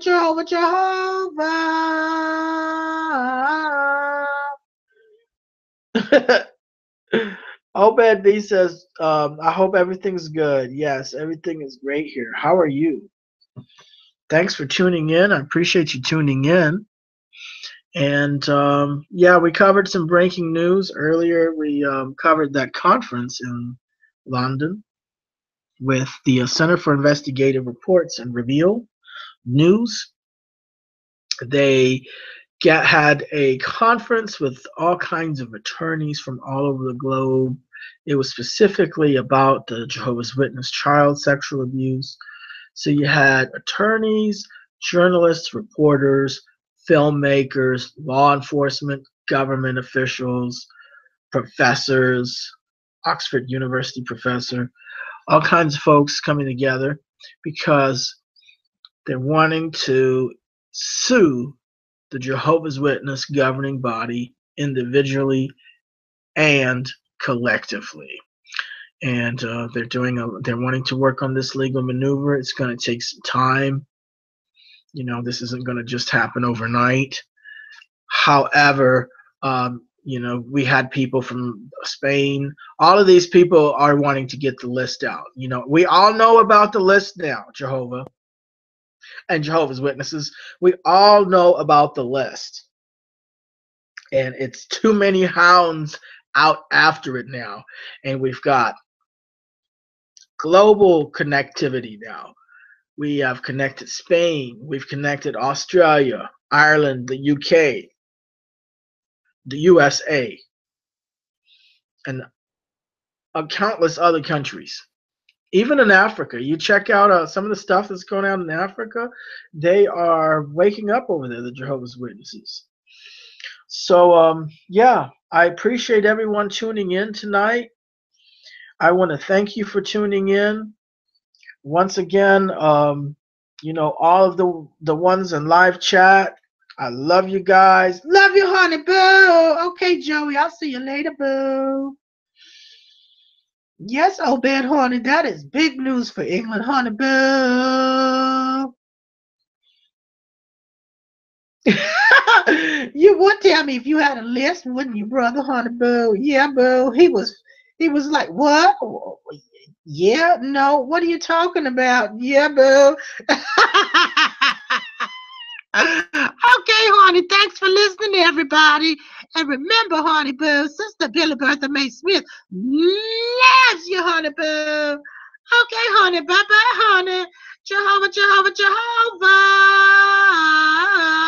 Obed B says, I hope everything's good. Yes, everything is great here. How are you? Thanks for tuning in. I appreciate you tuning in. And yeah, we covered some breaking news earlier. We covered that conference in London, with the Center for Investigative Reports and Reveal News. They had a conference with all kinds of attorneys from all over the globe. It was specifically about the Jehovah's Witness child sexual abuse. So you had attorneys, journalists, reporters, filmmakers, law enforcement, government officials, professors, Oxford University professor, all kinds of folks coming together because they're wanting to sue the Jehovah's Witness governing body individually and collectively. And they're wanting to work on this legal maneuver. It's going to take some time. This isn't going to just happen overnight. However, we had people from Spain. All of these people are wanting to get the list out. We all know about the list now, Jehovah and Jehovah's Witnesses. We all know about the list. And it's too many hounds out after it now. And we've got global connectivity now. We have connected Spain. We've connected Australia, Ireland, the UK, the USA, and countless other countries. Even in Africa, you check out some of the stuff that's going on in Africa, they are waking up over there, the Jehovah's Witnesses. So, yeah, I appreciate everyone tuning in tonight. I want to thank you for tuning in. Once again, all of the ones in live chat, I love you guys. Love you, honey boo. Okay, Joey, I'll see you later, boo. Yes, oh bad honey, that is big news for England, honey boo. You would tell me if you had a list, wouldn't you, brother, honey boo? Yeah, boo. He was like, what? Yeah, no, what are you talking about? Yeah, boo. Okay, honey, thanks for listening, everybody. And remember, honey boo, Sister Billy Bertha Mae Smith loves you, honey boo. Okay, honey, bye-bye, honey. Jehovah, Jehovah, Jehovah.